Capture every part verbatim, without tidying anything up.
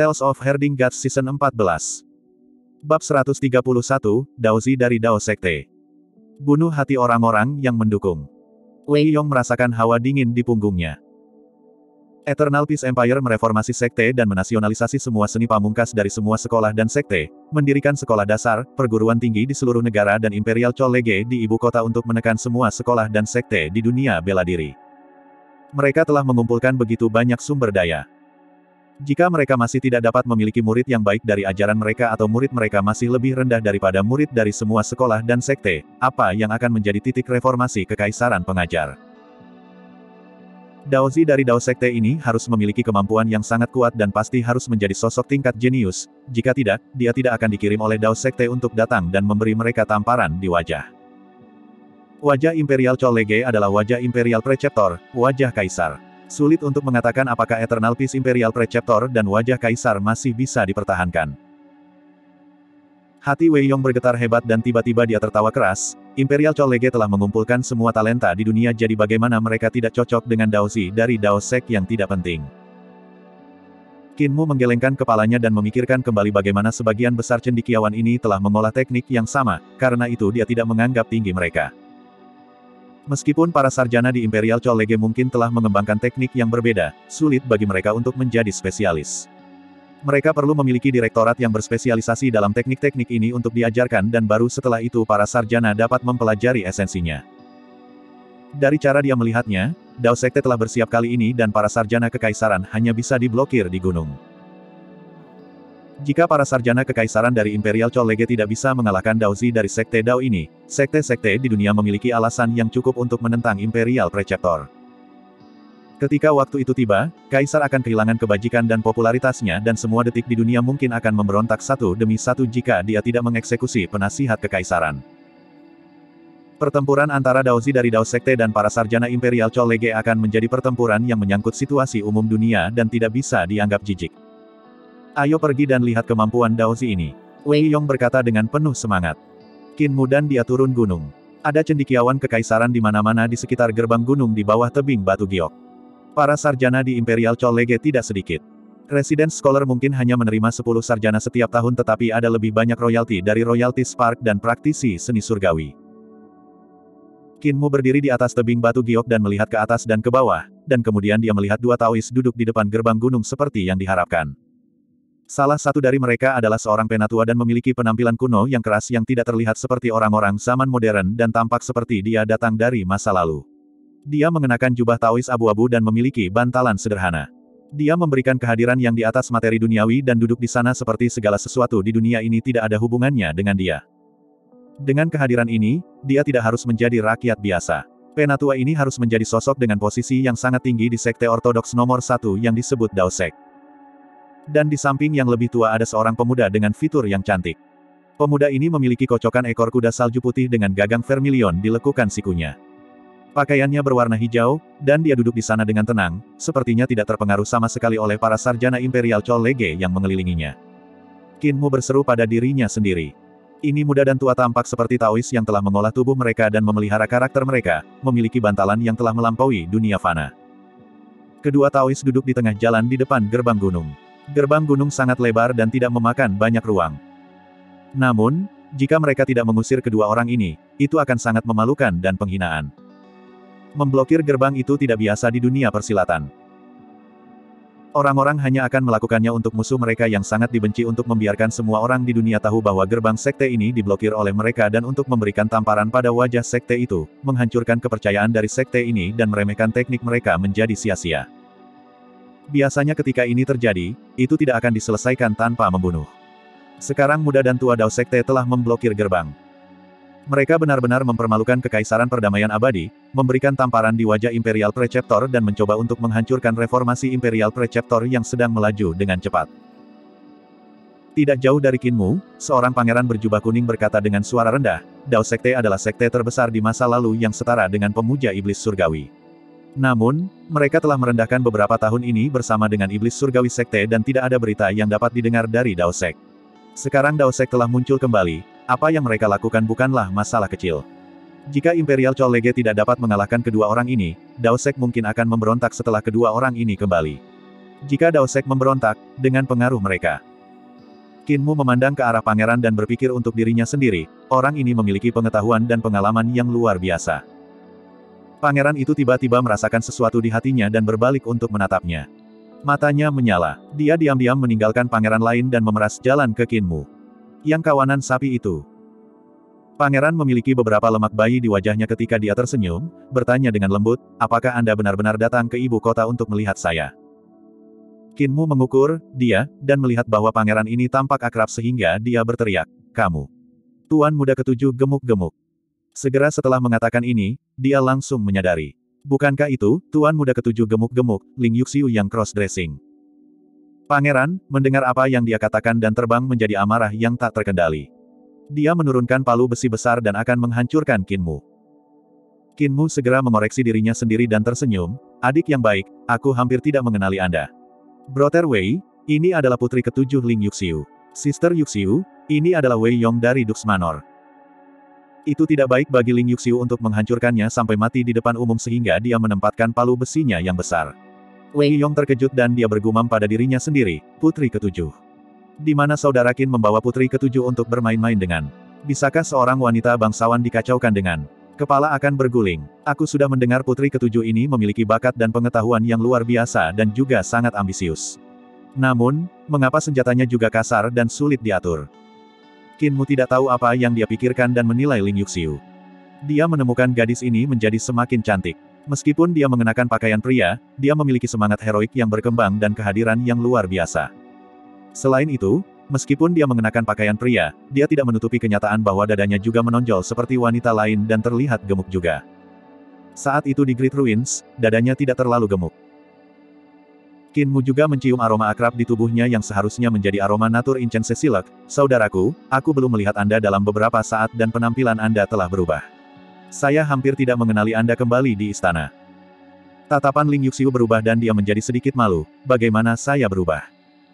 Tales of Herding Gods Season empat belas. Bab seratus tiga puluh satu, Daozi dari Dao Sekte. Bunuh hati orang-orang yang mendukung. Wei Yong merasakan hawa dingin di punggungnya. Eternal Peace Empire mereformasi sekte dan menasionalisasi semua seni pamungkas dari semua sekolah dan sekte, mendirikan sekolah dasar, perguruan tinggi di seluruh negara dan Imperial College di ibu kota untuk menekan semua sekolah dan sekte di dunia bela diri. Mereka telah mengumpulkan begitu banyak sumber daya. Jika mereka masih tidak dapat memiliki murid yang baik dari ajaran mereka atau murid mereka masih lebih rendah daripada murid dari semua sekolah dan sekte, apa yang akan menjadi titik reformasi kekaisaran pengajar? Daozi dari Dao Sekte ini harus memiliki kemampuan yang sangat kuat dan pasti harus menjadi sosok tingkat jenius, jika tidak, dia tidak akan dikirim oleh Dao Sekte untuk datang dan memberi mereka tamparan di wajah. Wajah Imperial College adalah wajah Imperial Preceptor, wajah Kaisar. Sulit untuk mengatakan apakah Eternal Peace Imperial Preceptor dan wajah Kaisar masih bisa dipertahankan. Hati Wei Yong bergetar hebat dan tiba-tiba dia tertawa keras. Imperial College telah mengumpulkan semua talenta di dunia, jadi bagaimana mereka tidak cocok dengan Daozi dari Dao Sek yang tidak penting. Qin Mu menggelengkan kepalanya dan memikirkan kembali bagaimana sebagian besar cendekiawan ini telah mengolah teknik yang sama, karena itu dia tidak menganggap tinggi mereka. Meskipun para sarjana di Imperial College mungkin telah mengembangkan teknik yang berbeda, sulit bagi mereka untuk menjadi spesialis. Mereka perlu memiliki direktorat yang berspesialisasi dalam teknik-teknik ini untuk diajarkan dan baru setelah itu para sarjana dapat mempelajari esensinya. Dari cara dia melihatnya, Dao Sekte telah bersiap kali ini dan para sarjana kekaisaran hanya bisa diblokir di gunung. Jika para sarjana kekaisaran dari Imperial College tidak bisa mengalahkan Daozi dari Sekte Dao ini, sekte-sekte di dunia memiliki alasan yang cukup untuk menentang Imperial Preceptor. Ketika waktu itu tiba, Kaisar akan kehilangan kebajikan dan popularitasnya dan semua detik di dunia mungkin akan memberontak satu demi satu jika dia tidak mengeksekusi penasihat kekaisaran. Pertempuran antara Daozi dari Dao Sekte dan para sarjana Imperial College akan menjadi pertempuran yang menyangkut situasi umum dunia dan tidak bisa dianggap jijik. Ayo pergi dan lihat kemampuan Daozi ini. Wei Yong berkata dengan penuh semangat. Qin Mu dan dia turun gunung. Ada cendekiawan kekaisaran di mana-mana di sekitar gerbang gunung di bawah tebing batu giok. Para sarjana di Imperial College tidak sedikit. Resident Scholar mungkin hanya menerima sepuluh sarjana setiap tahun tetapi ada lebih banyak royalti dari Royalty Spark dan praktisi seni surgawi. Qin Mu berdiri di atas tebing batu giok dan melihat ke atas dan ke bawah, dan kemudian dia melihat dua Taois duduk di depan gerbang gunung seperti yang diharapkan. Salah satu dari mereka adalah seorang penatua dan memiliki penampilan kuno yang keras yang tidak terlihat seperti orang-orang zaman modern dan tampak seperti dia datang dari masa lalu. Dia mengenakan jubah Taois abu-abu dan memiliki bantalan sederhana. Dia memberikan kehadiran yang di atas materi duniawi dan duduk di sana seperti segala sesuatu di dunia ini tidak ada hubungannya dengan dia. Dengan kehadiran ini, dia tidak harus menjadi rakyat biasa. Penatua ini harus menjadi sosok dengan posisi yang sangat tinggi di sekte ortodoks nomor satu yang disebut Dao Sek. Dan di samping yang lebih tua ada seorang pemuda dengan fitur yang cantik. Pemuda ini memiliki kocokan ekor kuda salju putih dengan gagang vermilion di lekukan sikunya. Pakaiannya berwarna hijau, dan dia duduk di sana dengan tenang, sepertinya tidak terpengaruh sama sekali oleh para sarjana Imperial College yang mengelilinginya. Qin Mu berseru pada dirinya sendiri. Ini muda dan tua tampak seperti Taois yang telah mengolah tubuh mereka dan memelihara karakter mereka, memiliki bantalan yang telah melampaui dunia fana. Kedua Taois duduk di tengah jalan di depan gerbang gunung. Gerbang gunung sangat lebar dan tidak memakan banyak ruang. Namun, jika mereka tidak mengusir kedua orang ini, itu akan sangat memalukan dan penghinaan. Memblokir gerbang itu tidak biasa di dunia persilatan. Orang-orang hanya akan melakukannya untuk musuh mereka yang sangat dibenci untuk membiarkan semua orang di dunia tahu bahwa gerbang sekte ini diblokir oleh mereka dan untuk memberikan tamparan pada wajah sekte itu, menghancurkan kepercayaan dari sekte ini dan meremehkan teknik mereka menjadi sia-sia. Biasanya ketika ini terjadi, itu tidak akan diselesaikan tanpa membunuh. Sekarang muda dan tua Dao Sekte telah memblokir gerbang. Mereka benar-benar mempermalukan kekaisaran perdamaian abadi, memberikan tamparan di wajah Imperial Preceptor dan mencoba untuk menghancurkan reformasi Imperial Preceptor yang sedang melaju dengan cepat. Tidak jauh dari Qin Mu, seorang pangeran berjubah kuning berkata dengan suara rendah, Dao Sekte adalah sekte terbesar di masa lalu yang setara dengan pemuja iblis surgawi. Namun, mereka telah merendahkan beberapa tahun ini bersama dengan iblis surgawi sekte dan tidak ada berita yang dapat didengar dari Dao Sek. Sekarang Dao Sek telah muncul kembali. Apa yang mereka lakukan bukanlah masalah kecil. Jika Imperial College tidak dapat mengalahkan kedua orang ini, Dao Sek mungkin akan memberontak setelah kedua orang ini kembali. Jika Dao Sek memberontak, dengan pengaruh mereka. Qin Mu memandang ke arah pangeran dan berpikir untuk dirinya sendiri, orang ini memiliki pengetahuan dan pengalaman yang luar biasa. Pangeran itu tiba-tiba merasakan sesuatu di hatinya dan berbalik untuk menatapnya. Matanya menyala. Dia diam-diam meninggalkan pangeran lain dan memeras jalan ke Qin Mu. Yang kawanan sapi itu. Pangeran memiliki beberapa lemak bayi di wajahnya ketika dia tersenyum, bertanya dengan lembut, apakah Anda benar-benar datang ke ibu kota untuk melihat saya? Qin Mu mengukur dia, dan melihat bahwa pangeran ini tampak akrab sehingga dia berteriak, kamu. Tuan muda ketujuh gemuk-gemuk. Segera setelah mengatakan ini, dia langsung menyadari. Bukankah itu, Tuan muda ketujuh gemuk-gemuk, Ling Yuxiu yang cross-dressing? Pangeran, mendengar apa yang dia katakan dan terbang menjadi amarah yang tak terkendali. Dia menurunkan palu besi besar dan akan menghancurkan Qin Mu. Qin Mu segera mengoreksi dirinya sendiri dan tersenyum, adik yang baik, aku hampir tidak mengenali Anda. Brother Wei, ini adalah putri ketujuh Ling Yuxiu. Sister Yuxiu, ini adalah Wei Yong dari Dux Manor. Itu tidak baik bagi Ling Yuxiu untuk menghancurkannya sampai mati di depan umum sehingga dia menempatkan palu besinya yang besar. Wei Yong terkejut dan dia bergumam pada dirinya sendiri, putri ketujuh. Di mana saudara Qin membawa putri ketujuh untuk bermain-main dengan? Bisakah seorang wanita bangsawan dikacaukan dengan? Kepala akan berguling. Aku sudah mendengar putri ketujuh ini memiliki bakat dan pengetahuan yang luar biasa dan juga sangat ambisius. Namun, mengapa senjatanya juga kasar dan sulit diatur? Qin Mu tidak tahu apa yang dia pikirkan dan menilai Ling Yuxiu. Dia menemukan gadis ini menjadi semakin cantik. Meskipun dia mengenakan pakaian pria, dia memiliki semangat heroik yang berkembang dan kehadiran yang luar biasa. Selain itu, meskipun dia mengenakan pakaian pria, dia tidak menutupi kenyataan bahwa dadanya juga menonjol seperti wanita lain dan terlihat gemuk juga. Saat itu di Great Ruins, dadanya tidak terlalu gemuk. Qin Mu juga mencium aroma akrab di tubuhnya yang seharusnya menjadi aroma Natur Incense Silk. Saudaraku, aku belum melihat Anda dalam beberapa saat dan penampilan Anda telah berubah. Saya hampir tidak mengenali Anda kembali di istana. Tatapan Ling Yuxiu berubah dan dia menjadi sedikit malu. Bagaimana saya berubah?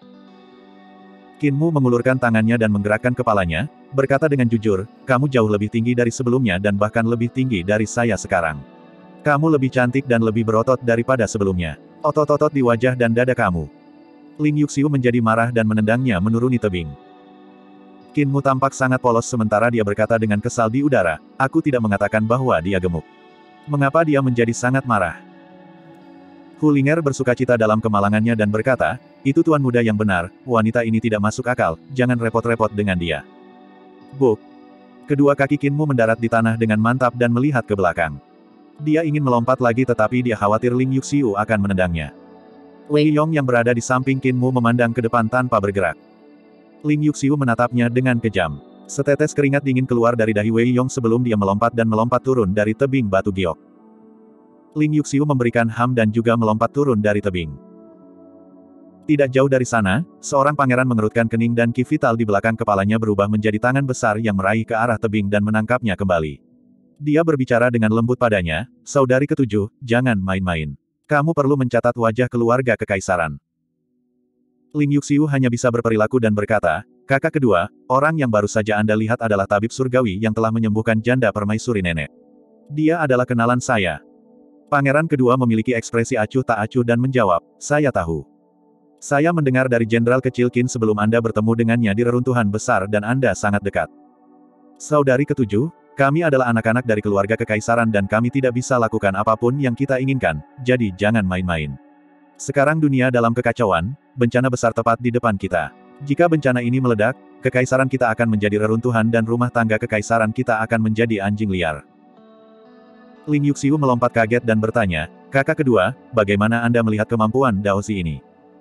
Qin Mu mengulurkan tangannya dan menggerakkan kepalanya, berkata dengan jujur, kamu jauh lebih tinggi dari sebelumnya dan bahkan lebih tinggi dari saya sekarang. Kamu lebih cantik dan lebih berotot daripada sebelumnya. Otot-otot di wajah dan dada kamu. Ling Yuxiu menjadi marah dan menendangnya menuruni tebing. Qin Mu tampak sangat polos sementara dia berkata dengan kesal di udara, aku tidak mengatakan bahwa dia gemuk. Mengapa dia menjadi sangat marah? Hu Linger bersukacita dalam kemalangannya dan berkata, itu tuan muda yang benar, wanita ini tidak masuk akal, jangan repot-repot dengan dia. Buk. Kedua kaki Qin Mu mendarat di tanah dengan mantap dan melihat ke belakang. Dia ingin melompat lagi tetapi dia khawatir Ling Yuxiu akan menendangnya. Wei Yong yang berada di samping Qin Mu memandang ke depan tanpa bergerak. Ling Yuxiu menatapnya dengan kejam. Setetes keringat dingin keluar dari dahi Wei Yong sebelum dia melompat dan melompat turun dari tebing batu giok. Ling Yuxiu memberikan ham dan juga melompat turun dari tebing. Tidak jauh dari sana, seorang pangeran mengerutkan kening dan ki vital di belakang kepalanya berubah menjadi tangan besar yang meraih ke arah tebing dan menangkapnya kembali. Dia berbicara dengan lembut padanya, saudari ketujuh, jangan main-main. Kamu perlu mencatat wajah keluarga kekaisaran. Ling Yuxiu hanya bisa berperilaku dan berkata, kakak kedua, orang yang baru saja Anda lihat adalah tabib surgawi yang telah menyembuhkan janda permaisuri nenek. Dia adalah kenalan saya. Pangeran kedua memiliki ekspresi acuh tak acuh dan menjawab, saya tahu. Saya mendengar dari Jenderal kecil Qin sebelum Anda bertemu dengannya di reruntuhan besar dan Anda sangat dekat. Saudari ketujuh, kami adalah anak-anak dari keluarga kekaisaran dan kami tidak bisa lakukan apapun yang kita inginkan, jadi jangan main-main. Sekarang dunia dalam kekacauan, bencana besar tepat di depan kita. Jika bencana ini meledak, kekaisaran kita akan menjadi reruntuhan dan rumah tangga kekaisaran kita akan menjadi anjing liar. Ling Yuxiu melompat kaget dan bertanya, kakak kedua, bagaimana Anda melihat kemampuan Daozi ini?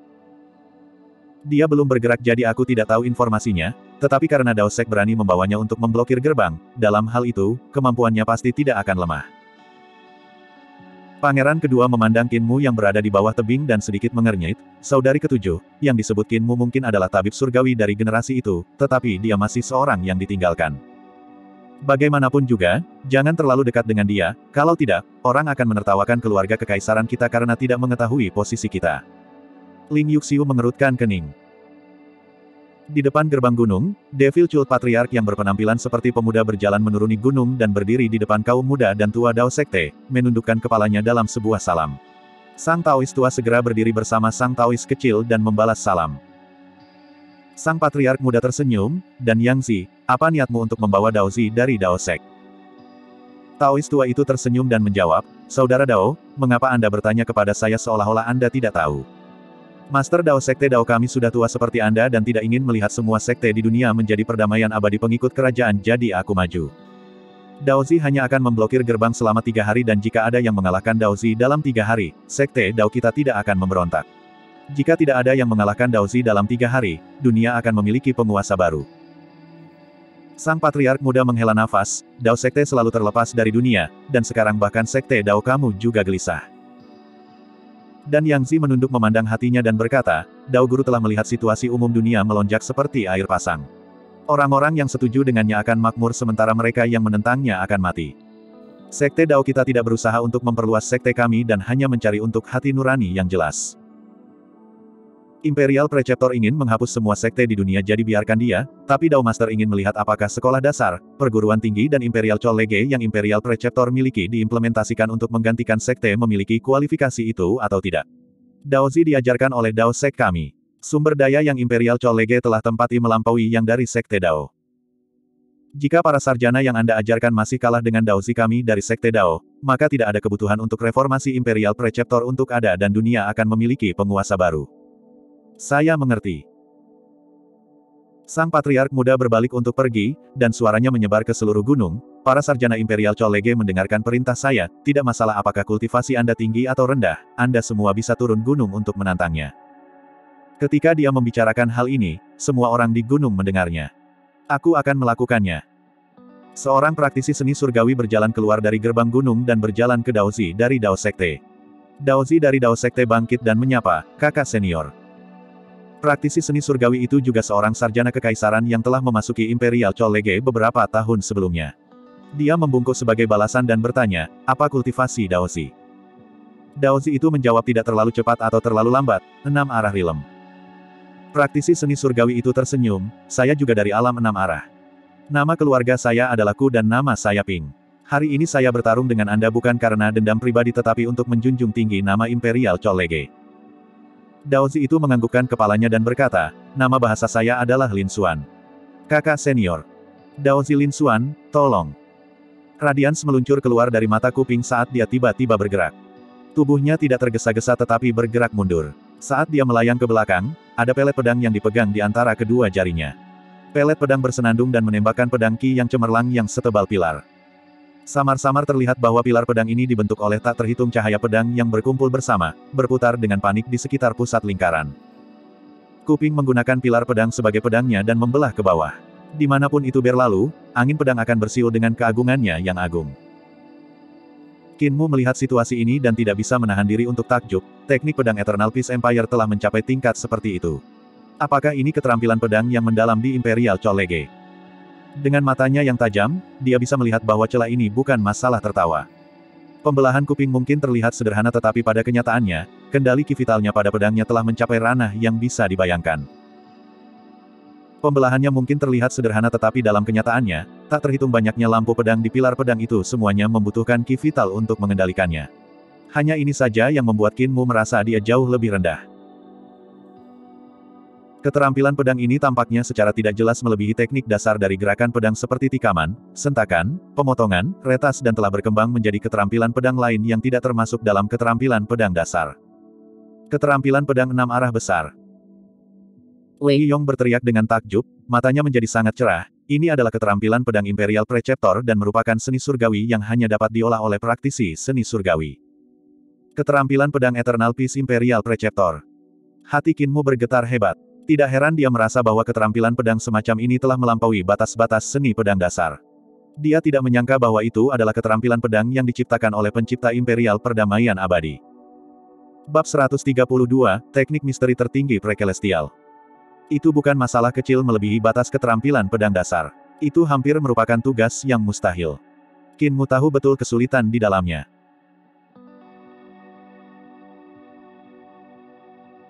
Dia belum bergerak jadi aku tidak tahu informasinya, tetapi karena Dao Sek berani membawanya untuk memblokir gerbang, dalam hal itu, kemampuannya pasti tidak akan lemah. Pangeran kedua memandang Qin Mu yang berada di bawah tebing dan sedikit mengernyit, saudari ketujuh, yang disebut Qin Mu mungkin adalah tabib surgawi dari generasi itu, tetapi dia masih seorang yang ditinggalkan. Bagaimanapun juga, jangan terlalu dekat dengan dia, kalau tidak, orang akan menertawakan keluarga kekaisaran kita karena tidak mengetahui posisi kita. Ling Yuxiu mengerutkan kening. Di depan gerbang gunung, Devil Cult Patriark yang berpenampilan seperti pemuda berjalan menuruni gunung dan berdiri di depan kaum muda dan tua Dao Sekte, menundukkan kepalanya dalam sebuah salam. Sang Taois tua segera berdiri bersama Sang Taois kecil dan membalas salam. Sang Patriark muda tersenyum, dan Yang Zi, apa niatmu untuk membawa Dao Zi dari Dao Sek? Taois tua itu tersenyum dan menjawab, Saudara Dao, mengapa Anda bertanya kepada saya seolah-olah Anda tidak tahu? Master Dao Sekte Dao kami sudah tua seperti Anda dan tidak ingin melihat semua sekte di dunia menjadi perdamaian abadi pengikut kerajaan, jadi aku maju. Dao Zi hanya akan memblokir gerbang selama tiga hari dan jika ada yang mengalahkan Dao Zi dalam tiga hari, sekte Dao kita tidak akan memberontak. Jika tidak ada yang mengalahkan Dao Zi dalam tiga hari, dunia akan memiliki penguasa baru. Sang Patriark muda menghela nafas, Dao Sekte selalu terlepas dari dunia, dan sekarang bahkan sekte Dao kamu juga gelisah. Dan Yang Zi menunduk memandang hatinya dan berkata, Dao Guru telah melihat situasi umum dunia melonjak seperti air pasang. Orang-orang yang setuju dengannya akan makmur sementara mereka yang menentangnya akan mati. Sekte Dao kita tidak berusaha untuk memperluas sekte kami dan hanya mencari untuk hati nurani yang jelas. Imperial Preceptor ingin menghapus semua sekte di dunia jadi biarkan dia, tapi Dao Master ingin melihat apakah sekolah dasar, perguruan tinggi dan Imperial College yang Imperial Preceptor miliki diimplementasikan untuk menggantikan sekte memiliki kualifikasi itu atau tidak. Dao Zi diajarkan oleh Dao Sek kami. Sumber daya yang Imperial College telah tempati melampaui yang dari Sekte Dao. Jika para sarjana yang Anda ajarkan masih kalah dengan Dao Zi kami dari Sekte Dao, maka tidak ada kebutuhan untuk reformasi Imperial Preceptor untuk ada dan dunia akan memiliki penguasa baru. Saya mengerti. Sang Patriark muda berbalik untuk pergi, dan suaranya menyebar ke seluruh gunung. Para sarjana Imperial College mendengarkan perintah saya, tidak masalah apakah kultivasi Anda tinggi atau rendah, Anda semua bisa turun gunung untuk menantangnya. Ketika dia membicarakan hal ini, semua orang di gunung mendengarnya. Aku akan melakukannya. Seorang praktisi seni surgawi berjalan keluar dari gerbang gunung dan berjalan ke Dao Zi dari Dao Sekte. Dao Zi dari Dao Sekte bangkit dan menyapa, kakak senior. Praktisi seni surgawi itu juga seorang sarjana kekaisaran yang telah memasuki Imperial College beberapa tahun sebelumnya. Dia membungkuk sebagai balasan dan bertanya, apa kultivasi Dao Zi? Dao Zi itu menjawab tidak terlalu cepat atau terlalu lambat, enam arah rilem. Praktisi seni surgawi itu tersenyum, saya juga dari alam enam arah. Nama keluarga saya adalah Ku dan nama saya Ping. Hari ini saya bertarung dengan Anda bukan karena dendam pribadi tetapi untuk menjunjung tinggi nama Imperial College. Dao Zi itu menganggukkan kepalanya dan berkata, nama bahasa saya adalah Lin Xuan. Kakak senior. Dao Zi Lin Xuan, tolong. Radians meluncur keluar dari mata Kuping saat dia tiba-tiba bergerak. Tubuhnya tidak tergesa-gesa tetapi bergerak mundur. Saat dia melayang ke belakang, ada pelet pedang yang dipegang di antara kedua jarinya. Pelet pedang bersenandung dan menembakkan pedang Qi yang cemerlang yang setebal pilar. Samar-samar terlihat bahwa pilar pedang ini dibentuk oleh tak terhitung cahaya pedang yang berkumpul bersama, berputar dengan panik di sekitar pusat lingkaran. Kuping menggunakan pilar pedang sebagai pedangnya dan membelah ke bawah. Dimanapun itu berlalu, angin pedang akan bersiul dengan keagungannya yang agung. Qinmu melihat situasi ini dan tidak bisa menahan diri untuk takjub, teknik pedang Eternal Peace Empire telah mencapai tingkat seperti itu. Apakah ini keterampilan pedang yang mendalam di Imperial College? Dengan matanya yang tajam, dia bisa melihat bahwa celah ini bukan masalah tertawa. Pembelahan kuping mungkin terlihat sederhana tetapi pada kenyataannya, kendali ki vitalnya pada pedangnya telah mencapai ranah yang bisa dibayangkan. Pembelahannya mungkin terlihat sederhana tetapi dalam kenyataannya, tak terhitung banyaknya lampu pedang di pilar pedang itu semuanya membutuhkan ki vital untuk mengendalikannya. Hanya ini saja yang membuat Qinmu merasa dia jauh lebih rendah. Keterampilan pedang ini tampaknya secara tidak jelas melebihi teknik dasar dari gerakan pedang seperti tikaman, sentakan, pemotongan, retas dan telah berkembang menjadi keterampilan pedang lain yang tidak termasuk dalam keterampilan pedang dasar. Keterampilan pedang enam arah besar. Wei Yong berteriak dengan takjub, matanya menjadi sangat cerah, ini adalah keterampilan pedang Imperial Preceptor dan merupakan seni surgawi yang hanya dapat diolah oleh praktisi seni surgawi. Keterampilan pedang Eternal Peace Imperial Preceptor. Hati Qinmu bergetar hebat. Tidak heran dia merasa bahwa keterampilan pedang semacam ini telah melampaui batas-batas seni pedang dasar. Dia tidak menyangka bahwa itu adalah keterampilan pedang yang diciptakan oleh pencipta Imperial Perdamaian Abadi. Bab seratus tiga puluh dua, Teknik Misteri Tertinggi Prekelestial. Itu bukan masalah kecil melebihi batas keterampilan pedang dasar. Itu hampir merupakan tugas yang mustahil. Qinmu tahu betul kesulitan di dalamnya.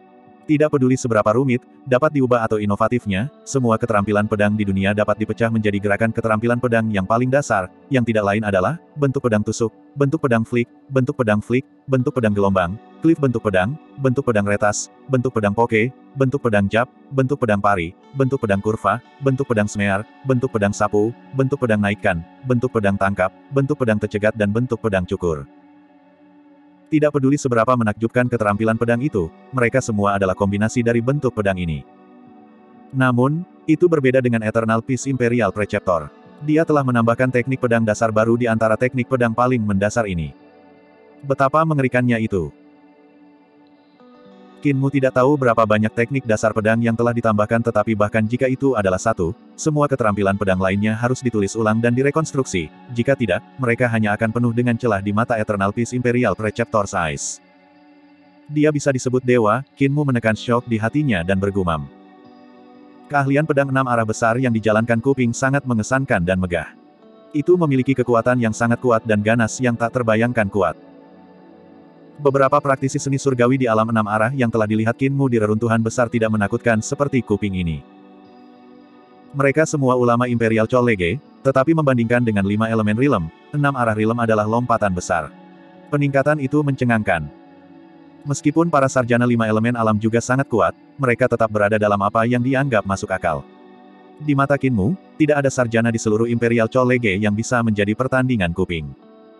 Tidak peduli seberapa rumit, dapat diubah atau inovatifnya, semua keterampilan pedang di dunia dapat dipecah menjadi gerakan keterampilan pedang yang paling dasar, yang tidak lain adalah, bentuk pedang tusuk, bentuk pedang flick, bentuk pedang flick, bentuk pedang gelombang, cliff bentuk pedang, bentuk pedang retas, bentuk pedang poke, bentuk pedang jab, bentuk pedang pari, bentuk pedang kurva, bentuk pedang smear, bentuk pedang sapu, bentuk pedang naikkan, bentuk pedang tangkap, bentuk pedang tercegat dan bentuk pedang cukur. Tidak peduli seberapa menakjubkan keterampilan pedang itu, mereka semua adalah kombinasi dari bentuk pedang ini. Namun, itu berbeda dengan Eternal Peace Imperial Preceptor. Dia telah menambahkan teknik pedang dasar baru di antara teknik pedang paling mendasar ini. Betapa mengerikannya itu. Qin Mu tidak tahu berapa banyak teknik dasar pedang yang telah ditambahkan, tetapi bahkan jika itu adalah satu, semua keterampilan pedang lainnya harus ditulis ulang dan direkonstruksi. Jika tidak, mereka hanya akan penuh dengan celah di mata Eternal Peace Imperial Preceptor's eyes. Dia bisa disebut dewa. Qin Mu menekan syok di hatinya dan bergumam. Keahlian pedang enam arah besar yang dijalankan Kuping sangat mengesankan dan megah. Itu memiliki kekuatan yang sangat kuat dan ganas yang tak terbayangkan kuat. Beberapa praktisi seni surgawi di alam enam arah yang telah dilihat Qin Mu di reruntuhan besar tidak menakutkan seperti Kuping ini. Mereka semua ulama Imperial Chollege, tetapi membandingkan dengan lima elemen rilem, enam arah rilem adalah lompatan besar. Peningkatan itu mencengangkan. Meskipun para sarjana lima elemen alam juga sangat kuat, mereka tetap berada dalam apa yang dianggap masuk akal. Di mata Qin Mu, tidak ada sarjana di seluruh Imperial Chollege yang bisa menjadi pertandingan Kuping.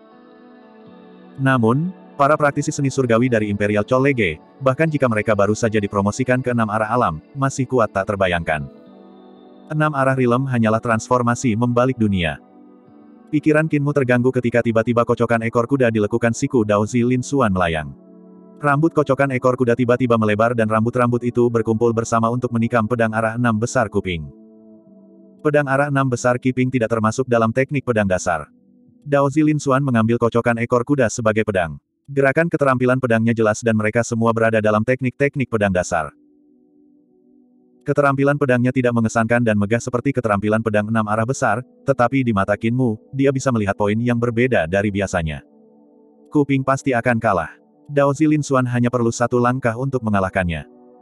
Namun, para praktisi seni surgawi dari Imperial Chollege, bahkan jika mereka baru saja dipromosikan ke enam arah alam, masih kuat tak terbayangkan. Enam arah rilem hanyalah transformasi membalik dunia. Pikiran Qin Mu terganggu ketika tiba-tiba kocokan ekor kuda dilekukan siku Daozi Lin Xuan melayang. Rambut kocokan ekor kuda tiba-tiba melebar dan rambut-rambut itu berkumpul bersama untuk menikam pedang arah enam besar Kuping. Pedang arah enam besar Kuping tidak termasuk dalam teknik pedang dasar. Daozi Lin Xuan mengambil kocokan ekor kuda sebagai pedang. Gerakan keterampilan pedangnya jelas dan mereka semua berada dalam teknik-teknik pedang dasar. Keterampilan pedangnya tidak mengesankan dan megah seperti keterampilan pedang enam arah besar, tetapi di mata Qin Mu, dia bisa melihat poin yang berbeda dari biasanya. Kuping pasti akan kalah. Daozi Lin Xuan hanya perlu satu langkah untuk mengalahkannya.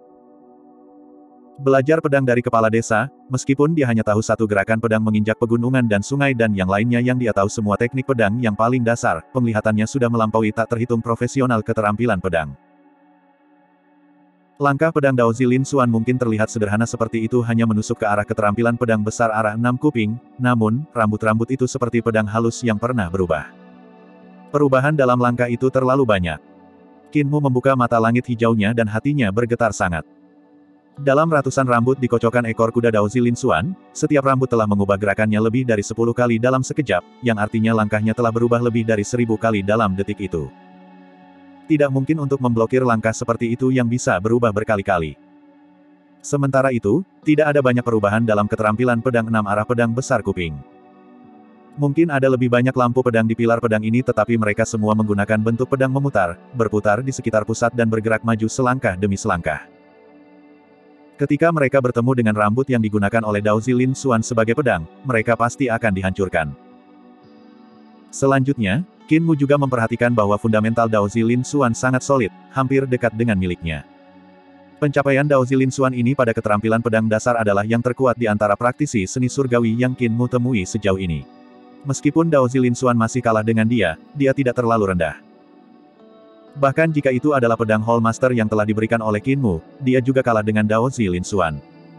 Belajar pedang dari kepala desa, meskipun dia hanya tahu satu gerakan pedang menginjak pegunungan dan sungai dan yang lainnya yang dia tahu semua teknik pedang yang paling dasar, penglihatannya sudah melampaui tak terhitung profesional keterampilan pedang. Langkah pedang Daozi Lin Xuan mungkin terlihat sederhana seperti itu hanya menusuk ke arah keterampilan pedang besar arah enam Kuping, namun, rambut-rambut itu seperti pedang halus yang pernah berubah. Perubahan dalam langkah itu terlalu banyak. Qin Mu membuka mata langit hijaunya dan hatinya bergetar sangat. Dalam ratusan rambut di kocokan ekor kuda Daozi Lin Xuan, setiap rambut telah mengubah gerakannya lebih dari sepuluh kali dalam sekejap, yang artinya langkahnya telah berubah lebih dari seribu kali dalam detik itu. Tidak mungkin untuk memblokir langkah seperti itu yang bisa berubah berkali-kali. Sementara itu, tidak ada banyak perubahan dalam keterampilan pedang enam arah pedang besar Kuping. Mungkin ada lebih banyak lampu pedang di pilar pedang ini tetapi mereka semua menggunakan bentuk pedang memutar, berputar di sekitar pusat dan bergerak maju selangkah demi selangkah. Ketika mereka bertemu dengan rambut yang digunakan oleh Daozi Lin Xuan sebagai pedang, mereka pasti akan dihancurkan. Selanjutnya, Qin Mu juga memperhatikan bahwa fundamental Daozi Lin Xuan sangat solid, hampir dekat dengan miliknya. Pencapaian Daozi Lin Xuan ini pada keterampilan pedang dasar adalah yang terkuat di antara praktisi seni surgawi yang Qin Mu temui sejauh ini. Meskipun Daozi Lin Xuan masih kalah dengan dia, dia tidak terlalu rendah. Bahkan jika itu adalah pedang Hall Master yang telah diberikan oleh Qin Mu, dia juga kalah dengan Daozi Lin Xuan.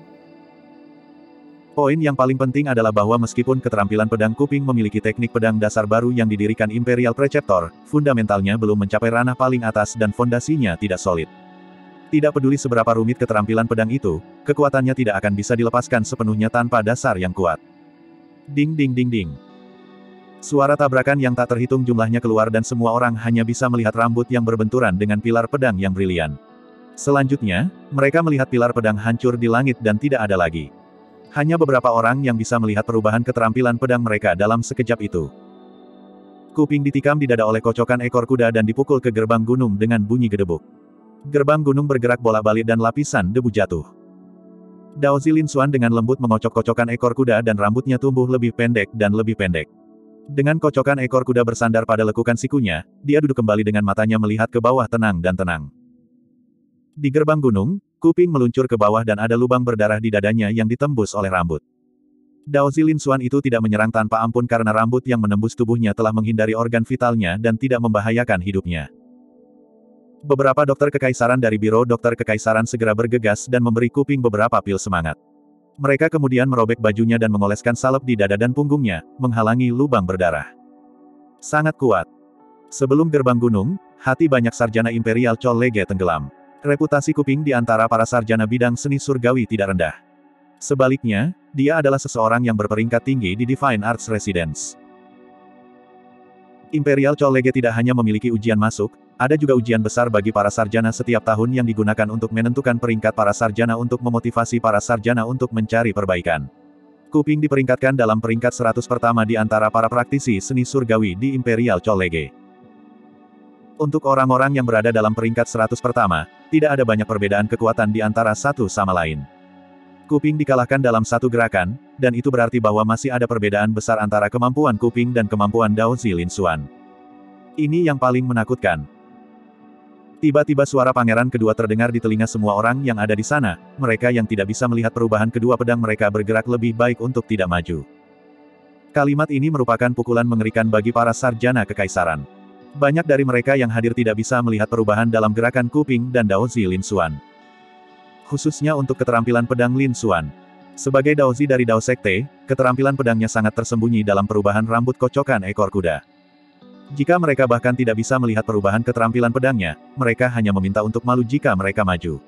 Poin yang paling penting adalah bahwa meskipun keterampilan pedang Kuping memiliki teknik pedang dasar baru yang didirikan Imperial Preceptor, fundamentalnya belum mencapai ranah paling atas dan fondasinya tidak solid. Tidak peduli seberapa rumit keterampilan pedang itu, kekuatannya tidak akan bisa dilepaskan sepenuhnya tanpa dasar yang kuat. Ding ding ding ding. Suara tabrakan yang tak terhitung jumlahnya keluar dan semua orang hanya bisa melihat rambut yang berbenturan dengan pilar pedang yang brilian. Selanjutnya, mereka melihat pilar pedang hancur di langit dan tidak ada lagi. Hanya beberapa orang yang bisa melihat perubahan keterampilan pedang mereka dalam sekejap itu. Kuping ditikam di dada oleh kocokan ekor kuda dan dipukul ke gerbang gunung dengan bunyi gedebuk. Gerbang gunung bergerak bolak-balik dan lapisan debu jatuh. Daozi Lin Xuan dengan lembut mengocok-kocokkan ekor kuda dan rambutnya tumbuh lebih pendek dan lebih pendek. Dengan kocokan ekor kuda bersandar pada lekukan sikunya, dia duduk kembali dengan matanya melihat ke bawah tenang dan tenang. Di gerbang gunung, kuping meluncur ke bawah dan ada lubang berdarah di dadanya yang ditembus oleh rambut. Dao Zilin Xuan itu tidak menyerang tanpa ampun karena rambut yang menembus tubuhnya telah menghindari organ vitalnya dan tidak membahayakan hidupnya. Beberapa dokter kekaisaran dari Biro Dokter Kekaisaran segera bergegas dan memberi kuping beberapa pil semangat. Mereka kemudian merobek bajunya dan mengoleskan salep di dada dan punggungnya, menghalangi lubang berdarah. Sangat kuat. Sebelum gerbang gunung, hati banyak sarjana Imperial College tenggelam. Reputasi kuping di antara para sarjana bidang seni surgawi tidak rendah. Sebaliknya, dia adalah seseorang yang berperingkat tinggi di Divine Arts Residence. Imperial College tidak hanya memiliki ujian masuk, ada juga ujian besar bagi para sarjana setiap tahun yang digunakan untuk menentukan peringkat para sarjana untuk memotivasi para sarjana untuk mencari perbaikan. Kuping diperingkatkan dalam peringkat seratus pertama di antara para praktisi seni surgawi di Imperial College. Untuk orang-orang yang berada dalam peringkat seratus pertama, tidak ada banyak perbedaan kekuatan di antara satu sama lain. Kuping dikalahkan dalam satu gerakan, dan itu berarti bahwa masih ada perbedaan besar antara kemampuan kuping dan kemampuan Dao Zilin Xuan. Ini yang paling menakutkan. Tiba-tiba suara pangeran kedua terdengar di telinga semua orang yang ada di sana, mereka yang tidak bisa melihat perubahan kedua pedang mereka bergerak lebih baik untuk tidak maju. Kalimat ini merupakan pukulan mengerikan bagi para sarjana kekaisaran. Banyak dari mereka yang hadir tidak bisa melihat perubahan dalam gerakan kuping dan Daozi Lin Xuan. Khususnya untuk keterampilan pedang Lin Xuan. Sebagai Daozi dari Dao Sekte, keterampilan pedangnya sangat tersembunyi dalam perubahan rambut kocokan ekor kuda. Jika mereka bahkan tidak bisa melihat perubahan keterampilan pedangnya, mereka hanya meminta untuk malu jika mereka maju.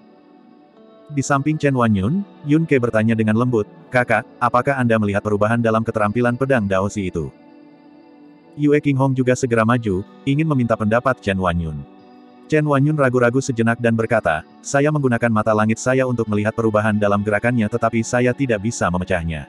Di samping Chen Wanyun, Yun Ke bertanya dengan lembut, "Kakak, apakah Anda melihat perubahan dalam keterampilan pedang Daozi itu?" Yue Qinghong juga segera maju, ingin meminta pendapat Chen Wanyun. Chen Wanyun ragu-ragu sejenak dan berkata, "Saya menggunakan mata langit saya untuk melihat perubahan dalam gerakannya tetapi saya tidak bisa memecahnya."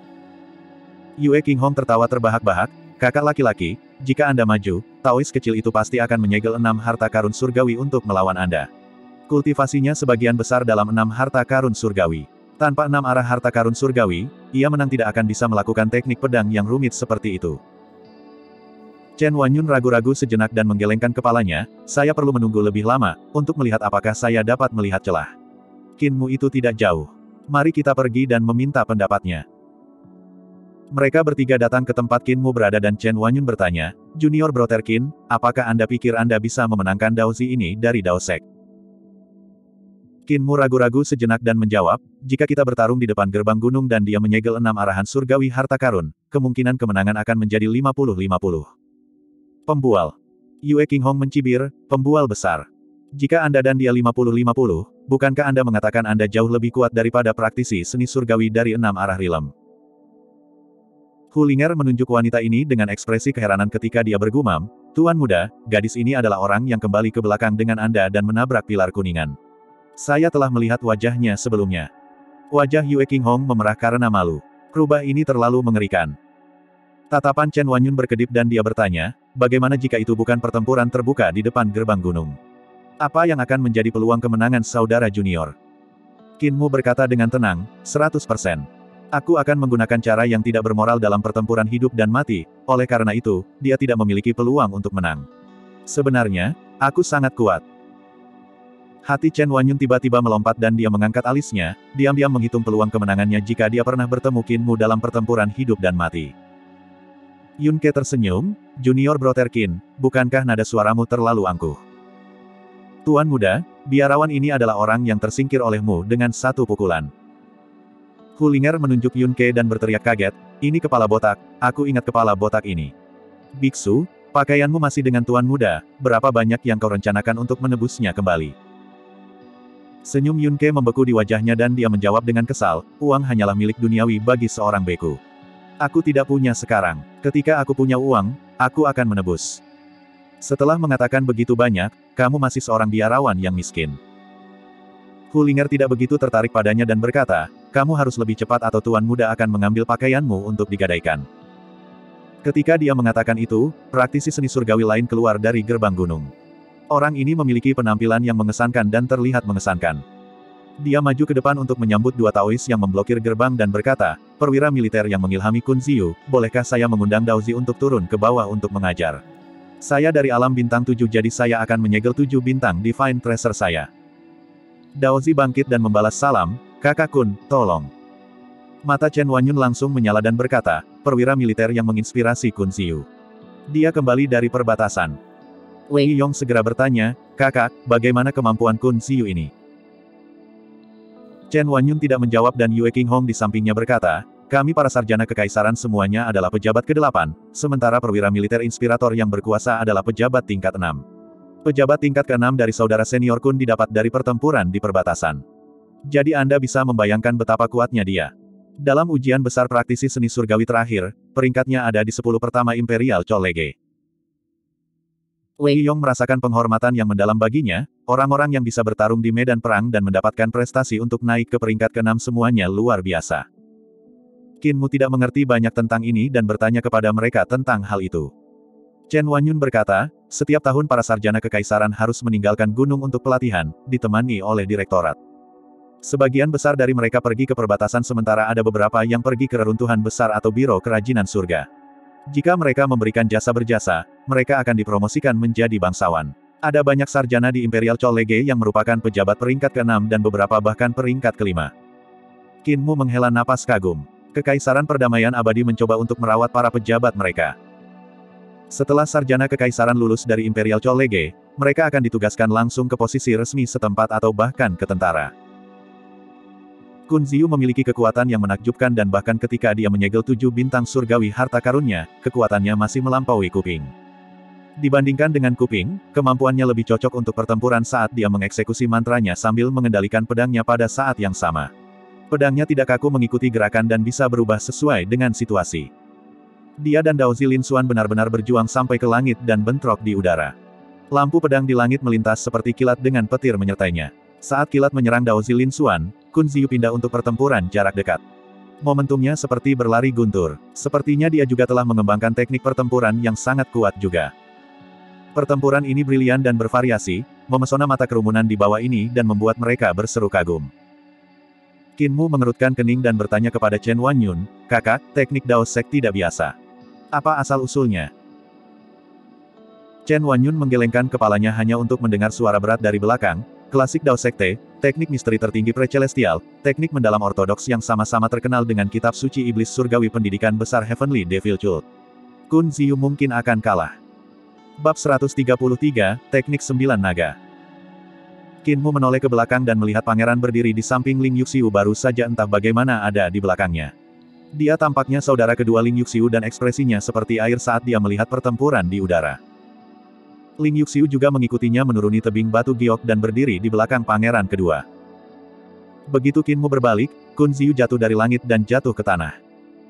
Yue Qinghong tertawa terbahak-bahak, "Kakak laki-laki, jika Anda maju, Taois kecil itu pasti akan menyegel enam harta karun surgawi untuk melawan Anda. Kultivasinya sebagian besar dalam enam harta karun surgawi. Tanpa enam arah harta karun surgawi, ia menang tidak akan bisa melakukan teknik pedang yang rumit seperti itu." Chen Wanyun ragu-ragu sejenak dan menggelengkan kepalanya, "Saya perlu menunggu lebih lama, untuk melihat apakah saya dapat melihat celah. Qinmu itu tidak jauh. Mari kita pergi dan meminta pendapatnya." Mereka bertiga datang ke tempat Qinmu berada dan Chen Wanyun bertanya, "Junior Brother Qin, apakah Anda pikir Anda bisa memenangkan Daozi ini dari Dao Sek?" Qinmu ragu-ragu sejenak dan menjawab, "Jika kita bertarung di depan gerbang gunung dan dia menyegel enam arahan surgawi harta karun, kemungkinan kemenangan akan menjadi lima puluh lima puluh. Pembual. Yue Qinghong mencibir, "Pembual besar. Jika Anda dan dia lima puluh lima puluh, bukankah Anda mengatakan Anda jauh lebih kuat daripada praktisi seni surgawi dari enam arah rilem?" Hu Linger menunjuk wanita ini dengan ekspresi keheranan ketika dia bergumam, "Tuan muda, gadis ini adalah orang yang kembali ke belakang dengan Anda dan menabrak pilar kuningan. Saya telah melihat wajahnya sebelumnya." Wajah Yue Qinghong memerah karena malu. Rubah ini terlalu mengerikan. Tatapan Chen Wanyun berkedip dan dia bertanya, "Bagaimana jika itu bukan pertempuran terbuka di depan gerbang gunung? Apa yang akan menjadi peluang kemenangan saudara junior?" Qinmu berkata dengan tenang, "seratus persen. Aku akan menggunakan cara yang tidak bermoral dalam pertempuran hidup dan mati, oleh karena itu, dia tidak memiliki peluang untuk menang. Sebenarnya, aku sangat kuat." Hati Chen Wanyun tiba-tiba melompat dan dia mengangkat alisnya, diam-diam menghitung peluang kemenangannya jika dia pernah bertemu Qinmu dalam pertempuran hidup dan mati. Yun Ke tersenyum, "Junior Brother Qin, bukankah nada suaramu terlalu angkuh? Tuan muda, biarawan ini adalah orang yang tersingkir olehmu dengan satu pukulan." Hu Linger menunjuk Yun Ke dan berteriak kaget, "Ini kepala botak, aku ingat kepala botak ini. Biksu, pakaianmu masih dengan tuan muda, berapa banyak yang kau rencanakan untuk menebusnya kembali?" Senyum Yun Ke membeku di wajahnya dan dia menjawab dengan kesal, "Uang hanyalah milik duniawi bagi seorang beku. Aku tidak punya sekarang. Ketika aku punya uang, aku akan menebus." Setelah mengatakan begitu banyak, "Kamu masih seorang biarawan yang miskin." Hu Linger tidak begitu tertarik padanya dan berkata, "Kamu harus lebih cepat atau tuan muda akan mengambil pakaianmu untuk digadaikan." Ketika dia mengatakan itu, praktisi seni surgawi lain keluar dari gerbang gunung. Orang ini memiliki penampilan yang mengesankan dan terlihat mengesankan. Dia maju ke depan untuk menyambut dua Taois yang memblokir gerbang dan berkata, "Perwira militer yang mengilhami Kun Ziyu, bolehkah saya mengundang Daozi untuk turun ke bawah untuk mengajar? Saya dari alam bintang tujuh jadi saya akan menyegel tujuh bintang Divine Tracer saya." Daozi bangkit dan membalas salam, "Kakak Kun, tolong." Mata Chen Wanyun langsung menyala dan berkata, "Perwira militer yang menginspirasi Kun Ziyu. Dia kembali dari perbatasan." Wei Yong segera bertanya, "Kakak, bagaimana kemampuan Kun Ziyu ini?" Chen Wanyun tidak menjawab dan Yue Qinghong di sampingnya berkata, "Kami para sarjana kekaisaran semuanya adalah pejabat kedelapan, sementara perwira militer inspirator yang berkuasa adalah pejabat tingkat enam. Pejabat tingkat keenam dari saudara senior Kun didapat dari pertempuran di perbatasan. Jadi Anda bisa membayangkan betapa kuatnya dia. Dalam ujian besar praktisi seni surgawi terakhir, peringkatnya ada di sepuluh pertama Imperial Chollege." Wei Yong merasakan penghormatan yang mendalam baginya, orang-orang yang bisa bertarung di medan perang dan mendapatkan prestasi untuk naik ke peringkat keenam semuanya luar biasa. Qin Mu tidak mengerti banyak tentang ini dan bertanya kepada mereka tentang hal itu. Chen Wanyun berkata, "Setiap tahun para sarjana kekaisaran harus meninggalkan gunung untuk pelatihan, ditemani oleh direktorat. Sebagian besar dari mereka pergi ke perbatasan sementara ada beberapa yang pergi ke reruntuhan besar atau biro kerajinan surga. Jika mereka memberikan jasa berjasa, mereka akan dipromosikan menjadi bangsawan. Ada banyak sarjana di Imperial Chollege yang merupakan pejabat peringkat keenam dan beberapa bahkan peringkat kelima." Qin Mu menghela napas kagum. Kekaisaran Perdamaian Abadi mencoba untuk merawat para pejabat mereka. Setelah sarjana kekaisaran lulus dari Imperial Chollege, mereka akan ditugaskan langsung ke posisi resmi setempat atau bahkan ke tentara. Kun Ziyu memiliki kekuatan yang menakjubkan dan bahkan ketika dia menyegel tujuh bintang surgawi harta karunnya, kekuatannya masih melampaui Kuping. Dibandingkan dengan Kuping, kemampuannya lebih cocok untuk pertempuran saat dia mengeksekusi mantranya sambil mengendalikan pedangnya pada saat yang sama. Pedangnya tidak kaku mengikuti gerakan dan bisa berubah sesuai dengan situasi. Dia dan Daozi Lin Xuan benar-benar berjuang sampai ke langit dan bentrok di udara. Lampu pedang di langit melintas seperti kilat dengan petir menyertainya. Saat kilat menyerang Daozi Lin Xuan, Kun Ziyu pindah untuk pertempuran jarak dekat. Momentumnya seperti berlari guntur. Sepertinya dia juga telah mengembangkan teknik pertempuran yang sangat kuat juga. Pertempuran ini brilian dan bervariasi, memesona mata kerumunan di bawah ini dan membuat mereka berseru kagum. Qin Mu mengerutkan kening dan bertanya kepada Chen Wanyun, "Kakak, teknik Dao Sek tidak biasa. Apa asal-usulnya?" Chen Wanyun menggelengkan kepalanya hanya untuk mendengar suara berat dari belakang, "Klasik Dao Sekte, teknik misteri tertinggi pre-celestial, teknik mendalam ortodoks yang sama-sama terkenal dengan kitab suci iblis surgawi pendidikan besar Heavenly Devil Cult. Kun Ziyu mungkin akan kalah." Bab seratus tiga puluh tiga, Teknik Sembilan Naga. Qin Mu menoleh ke belakang dan melihat pangeran berdiri di samping Ling Yuxiu baru saja entah bagaimana ada di belakangnya. Dia tampaknya saudara kedua Ling Yuxiu dan ekspresinya seperti air saat dia melihat pertempuran di udara. Ling Yuxiu juga mengikutinya menuruni tebing batu giok dan berdiri di belakang pangeran kedua. Begitu Qin Mu berbalik, Kun Ziyu jatuh dari langit dan jatuh ke tanah.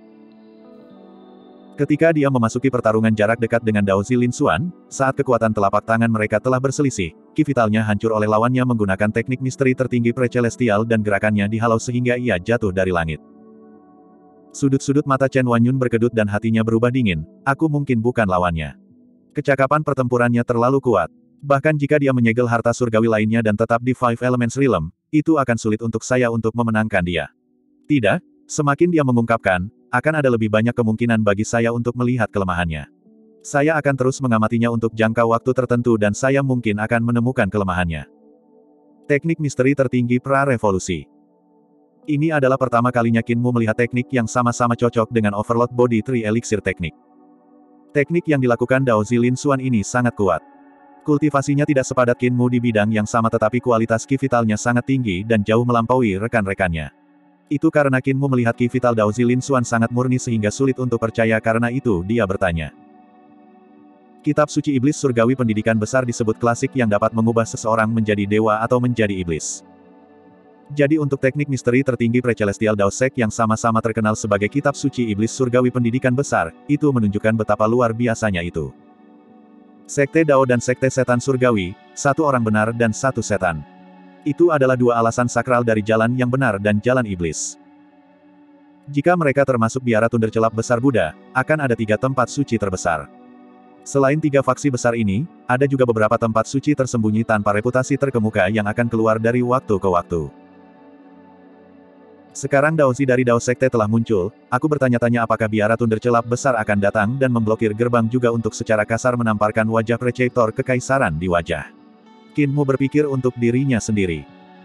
Ketika dia memasuki pertarungan jarak dekat dengan Daozi Lin Xuan, saat kekuatan telapak tangan mereka telah berselisih, ki vitalnya hancur oleh lawannya menggunakan teknik misteri tertinggi pre-celestial dan gerakannya dihalau sehingga ia jatuh dari langit. Sudut-sudut mata Chen Wanyun berkedut dan hatinya berubah dingin, "Aku mungkin bukan lawannya. Kecakapan pertempurannya terlalu kuat. Bahkan jika dia menyegel harta surgawi lainnya dan tetap di Five Elements Realm, itu akan sulit untuk saya untuk memenangkan dia. Tidak, semakin dia mengungkapkan, akan ada lebih banyak kemungkinan bagi saya untuk melihat kelemahannya. Saya akan terus mengamatinya untuk jangka waktu tertentu dan saya mungkin akan menemukan kelemahannya." Teknik misteri tertinggi pra-revolusi. Ini adalah pertama kalinya Qin Mu melihat teknik yang sama-sama cocok dengan Overload Body Tree Elixir Teknik. Teknik yang dilakukan Daozi Lin Xuan ini sangat kuat. Kultivasinya tidak sepadat Qin Mu di bidang yang sama tetapi kualitas ki vitalnya sangat tinggi dan jauh melampaui rekan-rekannya. Itu karena Qin Mu melihat ki vital Daozi Lin Xuan sangat murni sehingga sulit untuk percaya karena itu dia bertanya. Kitab suci iblis surgawi pendidikan besar disebut klasik yang dapat mengubah seseorang menjadi dewa atau menjadi iblis. Jadi untuk teknik misteri tertinggi pre-celestial Dao Sek yang sama-sama terkenal sebagai kitab suci iblis surgawi pendidikan besar, itu menunjukkan betapa luar biasanya itu. Sekte Dao dan Sekte Setan Surgawi, satu orang benar dan satu setan. Itu adalah dua alasan sakral dari jalan yang benar dan jalan iblis. Jika mereka termasuk biara tunder celap besar Buddha, akan ada tiga tempat suci terbesar. Selain tiga faksi besar ini, ada juga beberapa tempat suci tersembunyi tanpa reputasi terkemuka yang akan keluar dari waktu ke waktu. Sekarang Daozi dari Dao Sekte telah muncul, aku bertanya-tanya apakah biara tunder celap besar akan datang dan memblokir gerbang juga untuk secara kasar menamparkan wajah Preceptor Kekaisaran di wajah. Qin Mu berpikir untuk dirinya sendiri.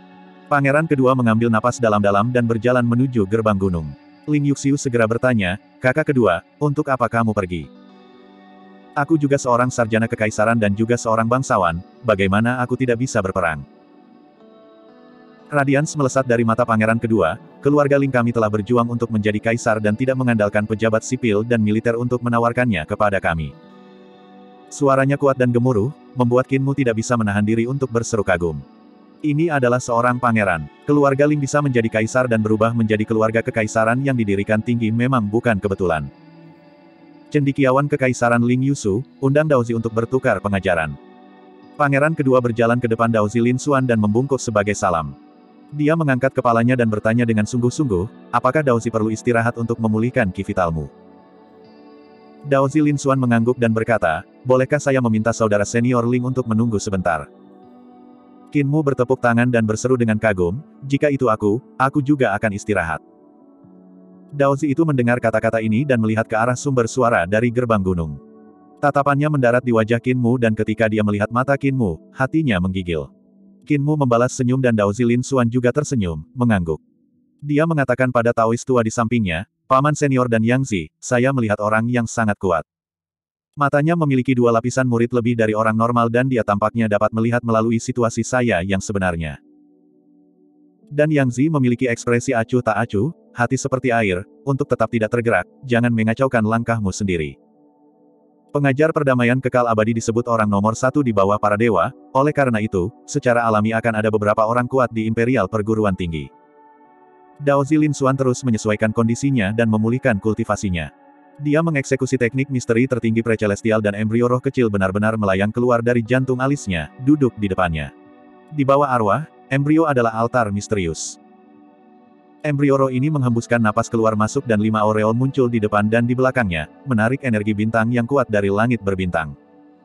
Pangeran kedua mengambil napas dalam-dalam dan berjalan menuju gerbang gunung. Ling Yuxiu segera bertanya, kakak kedua, untuk apa kamu pergi? Aku juga seorang sarjana kekaisaran dan juga seorang bangsawan, bagaimana aku tidak bisa berperang? Radians melesat dari mata pangeran kedua, keluarga Ling kami telah berjuang untuk menjadi kaisar dan tidak mengandalkan pejabat sipil dan militer untuk menawarkannya kepada kami. Suaranya kuat dan gemuruh, membuat Qin Mu tidak bisa menahan diri untuk berseru kagum. Ini adalah seorang pangeran. Keluarga Ling bisa menjadi kaisar dan berubah menjadi keluarga kekaisaran yang didirikan tinggi memang bukan kebetulan. Cendekiawan kekaisaran Ling Yusu, undang Daozi untuk bertukar pengajaran. Pangeran kedua berjalan ke depan Daozi Lin Xuan dan membungkuk sebagai salam. Dia mengangkat kepalanya dan bertanya dengan sungguh-sungguh, apakah Daozi perlu istirahat untuk memulihkan ki vitalmu? Daozi Lin Xuan mengangguk dan berkata, bolehkah saya meminta saudara senior Ling untuk menunggu sebentar? Qin Mu bertepuk tangan dan berseru dengan kagum, jika itu aku, aku juga akan istirahat. Daozi itu mendengar kata-kata ini dan melihat ke arah sumber suara dari gerbang gunung. Tatapannya mendarat di wajah Qin Mu dan ketika dia melihat mata Qin Mu, hatinya menggigil. Qin Mu membalas senyum dan Daozi Lin Xuan juga tersenyum, mengangguk. Dia mengatakan pada Taois tua di sampingnya, Paman senior dan Yang Zi, saya melihat orang yang sangat kuat. Matanya memiliki dua lapisan murid lebih dari orang normal dan dia tampaknya dapat melihat melalui situasi saya yang sebenarnya. Dan Yang Zi memiliki ekspresi acuh tak acuh, hati seperti air, untuk tetap tidak tergerak, jangan mengacaukan langkahmu sendiri. Pengajar perdamaian kekal abadi disebut orang nomor satu di bawah para dewa, oleh karena itu, secara alami akan ada beberapa orang kuat di Imperial Perguruan Tinggi. Daozi Lin Xuan terus menyesuaikan kondisinya dan memulihkan kultivasinya. Dia mengeksekusi teknik misteri tertinggi precelestial dan embrio roh kecil benar-benar melayang keluar dari jantung alisnya, duduk di depannya. Di bawah arwah, embrio adalah altar misterius. Embrio roh ini menghembuskan napas keluar masuk dan lima aureol muncul di depan dan di belakangnya, menarik energi bintang yang kuat dari langit berbintang.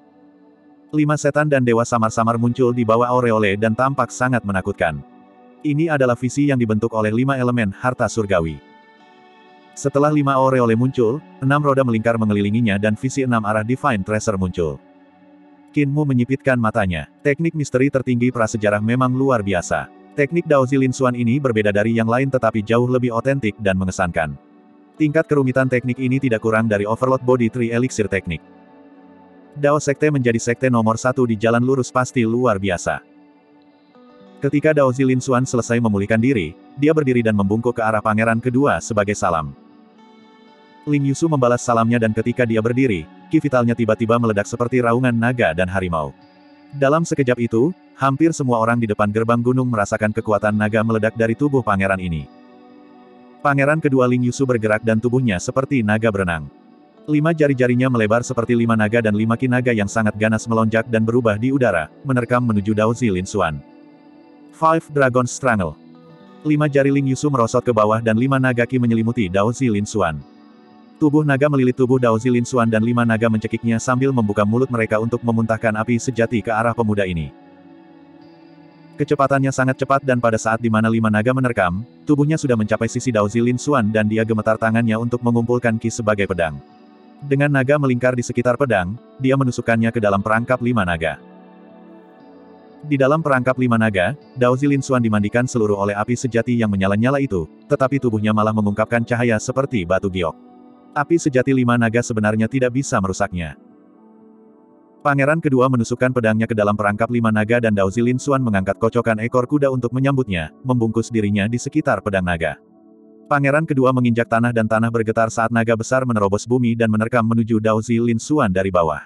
Lima setan dan dewa samar-samar muncul di bawah aureole dan tampak sangat menakutkan. Ini adalah visi yang dibentuk oleh lima elemen harta surgawi. Setelah lima aureole muncul, enam roda melingkar mengelilinginya dan visi enam arah Divine Tracer muncul. Qin Mu menyipitkan matanya. Teknik misteri tertinggi prasejarah memang luar biasa. Teknik Daozi Lin Xuan ini berbeda dari yang lain tetapi jauh lebih otentik dan mengesankan. Tingkat kerumitan teknik ini tidak kurang dari Overload Body Tree Elixir teknik. Dao Sekte menjadi sekte nomor satu di jalan lurus pasti luar biasa. Ketika Daozi Lin Xuan selesai memulihkan diri, dia berdiri dan membungkuk ke arah pangeran kedua sebagai salam. Ling Yusu membalas salamnya dan ketika dia berdiri, ki vitalnya tiba-tiba meledak seperti raungan naga dan harimau. Dalam sekejap itu, hampir semua orang di depan gerbang gunung merasakan kekuatan naga meledak dari tubuh pangeran ini. Pangeran kedua Ling Yusu bergerak dan tubuhnya seperti naga berenang. Lima jari-jarinya melebar seperti lima naga dan lima ki naga yang sangat ganas melonjak dan berubah di udara, menerkam menuju Daozi Lin Xuan. Five Dragon Strangle. Lima jari Ling Yusu merosot ke bawah dan lima naga ki menyelimuti Daozi Lin Xuan. Tubuh naga melilit tubuh Daozi Lin Xuan dan lima naga mencekiknya sambil membuka mulut mereka untuk memuntahkan api sejati ke arah pemuda ini. Kecepatannya sangat cepat dan pada saat di mana lima naga menerkam, tubuhnya sudah mencapai sisi Daozi Lin Xuan dan dia gemetar tangannya untuk mengumpulkan ki sebagai pedang. Dengan naga melingkar di sekitar pedang, dia menusukkannya ke dalam perangkap lima naga. Di dalam perangkap lima naga, Daozi Lin Xuan dimandikan seluruh oleh api sejati yang menyala-nyala itu, tetapi tubuhnya malah mengungkapkan cahaya seperti batu giok. Api sejati lima naga sebenarnya tidak bisa merusaknya. Pangeran kedua menusukkan pedangnya ke dalam perangkap lima naga dan Daozi Lin Xuan mengangkat kocokan ekor kuda untuk menyambutnya, membungkus dirinya di sekitar pedang naga. Pangeran kedua menginjak tanah dan tanah bergetar saat naga besar menerobos bumi dan menerkam menuju Daozi Lin Xuan dari bawah.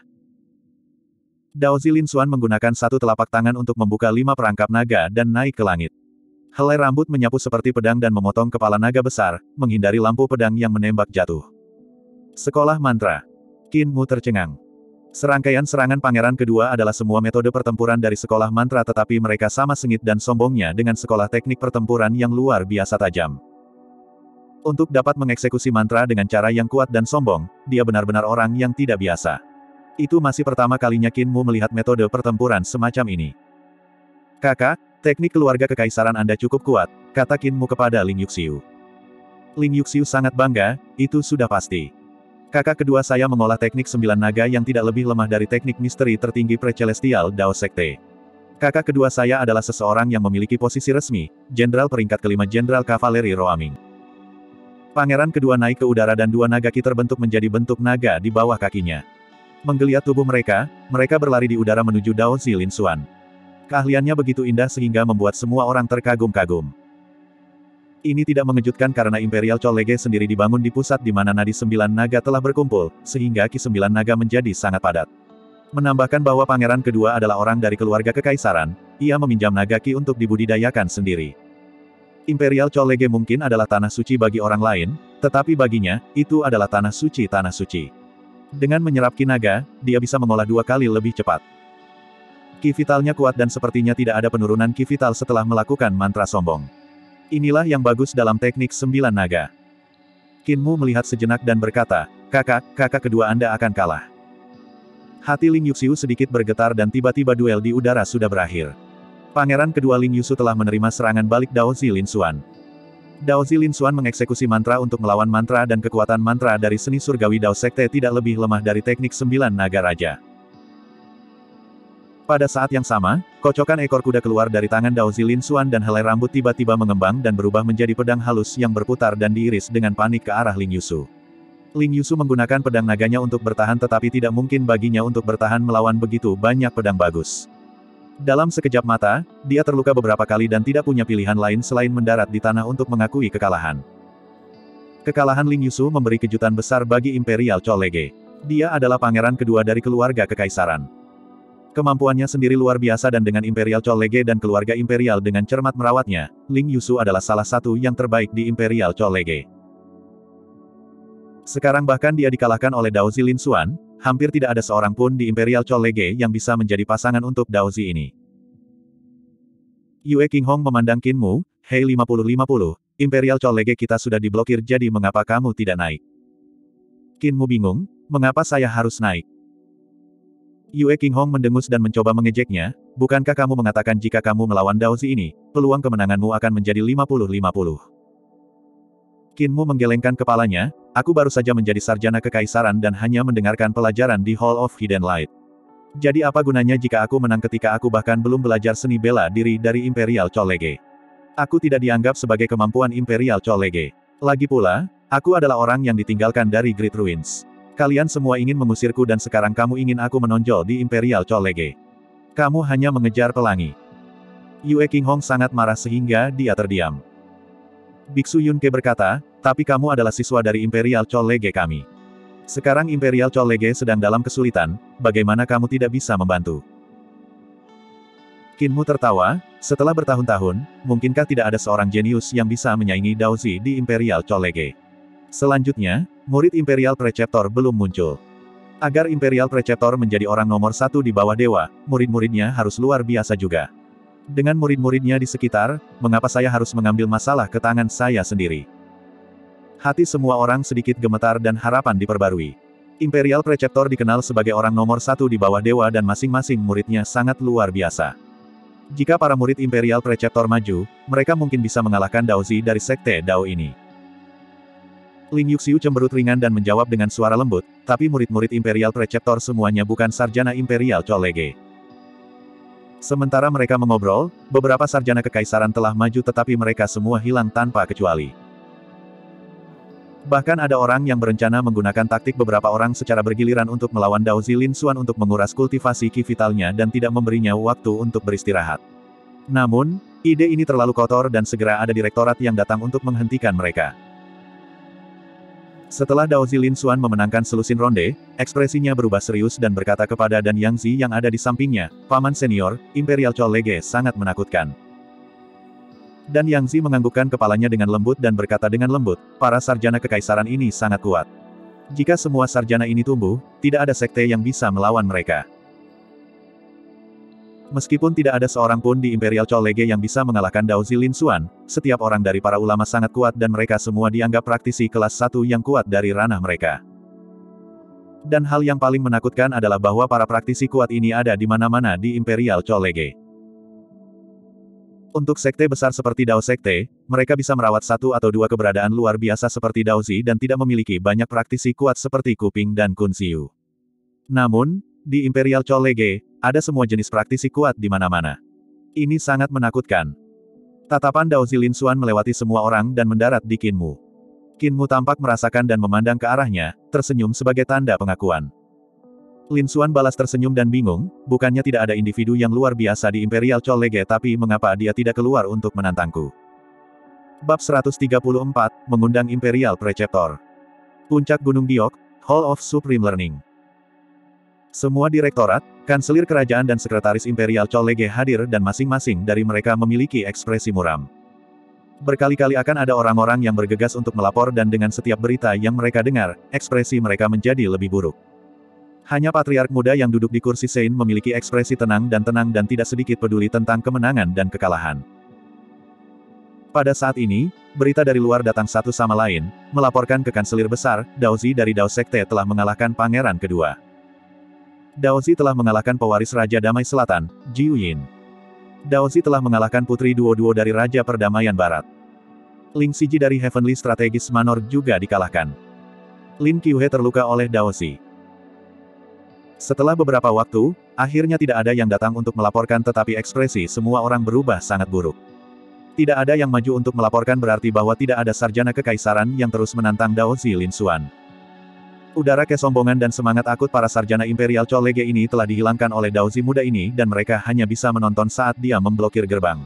Daozi Lin Xuan menggunakan satu telapak tangan untuk membuka lima perangkap naga dan naik ke langit. Helai rambut menyapu seperti pedang dan memotong kepala naga besar, menghindari lampu pedang yang menembak jatuh. Sekolah mantra. Qin Mu tercengang. Serangkaian serangan pangeran kedua adalah semua metode pertempuran dari sekolah mantra tetapi mereka sama sengit dan sombongnya dengan sekolah teknik pertempuran yang luar biasa tajam. Untuk dapat mengeksekusi mantra dengan cara yang kuat dan sombong, dia benar-benar orang yang tidak biasa. Itu masih pertama kalinya Qin Mu melihat metode pertempuran semacam ini. Kakak, teknik keluarga kekaisaran Anda cukup kuat, kata Qin Mu kepada Ling Yuxiu. Ling Yuxiu sangat bangga, itu sudah pasti. Kakak kedua saya mengolah teknik sembilan naga yang tidak lebih lemah dari teknik misteri tertinggi precelestial Dao Sekte. Kakak kedua saya adalah seseorang yang memiliki posisi resmi, Jenderal peringkat kelima Jenderal Kavaleri Roaming. Pangeran kedua naik ke udara dan dua naga ki terbentuk menjadi bentuk naga di bawah kakinya. Menggeliat tubuh mereka, mereka berlari di udara menuju Dao Zi Lin Xuan. Keahliannya begitu indah sehingga membuat semua orang terkagum-kagum. Ini tidak mengejutkan karena Imperial Chollege sendiri dibangun di pusat di mana nadi sembilan naga telah berkumpul, sehingga ki sembilan naga menjadi sangat padat. Menambahkan bahwa pangeran kedua adalah orang dari keluarga kekaisaran, ia meminjam naga ki untuk dibudidayakan sendiri. Imperial Chollege mungkin adalah tanah suci bagi orang lain, tetapi baginya, itu adalah tanah suci tanah suci. Dengan menyerap ki naga, dia bisa mengolah dua kali lebih cepat. Ki vitalnya kuat dan sepertinya tidak ada penurunan ki vital setelah melakukan mantra sombong. Inilah yang bagus dalam teknik sembilan naga. Qin Mu melihat sejenak dan berkata, kakak, kakak kedua Anda akan kalah. Hati Ling Yuxiu sedikit bergetar dan tiba-tiba duel di udara sudah berakhir. Pangeran kedua Ling Yusu telah menerima serangan balik Dao Zi Lin Xuan. Dao Zi Lin Xuan mengeksekusi mantra untuk melawan mantra dan kekuatan mantra dari seni surgawi Dao Sekte tidak lebih lemah dari teknik sembilan naga raja. Pada saat yang sama, kocokan ekor kuda keluar dari tangan Dao Zi Lin Xuan dan helai rambut tiba-tiba mengembang dan berubah menjadi pedang halus yang berputar dan diiris dengan panik ke arah Ling Yusu. Ling Yusu menggunakan pedang naganya untuk bertahan tetapi tidak mungkin baginya untuk bertahan melawan begitu banyak pedang bagus. Dalam sekejap mata, dia terluka beberapa kali dan tidak punya pilihan lain selain mendarat di tanah untuk mengakui kekalahan. Kekalahan Ling Yusu memberi kejutan besar bagi Imperial Chollege. Dia adalah pangeran kedua dari keluarga kekaisaran. Kemampuannya sendiri luar biasa dan dengan Imperial Chollege dan keluarga Imperial dengan cermat merawatnya, Ling Yusu adalah salah satu yang terbaik di Imperial Chollege. Sekarang bahkan dia dikalahkan oleh Dao Zi Lin Xuan, hampir tidak ada seorang pun di Imperial Chollege yang bisa menjadi pasangan untuk Dao Zi ini. Yue Qinghong memandang Qin Mu, hei lima puluh lima puluh, Imperial Chollege kita sudah diblokir jadi mengapa kamu tidak naik? Qin Mu bingung, mengapa saya harus naik? Yue Qinghong mendengus dan mencoba mengejeknya, bukankah kamu mengatakan jika kamu melawan Dao Zi ini, peluang kemenanganmu akan menjadi lima puluh lima puluh. Qin Mu menggelengkan kepalanya, aku baru saja menjadi sarjana kekaisaran dan hanya mendengarkan pelajaran di Hall of Hidden Light. Jadi apa gunanya jika aku menang ketika aku bahkan belum belajar seni bela diri dari Imperial Chollege? Aku tidak dianggap sebagai kemampuan Imperial Chollege. Lagi pula, aku adalah orang yang ditinggalkan dari Great Ruins. Kalian semua ingin mengusirku dan sekarang kamu ingin aku menonjol di Imperial Chollege. Kamu hanya mengejar pelangi. Yue Qinghong sangat marah sehingga dia terdiam. Biksu Yun Ke berkata, tapi kamu adalah siswa dari Imperial Chollege kami. Sekarang Imperial Chollege sedang dalam kesulitan, bagaimana kamu tidak bisa membantu? Qin Mu tertawa, setelah bertahun-tahun, mungkinkah tidak ada seorang jenius yang bisa menyaingi Dao Zi di Imperial Chollege? Selanjutnya, murid Imperial Preceptor belum muncul. Agar Imperial Preceptor menjadi orang nomor satu di bawah dewa, murid-muridnya harus luar biasa juga. Dengan murid-muridnya di sekitar, mengapa saya harus mengambil masalah ke tangan saya sendiri? Hati semua orang sedikit gemetar dan harapan diperbarui. Imperial Preceptor dikenal sebagai orang nomor satu di bawah dewa dan masing-masing muridnya sangat luar biasa. Jika para murid Imperial Preceptor maju, mereka mungkin bisa mengalahkan Dao Zi dari Sekte Dao ini. Ling Yuxiu cemberut ringan dan menjawab dengan suara lembut, tapi murid-murid Imperial Preceptor semuanya bukan sarjana Imperial Chollege. Sementara mereka mengobrol, beberapa sarjana kekaisaran telah maju tetapi mereka semua hilang tanpa kecuali. Bahkan ada orang yang berencana menggunakan taktik beberapa orang secara bergiliran untuk melawan Dao Zi Lin Xuan untuk menguras kultivasi ki vitalnya dan tidak memberinya waktu untuk beristirahat. Namun, ide ini terlalu kotor dan segera ada direktorat yang datang untuk menghentikan mereka. Setelah Dao Zi Lin Xuan memenangkan selusin ronde, ekspresinya berubah serius dan berkata kepada Dan Yang Zi yang ada di sampingnya, Paman Senior, Imperial Chollege sangat menakutkan. Dan Yang Zi menganggukkan kepalanya dengan lembut dan berkata dengan lembut, para sarjana kekaisaran ini sangat kuat. Jika semua sarjana ini tumbuh, tidak ada sekte yang bisa melawan mereka. Meskipun tidak ada seorang pun di Imperial Chollege yang bisa mengalahkan Dao Zi Lin Xuan, setiap orang dari para ulama sangat kuat dan mereka semua dianggap praktisi kelas satu yang kuat dari ranah mereka. Dan hal yang paling menakutkan adalah bahwa para praktisi kuat ini ada di mana-mana di Imperial Chollege. Untuk sekte besar seperti Dao Sekte, mereka bisa merawat satu atau dua keberadaan luar biasa seperti Dao Zi dan tidak memiliki banyak praktisi kuat seperti Kuping dan Kun Xiu. Namun, di Imperial Chollege, ada semua jenis praktisi kuat di mana-mana. Ini sangat menakutkan. Tatapan Dao Zi Lin Xuan melewati semua orang dan mendarat di Qinmu. Qinmu tampak merasakan dan memandang ke arahnya, tersenyum sebagai tanda pengakuan. Lin Xuan balas tersenyum dan bingung, bukannya tidak ada individu yang luar biasa di Imperial College tapi mengapa dia tidak keluar untuk menantangku. Bab seratus tiga puluh empat, Mengundang Imperial Preceptor. Puncak Gunung Giok, Hall of Supreme Learning. Semua direktorat, kanselir kerajaan dan sekretaris Imperial College hadir dan masing-masing dari mereka memiliki ekspresi muram. Berkali-kali akan ada orang-orang yang bergegas untuk melapor dan dengan setiap berita yang mereka dengar, ekspresi mereka menjadi lebih buruk. Hanya patriark muda yang duduk di kursi Sein memiliki ekspresi tenang dan tenang dan tidak sedikit peduli tentang kemenangan dan kekalahan. Pada saat ini, berita dari luar datang satu sama lain, melaporkan ke kanselir besar, Dao Zi dari Dao Sekte telah mengalahkan pangeran kedua. Dao Zi telah mengalahkan pewaris Raja Damai Selatan, Jiu Yin. Dao Zi telah mengalahkan putri duo-duo dari Raja Perdamaian Barat. Ling Siji dari Heavenly Strategis Manor juga dikalahkan. Lin Qiuhe terluka oleh Dao Zi. Setelah beberapa waktu, akhirnya tidak ada yang datang untuk melaporkan tetapi ekspresi semua orang berubah sangat buruk. Tidak ada yang maju untuk melaporkan berarti bahwa tidak ada sarjana kekaisaran yang terus menantang Dao Zi Lin Xuan. Udara kesombongan dan semangat akut para sarjana Imperial College ini telah dihilangkan oleh Dao Zi muda ini dan mereka hanya bisa menonton saat dia memblokir gerbang.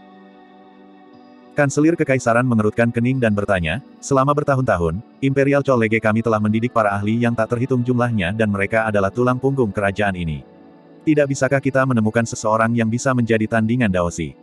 Kanselir Kekaisaran mengerutkan kening dan bertanya, selama bertahun-tahun, Imperial College kami telah mendidik para ahli yang tak terhitung jumlahnya dan mereka adalah tulang punggung kerajaan ini. Tidak bisakah kita menemukan seseorang yang bisa menjadi tandingan Dao Zi?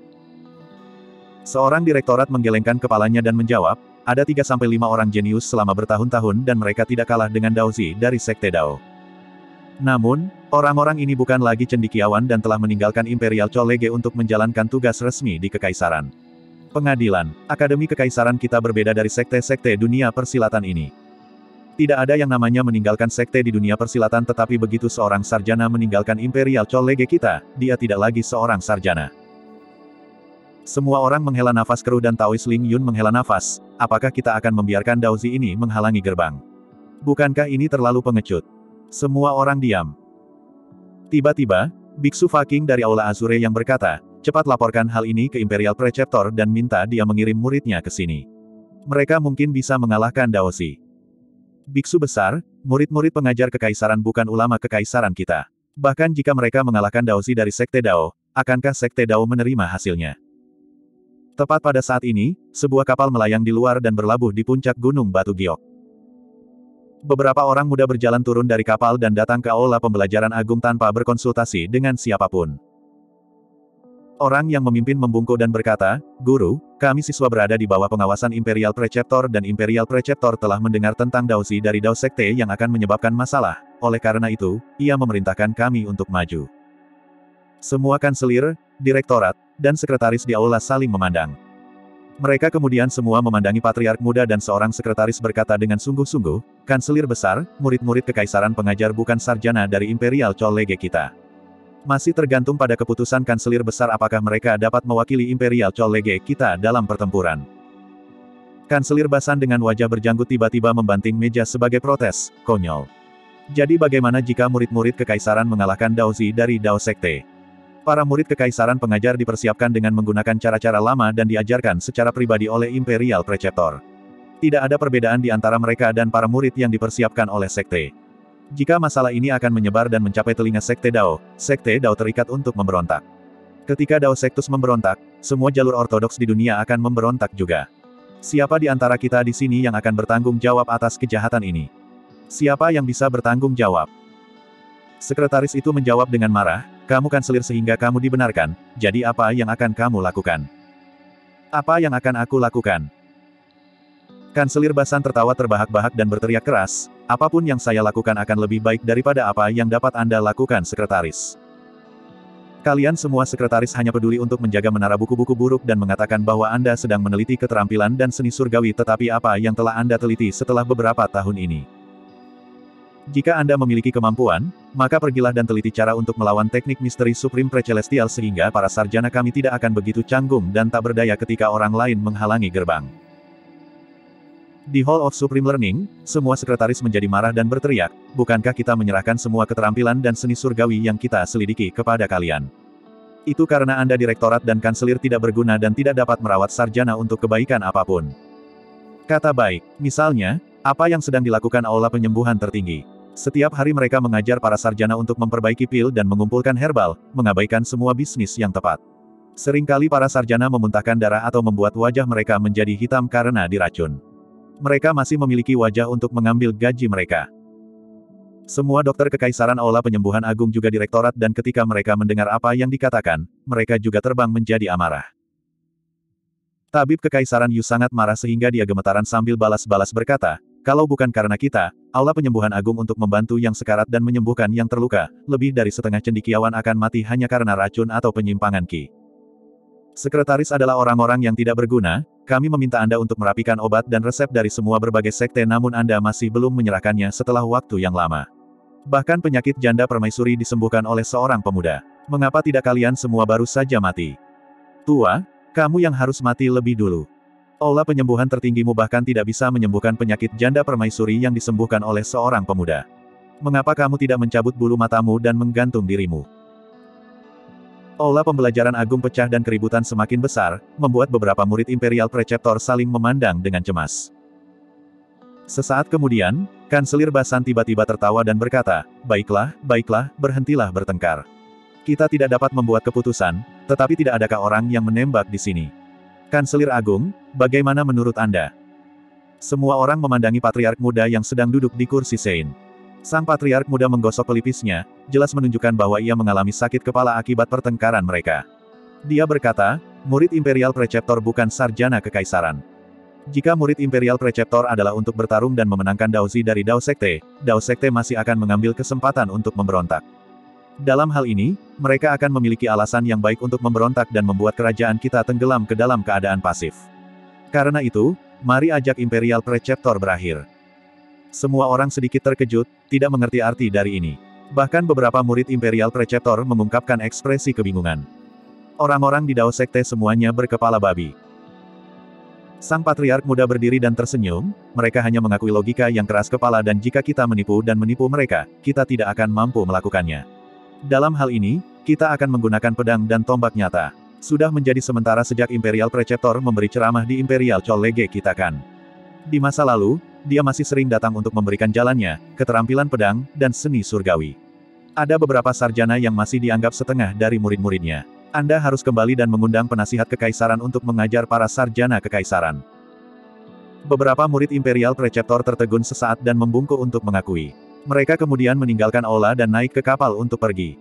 Seorang direktorat menggelengkan kepalanya dan menjawab, ada tiga sampai lima orang jenius selama bertahun-tahun dan mereka tidak kalah dengan Dao Zi dari Sekte Dao. Namun, orang-orang ini bukan lagi cendekiawan dan telah meninggalkan Imperial College untuk menjalankan tugas resmi di Kekaisaran. Pengadilan, Akademi Kekaisaran kita berbeda dari sekte-sekte dunia persilatan ini. Tidak ada yang namanya meninggalkan sekte di dunia persilatan tetapi begitu seorang sarjana meninggalkan Imperial College kita, dia tidak lagi seorang sarjana. Semua orang menghela nafas keruh dan Taois Ling Yun menghela nafas, apakah kita akan membiarkan Dao Zi ini menghalangi gerbang? Bukankah ini terlalu pengecut? Semua orang diam. Tiba-tiba, Biksu Faking dari Aula Azure yang berkata, cepat laporkan hal ini ke Imperial Preceptor dan minta dia mengirim muridnya ke sini. Mereka mungkin bisa mengalahkan Dao Zi. Biksu besar, murid-murid pengajar kekaisaran bukan ulama kekaisaran kita. Bahkan jika mereka mengalahkan Dao Zi dari Sekte Dao, akankah Sekte Dao menerima hasilnya? Tepat pada saat ini, sebuah kapal melayang di luar dan berlabuh di puncak Gunung Batu Giok. Beberapa orang muda berjalan turun dari kapal dan datang ke aula pembelajaran agung tanpa berkonsultasi dengan siapapun. Orang yang memimpin membungkuk dan berkata, Guru, kami siswa berada di bawah pengawasan Imperial Preceptor dan Imperial Preceptor telah mendengar tentang Dao Zi dari Dao Sekte yang akan menyebabkan masalah, oleh karena itu, ia memerintahkan kami untuk maju. Semua kanselir, direktorat, dan sekretaris di aula saling memandang. Mereka kemudian semua memandangi patriark muda dan seorang sekretaris berkata dengan sungguh-sungguh, kanselir besar, murid-murid kekaisaran pengajar bukan sarjana dari Imperial College kita. Masih tergantung pada keputusan kanselir besar apakah mereka dapat mewakili Imperial College kita dalam pertempuran. Kanselir Basan dengan wajah berjanggut tiba-tiba membanting meja sebagai protes, konyol. Jadi bagaimana jika murid-murid kekaisaran mengalahkan Dao Zi dari Dao Sekte? Para murid kekaisaran pengajar dipersiapkan dengan menggunakan cara-cara lama dan diajarkan secara pribadi oleh Imperial Preceptor. Tidak ada perbedaan di antara mereka dan para murid yang dipersiapkan oleh Sekte. Jika masalah ini akan menyebar dan mencapai telinga Sekte Dao, Sekte Dao terikat untuk memberontak. Ketika Dao Sektus memberontak, semua jalur ortodoks di dunia akan memberontak juga. Siapa di antara kita di sini yang akan bertanggung jawab atas kejahatan ini? Siapa yang bisa bertanggung jawab? Sekretaris itu menjawab dengan marah, kamu kanselir sehingga kamu dibenarkan, jadi apa yang akan kamu lakukan? Apa yang akan aku lakukan? Kanselir Basan tertawa terbahak-bahak dan berteriak keras, apapun yang saya lakukan akan lebih baik daripada apa yang dapat Anda lakukan sekretaris. Kalian semua sekretaris hanya peduli untuk menjaga menara buku-buku buruk dan mengatakan bahwa Anda sedang meneliti keterampilan dan seni surgawi tetapi apa yang telah Anda teliti setelah beberapa tahun ini? Jika Anda memiliki kemampuan, maka pergilah dan teliti cara untuk melawan teknik misteri Supreme Precelestial sehingga para sarjana kami tidak akan begitu canggung dan tak berdaya ketika orang lain menghalangi gerbang. Di Hall of Supreme Learning, semua sekretaris menjadi marah dan berteriak, bukankah kita menyerahkan semua keterampilan dan seni surgawi yang kita selidiki kepada kalian? Itu karena Anda direktorat dan kanselir tidak berguna dan tidak dapat merawat sarjana untuk kebaikan apapun. Kata baik, misalnya, apa yang sedang dilakukan Aula Penyembuhan Tertinggi. Setiap hari mereka mengajar para sarjana untuk memperbaiki pil dan mengumpulkan herbal, mengabaikan semua bisnis yang tepat. Seringkali para sarjana memuntahkan darah atau membuat wajah mereka menjadi hitam karena diracun. Mereka masih memiliki wajah untuk mengambil gaji mereka. Semua dokter Kekaisaran Aula Penyembuhan Agung juga direktorat dan ketika mereka mendengar apa yang dikatakan, mereka juga terbang menjadi amarah. Tabib Kekaisaran Yu sangat marah sehingga dia gemetaran sambil balas-balas berkata, kalau bukan karena kita, Aula Penyembuhan Agung untuk membantu yang sekarat dan menyembuhkan yang terluka, lebih dari setengah cendekiawan akan mati hanya karena racun atau penyimpangan Qi. Sekretaris adalah orang-orang yang tidak berguna, kami meminta Anda untuk merapikan obat dan resep dari semua berbagai sekte namun Anda masih belum menyerahkannya setelah waktu yang lama. Bahkan penyakit janda permaisuri disembuhkan oleh seorang pemuda. Mengapa tidak kalian semua baru saja mati? Tua, kamu yang harus mati lebih dulu. Aula Penyembuhan Tertinggimu bahkan tidak bisa menyembuhkan penyakit janda permaisuri yang disembuhkan oleh seorang pemuda. Mengapa kamu tidak mencabut bulu matamu dan menggantung dirimu? Aula Pembelajaran Agung pecah dan keributan semakin besar, membuat beberapa murid Imperial Preceptor saling memandang dengan cemas. Sesaat kemudian, Kanselir Basan tiba-tiba tertawa dan berkata, baiklah, baiklah, berhentilah bertengkar. Kita tidak dapat membuat keputusan, tetapi tidak adakah orang yang menembak di sini? Kanselir Agung, bagaimana menurut Anda? Semua orang memandangi patriark muda yang sedang duduk di kursi Sein. Sang patriark muda menggosok pelipisnya, jelas menunjukkan bahwa ia mengalami sakit kepala akibat pertengkaran mereka. Dia berkata, murid Imperial Preceptor bukan sarjana kekaisaran. Jika murid Imperial Preceptor adalah untuk bertarung dan memenangkan Daozi dari Dao Sekte, Dao Sekte masih akan mengambil kesempatan untuk memberontak. Dalam hal ini, mereka akan memiliki alasan yang baik untuk memberontak dan membuat kerajaan kita tenggelam ke dalam keadaan pasif. Karena itu, mari ajak Imperial Preceptor berakhir. Semua orang sedikit terkejut, tidak mengerti arti dari ini. Bahkan beberapa murid Imperial Preceptor mengungkapkan ekspresi kebingungan. Orang-orang di Dao Sekte semuanya berkepala babi. Sang patriark muda berdiri dan tersenyum, mereka hanya mengakui logika yang keras kepala dan jika kita menipu dan menipu mereka, kita tidak akan mampu melakukannya. Dalam hal ini, kita akan menggunakan pedang dan tombak nyata. Sudah menjadi sementara sejak Imperial Preceptor memberi ceramah di Imperial College kita kan. Di masa lalu, dia masih sering datang untuk memberikan jalannya, keterampilan pedang, dan seni surgawi. Ada beberapa sarjana yang masih dianggap setengah dari murid-muridnya. Anda harus kembali dan mengundang penasihat kekaisaran untuk mengajar para sarjana kekaisaran. Beberapa murid Imperial Preceptor tertegun sesaat dan membungkuk untuk mengakui. Mereka kemudian meninggalkan aula dan naik ke kapal untuk pergi.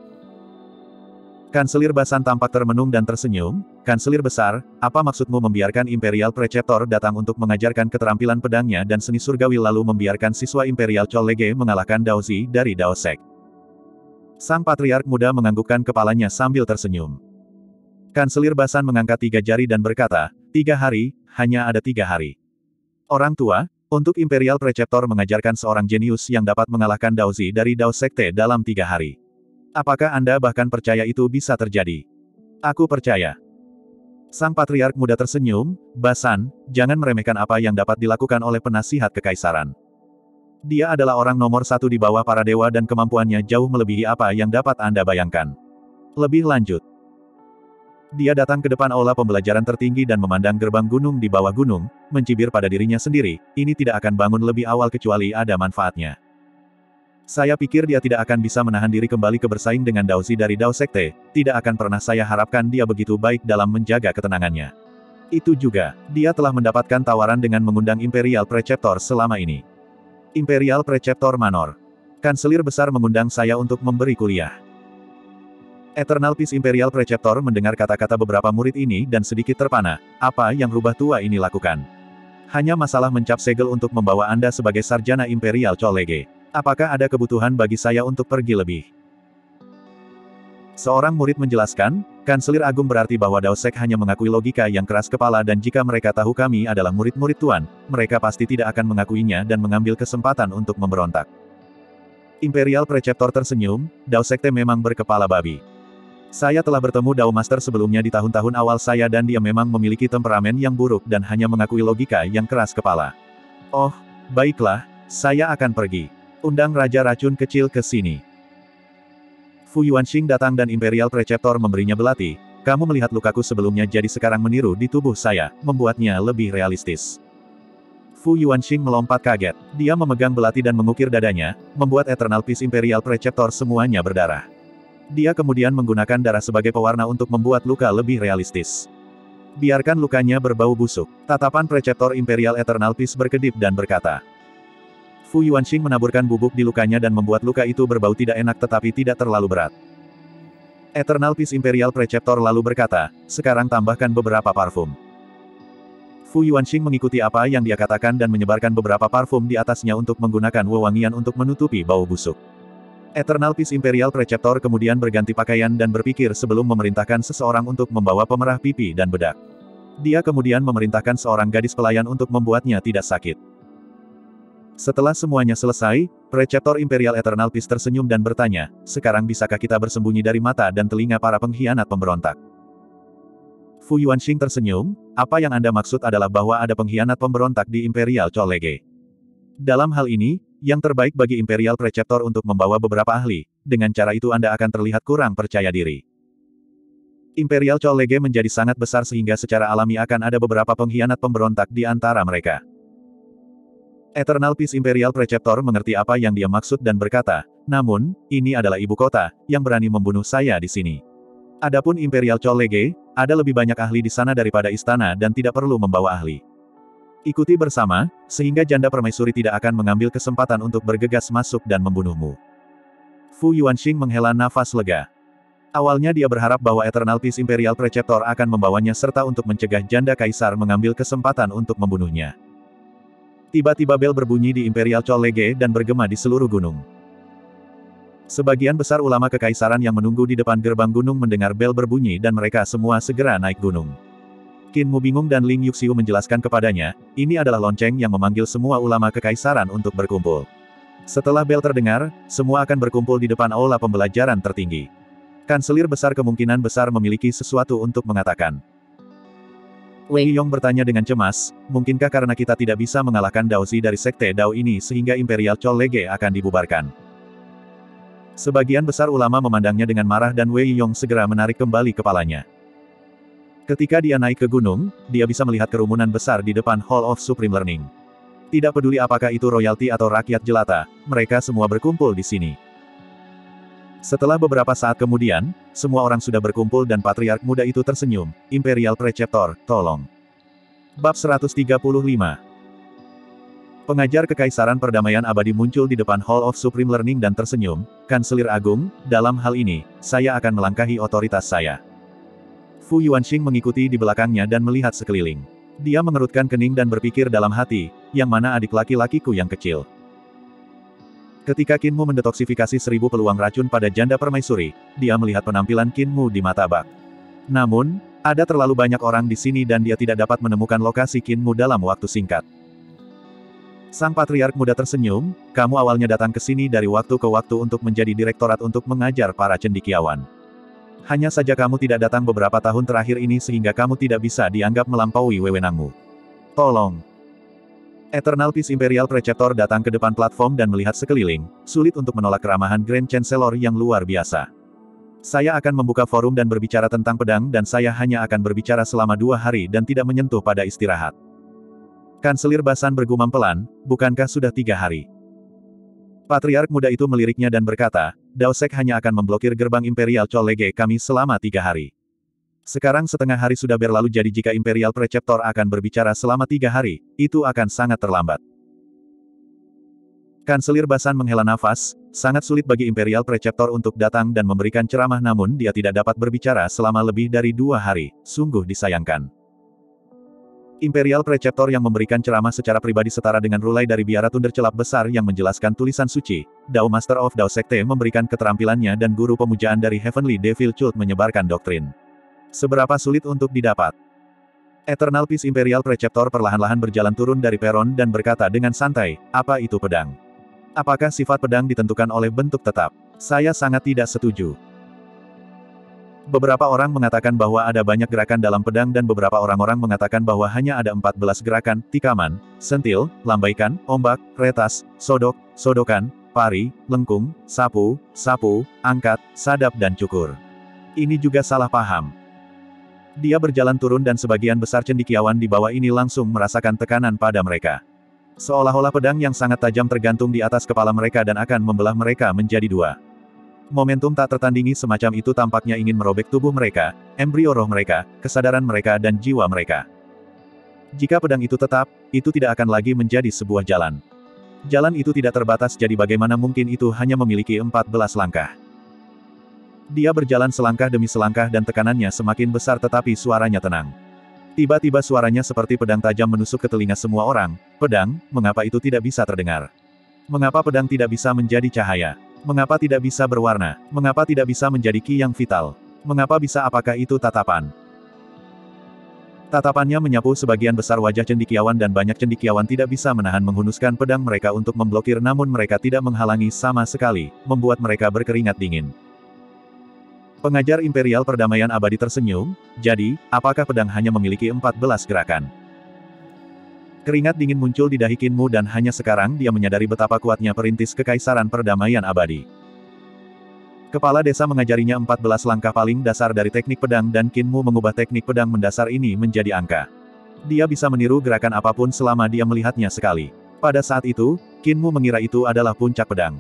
Kanselir Basan tampak termenung dan tersenyum. Kanselir besar, apa maksudmu membiarkan Imperial Preceptor datang untuk mengajarkan keterampilan pedangnya dan seni surgawi lalu membiarkan siswa Imperial College mengalahkan Daozi dari Dao Sek? Sang patriark muda menganggukkan kepalanya sambil tersenyum. Kanselir Basan mengangkat tiga jari dan berkata, tiga hari, hanya ada tiga hari. Orang tua, untuk Imperial Preceptor mengajarkan seorang jenius yang dapat mengalahkan Daozi dari Dao Sekte dalam tiga hari. Apakah Anda bahkan percaya itu bisa terjadi? Aku percaya. Sang patriark muda tersenyum, Basan, jangan meremehkan apa yang dapat dilakukan oleh penasihat kekaisaran. Dia adalah orang nomor satu di bawah para dewa dan kemampuannya jauh melebihi apa yang dapat Anda bayangkan. Lebih lanjut, dia datang ke depan aula pembelajaran tertinggi dan memandang gerbang gunung di bawah gunung, mencibir pada dirinya sendiri, ini tidak akan bangun lebih awal kecuali ada manfaatnya. Saya pikir dia tidak akan bisa menahan diri kembali ke bersaing dengan Daozi dari Dao Sekte, tidak akan pernah saya harapkan dia begitu baik dalam menjaga ketenangannya. Itu juga, dia telah mendapatkan tawaran dengan mengundang Imperial Preceptor selama ini. Imperial Preceptor Manor. Kanselir besar mengundang saya untuk memberi kuliah. Eternal Peace Imperial Preceptor mendengar kata-kata beberapa murid ini dan sedikit terpana, apa yang rubah tua ini lakukan? Hanya masalah mencap segel untuk membawa Anda sebagai sarjana Imperial College. Apakah ada kebutuhan bagi saya untuk pergi lebih? Seorang murid menjelaskan, Kanselir Agung berarti bahwa Dao Sek hanya mengakui logika yang keras kepala dan jika mereka tahu kami adalah murid-murid Tuan, mereka pasti tidak akan mengakuinya dan mengambil kesempatan untuk memberontak. Imperial Preceptor tersenyum, Dao Sekte memang berkepala babi. Saya telah bertemu Dao Master sebelumnya di tahun-tahun awal saya dan dia memang memiliki temperamen yang buruk dan hanya mengakui logika yang keras kepala. Oh, baiklah, saya akan pergi. Undang Raja Racun Kecil ke sini. Fu Yuanxing datang dan Imperial Preceptor memberinya belati. Kamu melihat lukaku sebelumnya jadi sekarang meniru di tubuh saya, membuatnya lebih realistis. Fu Yuanxing melompat kaget. Dia memegang belati dan mengukir dadanya, membuat Eternal Peace Imperial Preceptor semuanya berdarah. Dia kemudian menggunakan darah sebagai pewarna untuk membuat luka lebih realistis. Biarkan lukanya berbau busuk. Tatapan Preceptor Imperial Eternal Peace berkedip dan berkata. Fu Yuanxing menaburkan bubuk di lukanya dan membuat luka itu berbau tidak enak tetapi tidak terlalu berat. Eternal Peace Imperial Preceptor lalu berkata, sekarang tambahkan beberapa parfum. Fu Yuanxing mengikuti apa yang dia katakan dan menyebarkan beberapa parfum di atasnya untuk menggunakan wewangian untuk menutupi bau busuk. Eternal Peace Imperial Preceptor kemudian berganti pakaian dan berpikir sebelum memerintahkan seseorang untuk membawa pemerah pipi dan bedak. Dia kemudian memerintahkan seorang gadis pelayan untuk membuatnya tidak sakit. Setelah semuanya selesai, Preceptor Imperial Eternal Peace tersenyum dan bertanya, sekarang bisakah kita bersembunyi dari mata dan telinga para pengkhianat pemberontak? Fu Yuanxing tersenyum, apa yang Anda maksud adalah bahwa ada pengkhianat pemberontak di Imperial College. Dalam hal ini, yang terbaik bagi Imperial Preceptor untuk membawa beberapa ahli, dengan cara itu Anda akan terlihat kurang percaya diri. Imperial College menjadi sangat besar sehingga secara alami akan ada beberapa pengkhianat pemberontak di antara mereka. Eternal Peace Imperial Preceptor mengerti apa yang dia maksud dan berkata, namun, ini adalah ibu kota, yang berani membunuh saya di sini. Adapun Imperial College, ada lebih banyak ahli di sana daripada istana dan tidak perlu membawa ahli. Ikuti bersama, sehingga janda permaisuri tidak akan mengambil kesempatan untuk bergegas masuk dan membunuhmu. Fu Yuanxing menghela nafas lega. Awalnya dia berharap bahwa Eternal Peace Imperial Preceptor akan membawanya serta untuk mencegah janda kaisar mengambil kesempatan untuk membunuhnya. Tiba-tiba bel berbunyi di Imperial College dan bergema di seluruh gunung. Sebagian besar ulama kekaisaran yang menunggu di depan gerbang gunung mendengar bel berbunyi dan mereka semua segera naik gunung. Qin Mu bingung dan Ling Yuxiu menjelaskan kepadanya, ini adalah lonceng yang memanggil semua ulama kekaisaran untuk berkumpul. Setelah bel terdengar, semua akan berkumpul di depan aula pembelajaran tertinggi. Kanselir besar kemungkinan besar memiliki sesuatu untuk mengatakan. Wei Yong bertanya dengan cemas, mungkinkah karena kita tidak bisa mengalahkan Daozi dari sekte Dao ini sehingga Imperial College akan dibubarkan? Sebagian besar ulama memandangnya dengan marah dan Wei Yong segera menarik kembali kepalanya. Ketika dia naik ke gunung, dia bisa melihat kerumunan besar di depan Hall of Supreme Learning. Tidak peduli apakah itu royalti atau rakyat jelata, mereka semua berkumpul di sini. Setelah beberapa saat kemudian, semua orang sudah berkumpul dan patriark muda itu tersenyum, Imperial Preceptor, tolong. Bab seratus tiga puluh lima. Pengajar Kekaisaran Perdamaian Abadi muncul di depan Hall of Supreme Learning dan tersenyum, Kanselir Agung, dalam hal ini, saya akan melangkahi otoritas saya. Fu Yuanxing mengikuti di belakangnya dan melihat sekeliling. Dia mengerutkan kening dan berpikir dalam hati, yang mana adik laki-lakiku yang kecil. Ketika Qin Mu mendetoksifikasi seribu peluang racun pada janda permaisuri, dia melihat penampilan Qin Mu di mata bak. Namun, ada terlalu banyak orang di sini dan dia tidak dapat menemukan lokasi Qin Mu dalam waktu singkat. Sang patriark muda tersenyum, kamu awalnya datang ke sini dari waktu ke waktu untuk menjadi direktorat untuk mengajar para cendekiawan. Hanya saja kamu tidak datang beberapa tahun terakhir ini sehingga kamu tidak bisa dianggap melampaui wewenangmu. Tolong. Eternal Peace Imperial Preceptor datang ke depan platform dan melihat sekeliling, sulit untuk menolak keramahan Grand Chancellor yang luar biasa. Saya akan membuka forum dan berbicara tentang pedang dan saya hanya akan berbicara selama dua hari dan tidak menyentuh pada istirahat. Kanselir Basan bergumam pelan, bukankah sudah tiga hari? Patriark muda itu meliriknya dan berkata, Daosek hanya akan memblokir gerbang Imperial College kami selama tiga hari. Sekarang setengah hari sudah berlalu jadi jika Imperial Preceptor akan berbicara selama tiga hari, itu akan sangat terlambat. Kanselir Basan menghela nafas, sangat sulit bagi Imperial Preceptor untuk datang dan memberikan ceramah namun dia tidak dapat berbicara selama lebih dari dua hari, sungguh disayangkan. Imperial Preceptor yang memberikan ceramah secara pribadi setara dengan Rulai dari biara Tunder celap besar yang menjelaskan tulisan suci, Dao Master of Dao Sekte memberikan keterampilannya dan guru pemujaan dari Heavenly Devil Cult menyebarkan doktrin. Seberapa sulit untuk didapat? Eternal Peace Imperial Preceptor perlahan-lahan berjalan turun dari peron dan berkata dengan santai, apa itu pedang? Apakah sifat pedang ditentukan oleh bentuk tetap? Saya sangat tidak setuju. Beberapa orang mengatakan bahwa ada banyak gerakan dalam pedang dan beberapa orang-orang mengatakan bahwa hanya ada empat belas gerakan, tikaman, sentil, lambaikan, ombak, retas, sodok, sodokan, pari, lengkung, sapu, sapu, angkat, sadap dan cukur. Ini juga salah paham. Dia berjalan turun dan sebagian besar cendekiawan di bawah ini langsung merasakan tekanan pada mereka. Seolah-olah pedang yang sangat tajam tergantung di atas kepala mereka dan akan membelah mereka menjadi dua. Momentum tak tertandingi semacam itu tampaknya ingin merobek tubuh mereka, embrio roh mereka, kesadaran mereka dan jiwa mereka. Jika pedang itu tetap, itu tidak akan lagi menjadi sebuah jalan. Jalan itu tidak terbatas, jadi bagaimana mungkin itu hanya memiliki empat belas langkah. Dia berjalan selangkah demi selangkah dan tekanannya semakin besar tetapi suaranya tenang. Tiba-tiba suaranya seperti pedang tajam menusuk ke telinga semua orang. Pedang, mengapa itu tidak bisa terdengar? Mengapa pedang tidak bisa menjadi cahaya? Mengapa tidak bisa berwarna? Mengapa tidak bisa menjadi ki yang vital? Mengapa bisa? Apakah itu tatapan? Tatapannya menyapu sebagian besar wajah cendekiawan dan banyak cendekiawan tidak bisa menahan menghunuskan pedang mereka untuk memblokir, namun mereka tidak menghalangi sama sekali, membuat mereka berkeringat dingin. Pengajar Imperial Perdamaian Abadi tersenyum, jadi, apakah pedang hanya memiliki empat belas gerakan? Keringat dingin muncul di dahi Qin Mu dan hanya sekarang dia menyadari betapa kuatnya perintis Kekaisaran Perdamaian Abadi. Kepala desa mengajarinya empat belas langkah paling dasar dari teknik pedang dan Qin Mu mengubah teknik pedang mendasar ini menjadi angka. Dia bisa meniru gerakan apapun selama dia melihatnya sekali. Pada saat itu, Qin Mu mengira itu adalah puncak pedang.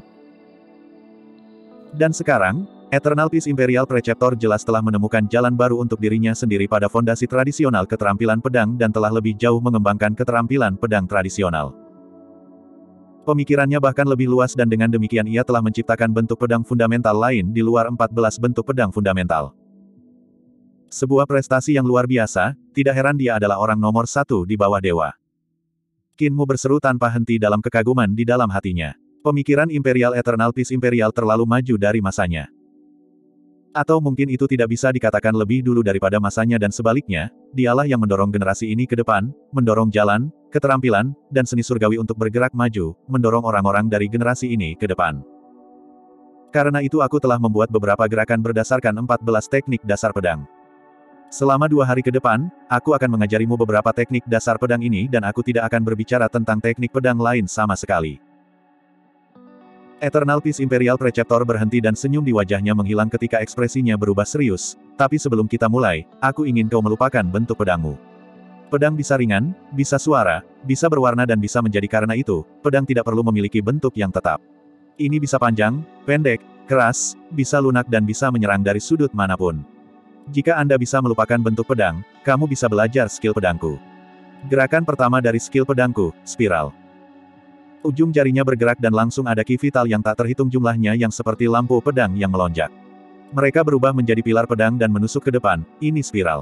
Dan sekarang, Eternal Peace Imperial Preceptor jelas telah menemukan jalan baru untuk dirinya sendiri pada fondasi tradisional keterampilan pedang dan telah lebih jauh mengembangkan keterampilan pedang tradisional. Pemikirannya bahkan lebih luas dan dengan demikian ia telah menciptakan bentuk pedang fundamental lain di luar empat belas bentuk pedang fundamental. Sebuah prestasi yang luar biasa, tidak heran dia adalah orang nomor satu di bawah dewa. Qin Mu berseru tanpa henti dalam kekaguman di dalam hatinya. Pemikiran Imperial Eternal Peace Imperial terlalu maju dari masanya. Atau mungkin itu tidak bisa dikatakan lebih dulu daripada masanya dan sebaliknya, dialah yang mendorong generasi ini ke depan, mendorong jalan, keterampilan, dan seni surgawi untuk bergerak maju, mendorong orang-orang dari generasi ini ke depan. Karena itu aku telah membuat beberapa gerakan berdasarkan empat belas teknik dasar pedang. Selama dua hari ke depan, aku akan mengajarimu beberapa teknik dasar pedang ini dan aku tidak akan berbicara tentang teknik pedang lain sama sekali. Eternal Peace Imperial Preceptor berhenti dan senyum di wajahnya menghilang ketika ekspresinya berubah serius. Tapi sebelum kita mulai, aku ingin kau melupakan bentuk pedangmu. Pedang bisa ringan, bisa suara, bisa berwarna dan bisa menjadi, karena itu, pedang tidak perlu memiliki bentuk yang tetap. Ini bisa panjang, pendek, keras, bisa lunak dan bisa menyerang dari sudut manapun. Jika Anda bisa melupakan bentuk pedang, kamu bisa belajar skill pedangku. Gerakan pertama dari skill pedangku, spiral. Ujung jarinya bergerak dan langsung ada ki vital yang tak terhitung jumlahnya yang seperti lampu pedang yang melonjak. Mereka berubah menjadi pilar pedang dan menusuk ke depan, ini spiral.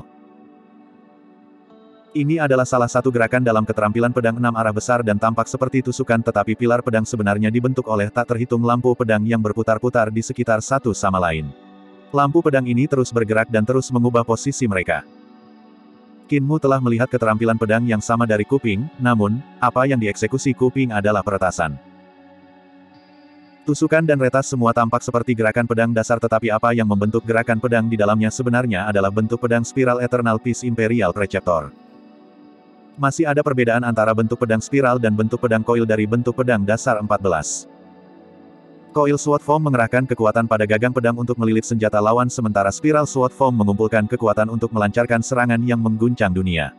Ini adalah salah satu gerakan dalam keterampilan pedang enam arah besar dan tampak seperti tusukan, tetapi pilar pedang sebenarnya dibentuk oleh tak terhitung lampu pedang yang berputar-putar di sekitar satu sama lain. Lampu pedang ini terus bergerak dan terus mengubah posisi mereka. Qin Mu telah melihat keterampilan pedang yang sama dari Kuping, namun, apa yang dieksekusi Kuping adalah peretasan. Tusukan dan retas semua tampak seperti gerakan pedang dasar, tetapi apa yang membentuk gerakan pedang di dalamnya sebenarnya adalah bentuk pedang spiral Eternal Peace Imperial Preceptor. Masih ada perbedaan antara bentuk pedang spiral dan bentuk pedang coil dari bentuk pedang dasar empat belas. Coil Sword Form mengerahkan kekuatan pada gagang pedang untuk melilit senjata lawan, sementara Spiral Sword Form mengumpulkan kekuatan untuk melancarkan serangan yang mengguncang dunia.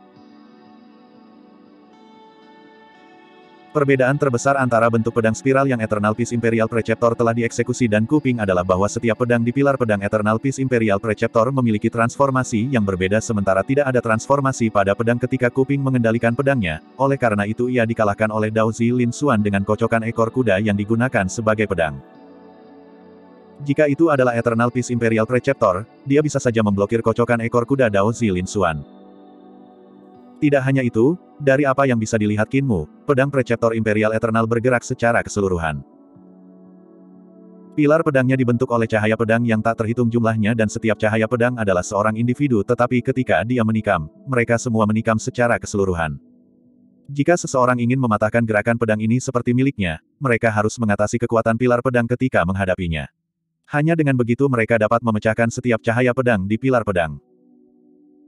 Perbedaan terbesar antara bentuk pedang spiral yang Eternal Peace Imperial Preceptor telah dieksekusi dan Kuping adalah bahwa setiap pedang di pilar pedang Eternal Peace Imperial Preceptor memiliki transformasi yang berbeda, sementara tidak ada transformasi pada pedang ketika Kuping mengendalikan pedangnya. Oleh karena itu ia dikalahkan oleh Dao Zi Lin Xuan dengan kocokan ekor kuda yang digunakan sebagai pedang. Jika itu adalah Eternal Peace Imperial Preceptor, dia bisa saja memblokir kocokan ekor kuda Dao Zi Lin Xuan. Tidak hanya itu, dari apa yang bisa dilihat Qin Mu, pedang Preceptor Imperial Eternal bergerak secara keseluruhan. Pilar pedangnya dibentuk oleh cahaya pedang yang tak terhitung jumlahnya dan setiap cahaya pedang adalah seorang individu, tetapi ketika dia menikam, mereka semua menikam secara keseluruhan. Jika seseorang ingin mematahkan gerakan pedang ini seperti miliknya, mereka harus mengatasi kekuatan pilar pedang ketika menghadapinya. Hanya dengan begitu mereka dapat memecahkan setiap cahaya pedang di pilar pedang.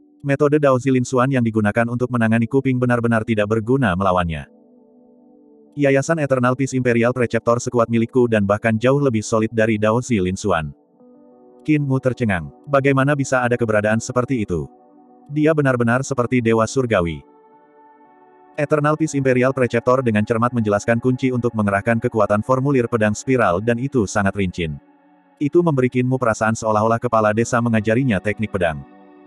Metode Dao Zi Lin Xuan yang digunakan untuk menangani Kuping benar-benar tidak berguna melawannya. Yayasan Eternal Peace Imperial Preceptor sekuat milikku dan bahkan jauh lebih solid dari Daozi Lin Xuan. Qin Mu tercengang. Bagaimana bisa ada keberadaan seperti itu? Dia benar-benar seperti dewa surgawi. Eternal Peace Imperial Preceptor dengan cermat menjelaskan kunci untuk mengerahkan kekuatan formulir pedang spiral dan itu sangat rinci. Itu memberi Qin Mu perasaan seolah-olah kepala desa mengajarinya teknik pedang.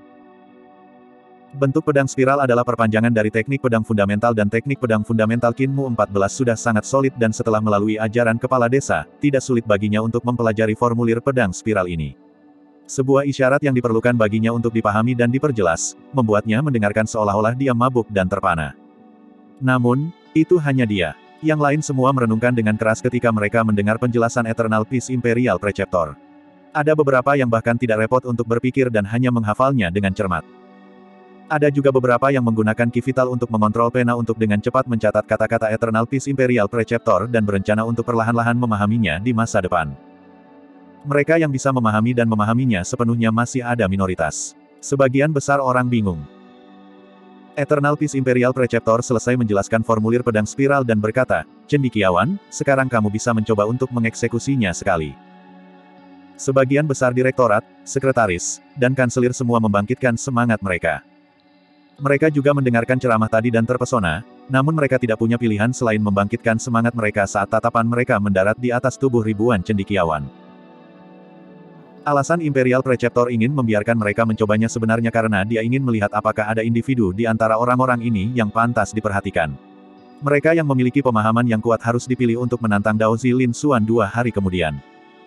Bentuk pedang spiral adalah perpanjangan dari teknik pedang fundamental dan teknik pedang fundamental Qin Mu empat belas sudah sangat solid dan setelah melalui ajaran kepala desa, tidak sulit baginya untuk mempelajari formulir pedang spiral ini. Sebuah isyarat yang diperlukan baginya untuk dipahami dan diperjelas, membuatnya mendengarkan seolah-olah dia mabuk dan terpana. Namun, itu hanya dia. Yang lain semua merenungkan dengan keras ketika mereka mendengar penjelasan Eternal Peace Imperial Preceptor. Ada beberapa yang bahkan tidak repot untuk berpikir dan hanya menghafalnya dengan cermat. Ada juga beberapa yang menggunakan Ki Vital untuk mengontrol pena untuk dengan cepat mencatat kata-kata Eternal Peace Imperial Preceptor dan berencana untuk perlahan-lahan memahaminya di masa depan. Mereka yang bisa memahami dan memahaminya sepenuhnya masih ada minoritas. Sebagian besar orang bingung. Eternal Peace Imperial Preceptor selesai menjelaskan formulir pedang spiral dan berkata, "Cendikiawan, sekarang kamu bisa mencoba untuk mengeksekusinya sekali." Sebagian besar direktorat, sekretaris, dan kanselir semua membangkitkan semangat mereka. Mereka juga mendengarkan ceramah tadi dan terpesona, namun mereka tidak punya pilihan selain membangkitkan semangat mereka saat tatapan mereka mendarat di atas tubuh ribuan cendikiawan. Alasan Imperial Preceptor ingin membiarkan mereka mencobanya sebenarnya karena dia ingin melihat apakah ada individu di antara orang-orang ini yang pantas diperhatikan. Mereka yang memiliki pemahaman yang kuat harus dipilih untuk menantang Daozi Lin Xuan dua hari kemudian.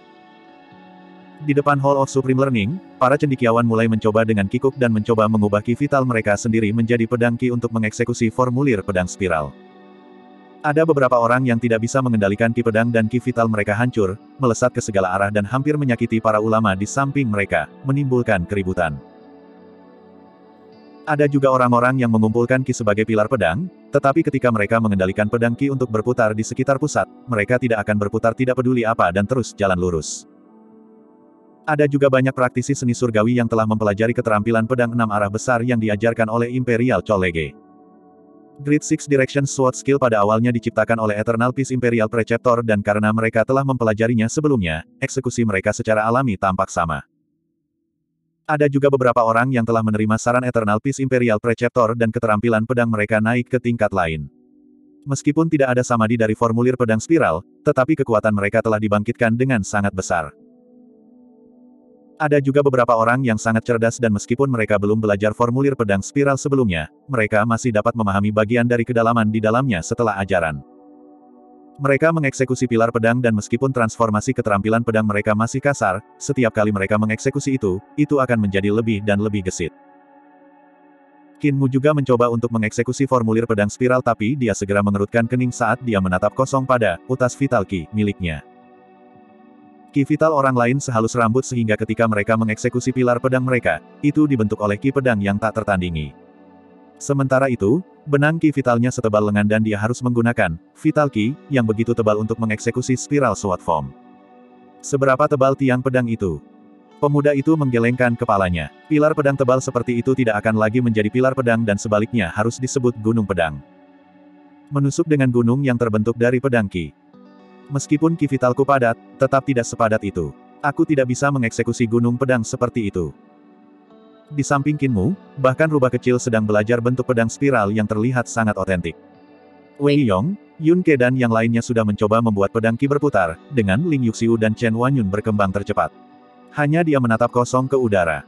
Di depan Hall of Supreme Learning, para cendikiawan mulai mencoba dengan kikuk dan mencoba mengubah Ki Vital mereka sendiri menjadi pedang Ki untuk mengeksekusi formulir pedang spiral. Ada beberapa orang yang tidak bisa mengendalikan Ki pedang dan Ki Vital mereka hancur, melesat ke segala arah dan hampir menyakiti para ulama di samping mereka, menimbulkan keributan. Ada juga orang-orang yang mengumpulkan Ki sebagai pilar pedang, tetapi ketika mereka mengendalikan pedang Ki untuk berputar di sekitar pusat, mereka tidak akan berputar tidak peduli apa dan terus jalan lurus. Ada juga banyak praktisi seni surgawi yang telah mempelajari keterampilan pedang enam arah besar yang diajarkan oleh Imperial College. Great Six Direction Sword Skill pada awalnya diciptakan oleh Eternal Peace Imperial Preceptor dan karena mereka telah mempelajarinya sebelumnya, eksekusi mereka secara alami tampak sama. Ada juga beberapa orang yang telah menerima saran Eternal Peace Imperial Preceptor dan keterampilan pedang mereka naik ke tingkat lain. Meskipun tidak ada samadhi dari formulir pedang spiral, tetapi kekuatan mereka telah dibangkitkan dengan sangat besar. Ada juga beberapa orang yang sangat cerdas dan meskipun mereka belum belajar formulir pedang spiral sebelumnya, mereka masih dapat memahami bagian dari kedalaman di dalamnya setelah ajaran. Mereka mengeksekusi pilar pedang dan meskipun transformasi keterampilan pedang mereka masih kasar, setiap kali mereka mengeksekusi itu, itu akan menjadi lebih dan lebih gesit. Qin Mu juga mencoba untuk mengeksekusi formulir pedang spiral tapi dia segera mengerutkan kening saat dia menatap kosong pada utas Vital Ki miliknya. Ki Vital orang lain sehalus rambut sehingga ketika mereka mengeksekusi pilar pedang mereka, itu dibentuk oleh Ki pedang yang tak tertandingi. Sementara itu, benang Ki Vitalnya setebal lengan dan dia harus menggunakan Vital Ki, yang begitu tebal untuk mengeksekusi spiral sword form. Seberapa tebal tiang pedang itu? Pemuda itu menggelengkan kepalanya. Pilar pedang tebal seperti itu tidak akan lagi menjadi pilar pedang dan sebaliknya harus disebut gunung pedang. Menusuk dengan gunung yang terbentuk dari pedang Ki. Meskipun Ki Vitalku padat, tetap tidak sepadat itu. Aku tidak bisa mengeksekusi gunung pedang seperti itu. Di samping Qin Mu, bahkan rubah kecil sedang belajar bentuk pedang spiral yang terlihat sangat otentik. Wei Yong, Yun Ke dan yang lainnya sudah mencoba membuat pedang Ki berputar, dengan Ling Yuxiu dan Chen Wanyun berkembang tercepat. Hanya dia menatap kosong ke udara.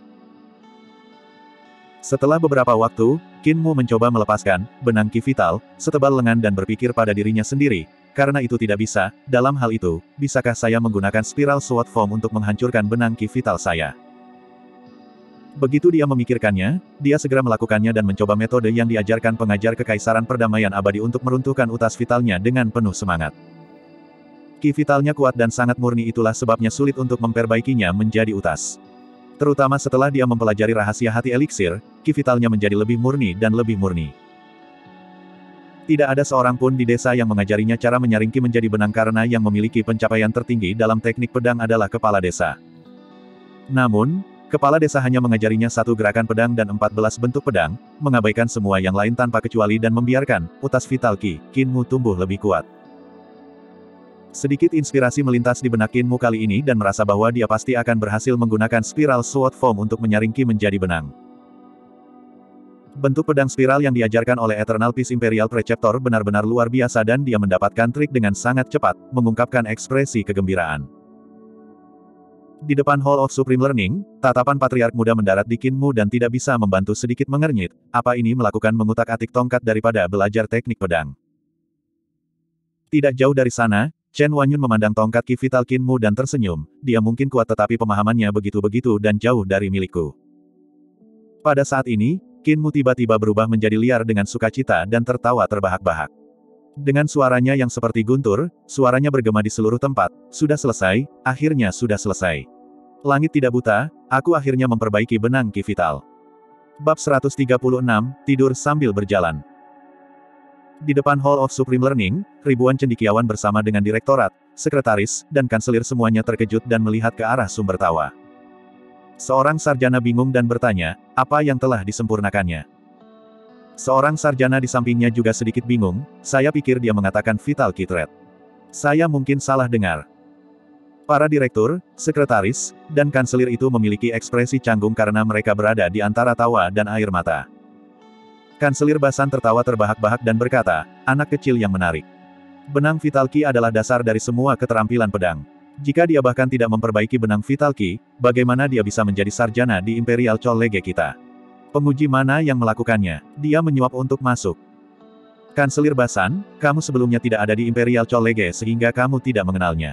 Setelah beberapa waktu, Qin Mu mencoba melepaskan benang Ki Vital, setebal lengan dan berpikir pada dirinya sendiri. Karena itu tidak bisa, dalam hal itu, bisakah saya menggunakan spiral sword form untuk menghancurkan benang Ki Vital saya? Begitu dia memikirkannya, dia segera melakukannya dan mencoba metode yang diajarkan pengajar Kekaisaran Perdamaian Abadi untuk meruntuhkan utas vitalnya dengan penuh semangat. Ki Vitalnya kuat dan sangat murni itulah sebabnya sulit untuk memperbaikinya menjadi utas. Terutama setelah dia mempelajari rahasia hati eliksir, Ki Vitalnya menjadi lebih murni dan lebih murni. Tidak ada seorang pun di desa yang mengajarinya cara menyaring Ki menjadi benang karena yang memiliki pencapaian tertinggi dalam teknik pedang adalah kepala desa. Namun, kepala desa hanya mengajarinya satu gerakan pedang dan empat belas bentuk pedang, mengabaikan semua yang lain tanpa kecuali dan membiarkan utas Vital Ki, Qin Mu tumbuh lebih kuat. Sedikit inspirasi melintas di benak Qin Mu kali ini dan merasa bahwa dia pasti akan berhasil menggunakan Spiral Sword Form untuk menyaring Qi menjadi benang. Bentuk pedang spiral yang diajarkan oleh Eternal Peace Imperial Preceptor benar-benar luar biasa dan dia mendapatkan trik dengan sangat cepat, mengungkapkan ekspresi kegembiraan. Di depan Hall of Supreme Learning, tatapan Patriark muda mendarat di Qin Mu dan tidak bisa membantu sedikit mengernyit, apa ini melakukan mengutak-atik tongkat daripada belajar teknik pedang. Tidak jauh dari sana, Chen Wanyun memandang tongkat Qi Vital Qin Mu dan tersenyum, dia mungkin kuat tetapi pemahamannya begitu-begitu dan jauh dari milikku. Pada saat ini, Qin Mu tiba-tiba berubah menjadi liar dengan sukacita dan tertawa terbahak-bahak. Dengan suaranya yang seperti guntur, suaranya bergema di seluruh tempat, sudah selesai, akhirnya sudah selesai. Langit tidak buta, aku akhirnya memperbaiki benang Qi Vital. Bab seratus tiga puluh enam, Tidur Sambil Berjalan. Di depan Hall of Supreme Learning, ribuan cendekiawan bersama dengan direktorat, sekretaris, dan kanselir semuanya terkejut dan melihat ke arah sumber tawa. Seorang sarjana bingung dan bertanya, apa yang telah disempurnakannya? Seorang sarjana di sampingnya juga sedikit bingung, saya pikir dia mengatakan Vital Qi Thread. Saya mungkin salah dengar. Para direktur, sekretaris, dan kanselir itu memiliki ekspresi canggung karena mereka berada di antara tawa dan air mata. Kanselir Basan tertawa terbahak-bahak dan berkata, anak kecil yang menarik. Benang Vital Qi adalah dasar dari semua keterampilan pedang. Jika dia bahkan tidak memperbaiki benang Vital Qi, bagaimana dia bisa menjadi sarjana di Imperial College kita? Penguji mana yang melakukannya? Dia menyuap untuk masuk. Kanselir Basan, kamu sebelumnya tidak ada di Imperial College sehingga kamu tidak mengenalnya.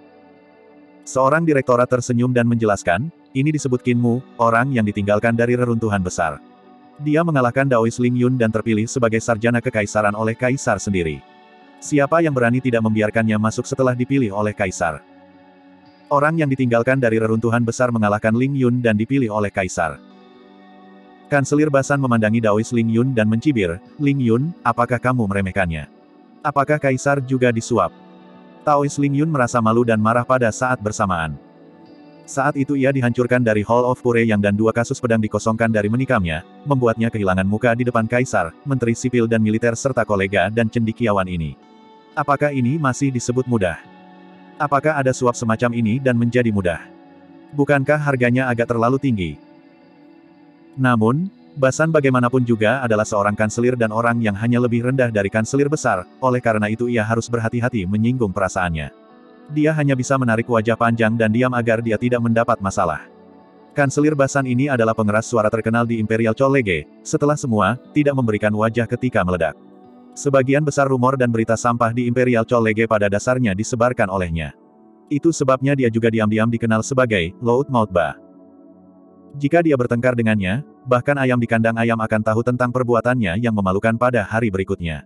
Seorang direktorat tersenyum dan menjelaskan, ini disebut Qin Mu, orang yang ditinggalkan dari reruntuhan besar. Dia mengalahkan Daois Ling Yun dan terpilih sebagai sarjana kekaisaran oleh kaisar sendiri. Siapa yang berani tidak membiarkannya masuk setelah dipilih oleh kaisar? Orang yang ditinggalkan dari reruntuhan besar mengalahkan Ling Yun dan dipilih oleh kaisar. Kanselir Basan memandangi Daois Ling Yun dan mencibir, Ling Yun, apakah kamu meremehkannya? Apakah kaisar juga disuap? Daois Ling Yun merasa malu dan marah pada saat bersamaan. Saat itu ia dihancurkan dari Hall of Pure yang dan dua kasus pedang dikosongkan dari menikamnya, membuatnya kehilangan muka di depan kaisar, menteri sipil dan militer serta kolega dan cendekiawan ini. Apakah ini masih disebut mudah? Apakah ada suap semacam ini dan menjadi mudah? Bukankah harganya agak terlalu tinggi? Namun, Basan bagaimanapun juga adalah seorang kanselir dan orang yang hanya lebih rendah dari kanselir besar, oleh karena itu ia harus berhati-hati menyinggung perasaannya. Dia hanya bisa menarik wajah panjang dan diam agar dia tidak mendapat masalah. Kanselir Basan ini adalah pengeras suara terkenal di Imperial College, setelah semua, tidak memberikan wajah ketika meledak. Sebagian besar rumor dan berita sampah di Imperial College pada dasarnya disebarkan olehnya. Itu sebabnya dia juga diam-diam dikenal sebagai Loud Mouth Ba. Jika dia bertengkar dengannya, bahkan ayam di kandang ayam akan tahu tentang perbuatannya yang memalukan pada hari berikutnya.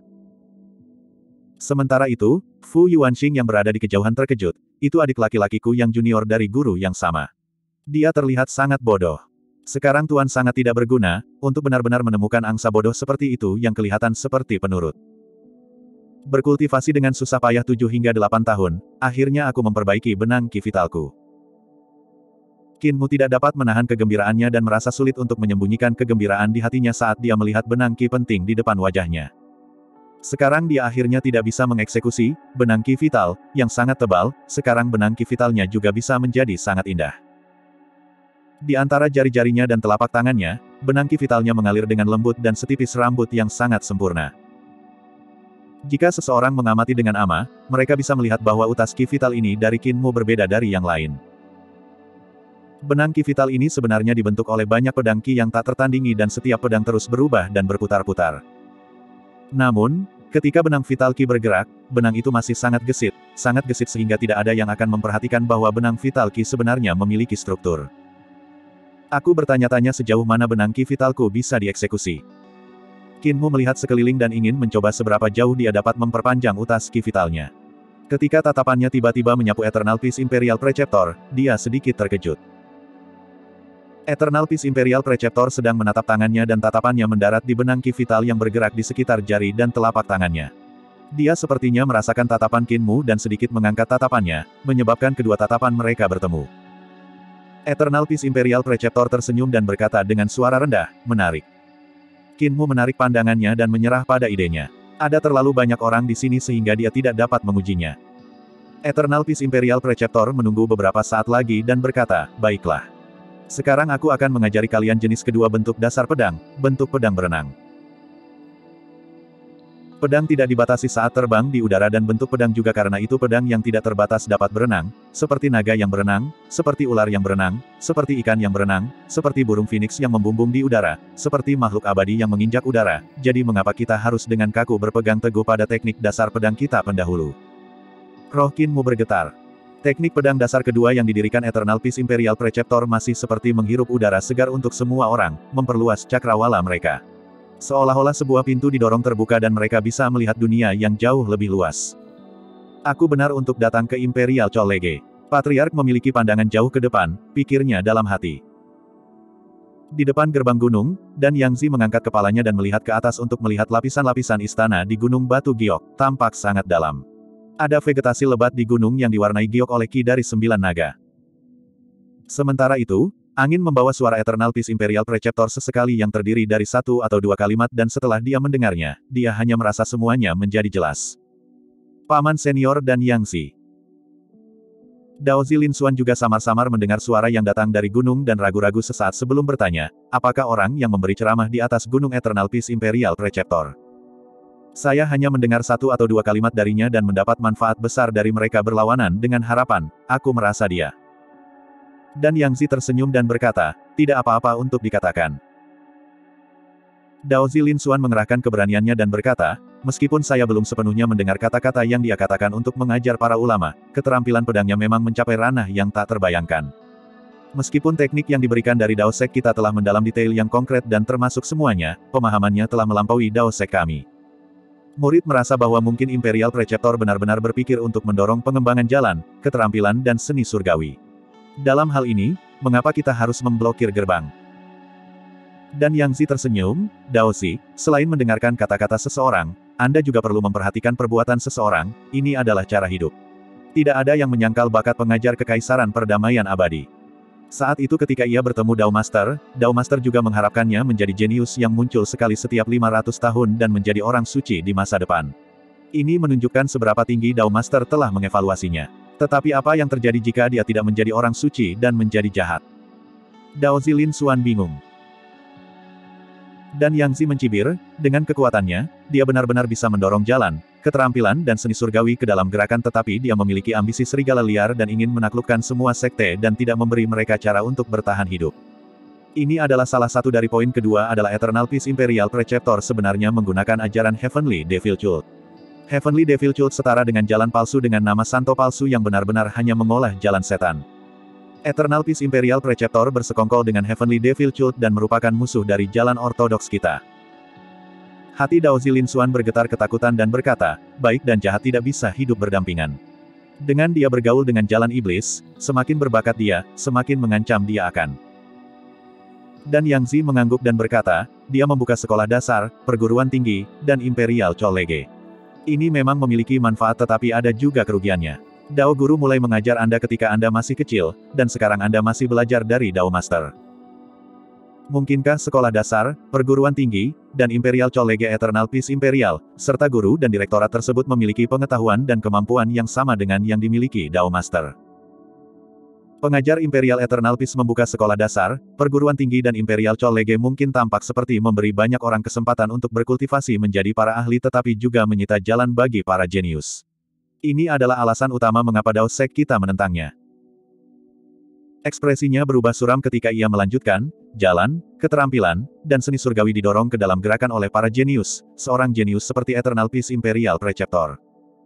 Sementara itu, Fu Yuanxing yang berada di kejauhan terkejut, itu adik laki-lakiku yang junior dari guru yang sama. Dia terlihat sangat bodoh. Sekarang Tuan sangat tidak berguna, untuk benar-benar menemukan angsa bodoh seperti itu yang kelihatan seperti penurut. Berkultivasi dengan susah payah tujuh hingga delapan tahun, akhirnya aku memperbaiki benang Qi Vitalku. Qin Mu tidak dapat menahan kegembiraannya dan merasa sulit untuk menyembunyikan kegembiraan di hatinya saat dia melihat benang Qi penting di depan wajahnya. Sekarang dia akhirnya tidak bisa mengeksekusi benang Qi Vital, yang sangat tebal, sekarang benang Qi Vitalnya juga bisa menjadi sangat indah. Di antara jari-jarinya dan telapak tangannya, benang Qi Vitalnya mengalir dengan lembut dan setipis rambut yang sangat sempurna. Jika seseorang mengamati dengan ama, mereka bisa melihat bahwa utas Qi Vital ini dari Qin Mu berbeda dari yang lain. Benang Qi Vital ini sebenarnya dibentuk oleh banyak pedang Qi yang tak tertandingi dan setiap pedang terus berubah dan berputar-putar. Namun, ketika benang Vital Qi bergerak, benang itu masih sangat gesit, sangat gesit sehingga tidak ada yang akan memperhatikan bahwa benang Vital Qi sebenarnya memiliki struktur. Aku bertanya-tanya sejauh mana benang Qi Vitalku bisa dieksekusi. Qin Mu melihat sekeliling dan ingin mencoba seberapa jauh dia dapat memperpanjang utas Qi Vitalnya. Ketika tatapannya tiba-tiba menyapu Eternal Peace Imperial Preceptor, dia sedikit terkejut. Eternal Peace Imperial Preceptor sedang menatap tangannya dan tatapannya mendarat di benang Qi Vital yang bergerak di sekitar jari dan telapak tangannya. Dia sepertinya merasakan tatapan Qin Mu dan sedikit mengangkat tatapannya, menyebabkan kedua tatapan mereka bertemu. Eternal Peace Imperial Preceptor tersenyum dan berkata dengan suara rendah, menarik. Qin Mu menarik pandangannya dan menyerah pada idenya. Ada terlalu banyak orang di sini sehingga dia tidak dapat mengujinya. Eternal Peace Imperial Preceptor menunggu beberapa saat lagi dan berkata, baiklah. Sekarang aku akan mengajari kalian jenis kedua bentuk dasar pedang, bentuk pedang berenang. Pedang tidak dibatasi saat terbang di udara dan bentuk pedang juga karena itu pedang yang tidak terbatas dapat berenang, seperti naga yang berenang, seperti ular yang berenang, seperti ikan yang berenang, seperti burung phoenix yang membumbung di udara, seperti makhluk abadi yang menginjak udara, jadi mengapa kita harus dengan kaku berpegang teguh pada teknik dasar pedang kita pendahulu? Roh Qinmu bergetar. Teknik pedang dasar kedua yang didirikan Eternal Peace Imperial Preceptor masih seperti menghirup udara segar untuk semua orang, memperluas cakrawala mereka. Seolah-olah sebuah pintu didorong terbuka dan mereka bisa melihat dunia yang jauh lebih luas. Aku benar untuk datang ke Imperial College. Patriark memiliki pandangan jauh ke depan, pikirnya dalam hati. Di depan gerbang gunung, dan Yang Zi mengangkat kepalanya dan melihat ke atas untuk melihat lapisan-lapisan istana di Gunung Batu Giok, tampak sangat dalam. Ada vegetasi lebat di gunung yang diwarnai giok oleh ki dari sembilan naga. Sementara itu, angin membawa suara Eternal Peace Imperial Preceptor sesekali yang terdiri dari satu atau dua kalimat dan setelah dia mendengarnya, dia hanya merasa semuanya menjadi jelas. Paman Senior dan Yang Zi. Daozi Lin Xuan juga samar-samar mendengar suara yang datang dari gunung dan ragu-ragu sesaat sebelum bertanya, apakah orang yang memberi ceramah di atas gunung Eternal Peace Imperial Preceptor? Saya hanya mendengar satu atau dua kalimat darinya dan mendapat manfaat besar dari mereka berlawanan dengan harapan, aku merasa dia. Dan Yang Zi tersenyum dan berkata, tidak apa-apa untuk dikatakan. Daozi Lin Xuan mengerahkan keberaniannya dan berkata, meskipun saya belum sepenuhnya mendengar kata-kata yang dia katakan untuk mengajar para ulama, keterampilan pedangnya memang mencapai ranah yang tak terbayangkan. Meskipun teknik yang diberikan dari Dao Sek kita telah mendalam detail yang konkret dan termasuk semuanya, pemahamannya telah melampaui Dao Sek kami. Murid merasa bahwa mungkin Imperial Preceptor benar-benar berpikir untuk mendorong pengembangan jalan, keterampilan dan seni surgawi. Dalam hal ini, mengapa kita harus memblokir gerbang? Dan Yang Zi tersenyum, Daozi, selain mendengarkan kata-kata seseorang, Anda juga perlu memperhatikan perbuatan seseorang, ini adalah cara hidup. Tidak ada yang menyangkal bakat pengajar kekaisaran perdamaian abadi. Saat itu ketika ia bertemu Dao Master, Dao Master juga mengharapkannya menjadi jenius yang muncul sekali setiap lima ratus tahun dan menjadi orang suci di masa depan. Ini menunjukkan seberapa tinggi Dao Master telah mengevaluasinya. Tetapi apa yang terjadi jika dia tidak menjadi orang suci dan menjadi jahat? Daozi Lin Xuan bingung. Dan Yang Zi mencibir, dengan kekuatannya, dia benar-benar bisa mendorong jalan, keterampilan dan seni surgawi ke dalam gerakan tetapi dia memiliki ambisi serigala liar dan ingin menaklukkan semua sekte dan tidak memberi mereka cara untuk bertahan hidup. Ini adalah salah satu dari poin kedua adalah Eternal Peace Imperial Preceptor sebenarnya menggunakan ajaran Heavenly Devil Cult. Heavenly Devil Cult setara dengan jalan palsu dengan nama santo palsu yang benar-benar hanya mengolah jalan setan. Eternal Peace Imperial Preceptor bersekongkol dengan Heavenly Devil Cult dan merupakan musuh dari jalan ortodoks kita. Hati Daozi Lin Xuan bergetar ketakutan dan berkata, baik dan jahat tidak bisa hidup berdampingan. Dengan dia bergaul dengan jalan iblis, semakin berbakat dia, semakin mengancam dia akan. Dan Yang Zi mengangguk dan berkata, dia membuka sekolah dasar, perguruan tinggi, dan Imperial College. Ini memang memiliki manfaat tetapi ada juga kerugiannya. Dao Guru mulai mengajar Anda ketika Anda masih kecil, dan sekarang Anda masih belajar dari Dao Master. Mungkinkah sekolah dasar, perguruan tinggi, dan Imperial College Eternal Peace Imperial, serta guru dan direktorat tersebut memiliki pengetahuan dan kemampuan yang sama dengan yang dimiliki Dao Master? Pengajar Imperial Eternal Peace membuka sekolah dasar, perguruan tinggi dan Imperial College mungkin tampak seperti memberi banyak orang kesempatan untuk berkultivasi menjadi para ahli tetapi juga menyita jalan bagi para jenius. Ini adalah alasan utama mengapa Dao Sek kita menentangnya. Ekspresinya berubah suram ketika ia melanjutkan, jalan, keterampilan, dan seni surgawi didorong ke dalam gerakan oleh para jenius, seorang jenius seperti Eternal Peace Imperial Preceptor.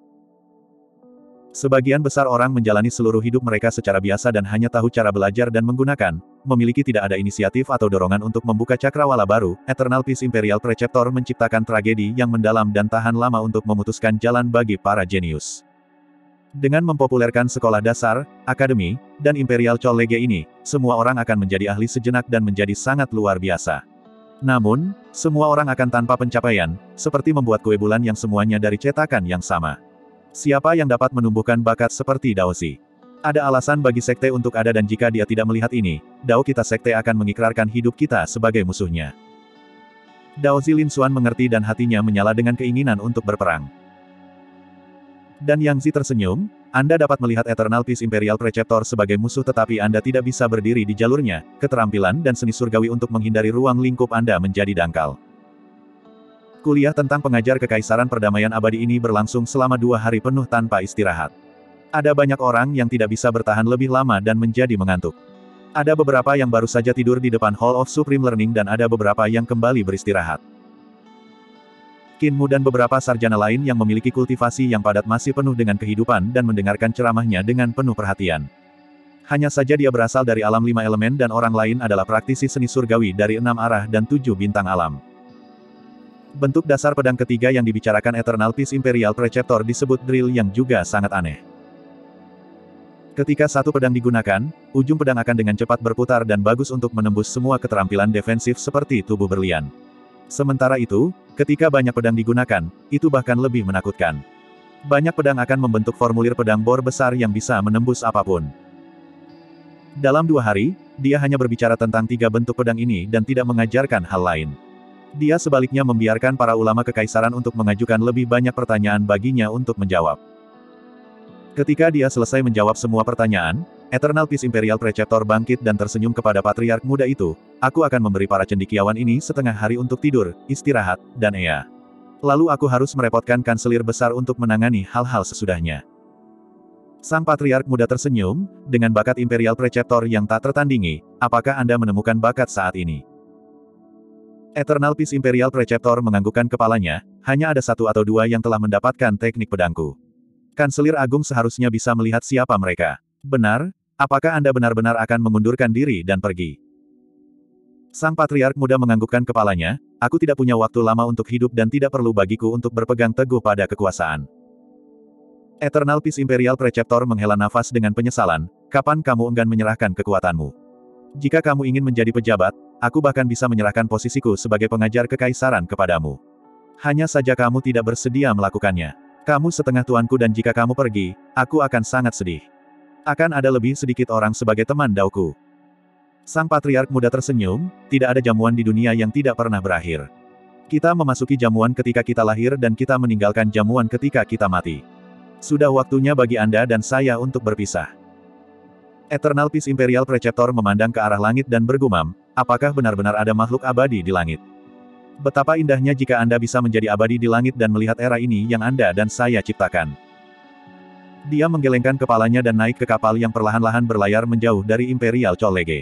Sebagian besar orang menjalani seluruh hidup mereka secara biasa dan hanya tahu cara belajar dan menggunakan, memiliki tidak ada inisiatif atau dorongan untuk membuka cakrawala baru. Eternal Peace Imperial Preceptor menciptakan tragedi yang mendalam dan tahan lama untuk memutuskan jalan bagi para jenius. Dengan mempopulerkan sekolah dasar, akademi, dan Imperial College ini, semua orang akan menjadi ahli sejenak dan menjadi sangat luar biasa. Namun, semua orang akan tanpa pencapaian, seperti membuat kue bulan yang semuanya dari cetakan yang sama. Siapa yang dapat menumbuhkan bakat seperti Daozi? Ada alasan bagi sekte untuk ada dan jika dia tidak melihat ini, Dao kita sekte akan mengikrarkan hidup kita sebagai musuhnya. Daozi Lin Xuan mengerti dan hatinya menyala dengan keinginan untuk berperang. Dan Yang Zi tersenyum, Anda dapat melihat Eternal Peace Imperial Preceptor sebagai musuh tetapi Anda tidak bisa berdiri di jalurnya, keterampilan dan seni surgawi untuk menghindari ruang lingkup Anda menjadi dangkal. Kuliah tentang pengajar Kekaisaran Perdamaian Abadi ini berlangsung selama dua hari penuh tanpa istirahat. Ada banyak orang yang tidak bisa bertahan lebih lama dan menjadi mengantuk. Ada beberapa yang baru saja tidur di depan Hall of Supreme Learning dan ada beberapa yang kembali beristirahat. Qin Mu dan beberapa sarjana lain yang memiliki kultivasi yang padat masih penuh dengan kehidupan dan mendengarkan ceramahnya dengan penuh perhatian. Hanya saja dia berasal dari alam lima elemen dan orang lain adalah praktisi seni surgawi dari enam arah dan tujuh bintang alam. Bentuk dasar pedang ketiga yang dibicarakan Eternal Peace Imperial Preceptor disebut drill yang juga sangat aneh. Ketika satu pedang digunakan, ujung pedang akan dengan cepat berputar dan bagus untuk menembus semua keterampilan defensif seperti tubuh berlian. Sementara itu, ketika banyak pedang digunakan, itu bahkan lebih menakutkan. Banyak pedang akan membentuk formulir pedang bor besar yang bisa menembus apapun. Dalam dua hari, dia hanya berbicara tentang tiga bentuk pedang ini dan tidak mengajarkan hal lain. Dia sebaliknya membiarkan para ulama kekaisaran untuk mengajukan lebih banyak pertanyaan baginya untuk menjawab. Ketika dia selesai menjawab semua pertanyaan, Eternal Peace Imperial Preceptor bangkit dan tersenyum kepada patriark muda itu. Aku akan memberi para cendekiawan ini setengah hari untuk tidur, istirahat, dan ea. Lalu aku harus merepotkan kanselir besar untuk menangani hal-hal sesudahnya. Sang patriark muda tersenyum, dengan bakat Imperial Preceptor yang tak tertandingi, apakah Anda menemukan bakat saat ini? Eternal Peace Imperial Preceptor menganggukkan kepalanya, hanya ada satu atau dua yang telah mendapatkan teknik pedangku. Kanselir Agung seharusnya bisa melihat siapa mereka. Benar? Apakah Anda benar-benar akan mengundurkan diri dan pergi? Sang patriark muda menganggukkan kepalanya, aku tidak punya waktu lama untuk hidup dan tidak perlu bagiku untuk berpegang teguh pada kekuasaan. Eternal Peace Imperial Preceptor menghela nafas dengan penyesalan, kapan kamu enggan menyerahkan kekuatanmu? Jika kamu ingin menjadi pejabat, aku bahkan bisa menyerahkan posisiku sebagai pengajar kekaisaran kepadamu. Hanya saja kamu tidak bersedia melakukannya. Kamu setengah tuanku dan jika kamu pergi, aku akan sangat sedih. Akan ada lebih sedikit orang sebagai teman dauku. Sang patriark muda tersenyum, tidak ada jamuan di dunia yang tidak pernah berakhir. Kita memasuki jamuan ketika kita lahir dan kita meninggalkan jamuan ketika kita mati. Sudah waktunya bagi Anda dan saya untuk berpisah. Eternal Peace Imperial Preceptor memandang ke arah langit dan bergumam, apakah benar-benar ada makhluk abadi di langit? Betapa indahnya jika Anda bisa menjadi abadi di langit dan melihat era ini yang Anda dan saya ciptakan. Dia menggelengkan kepalanya dan naik ke kapal yang perlahan-lahan berlayar menjauh dari Imperial College.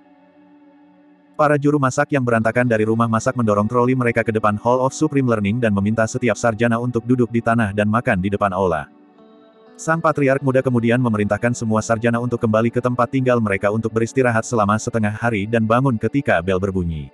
Para juru masak yang berantakan dari rumah masak mendorong troli mereka ke depan Hall of Supreme Learning dan meminta setiap sarjana untuk duduk di tanah dan makan di depan aula. Sang patriark muda kemudian memerintahkan semua sarjana untuk kembali ke tempat tinggal mereka untuk beristirahat selama setengah hari dan bangun ketika bel berbunyi.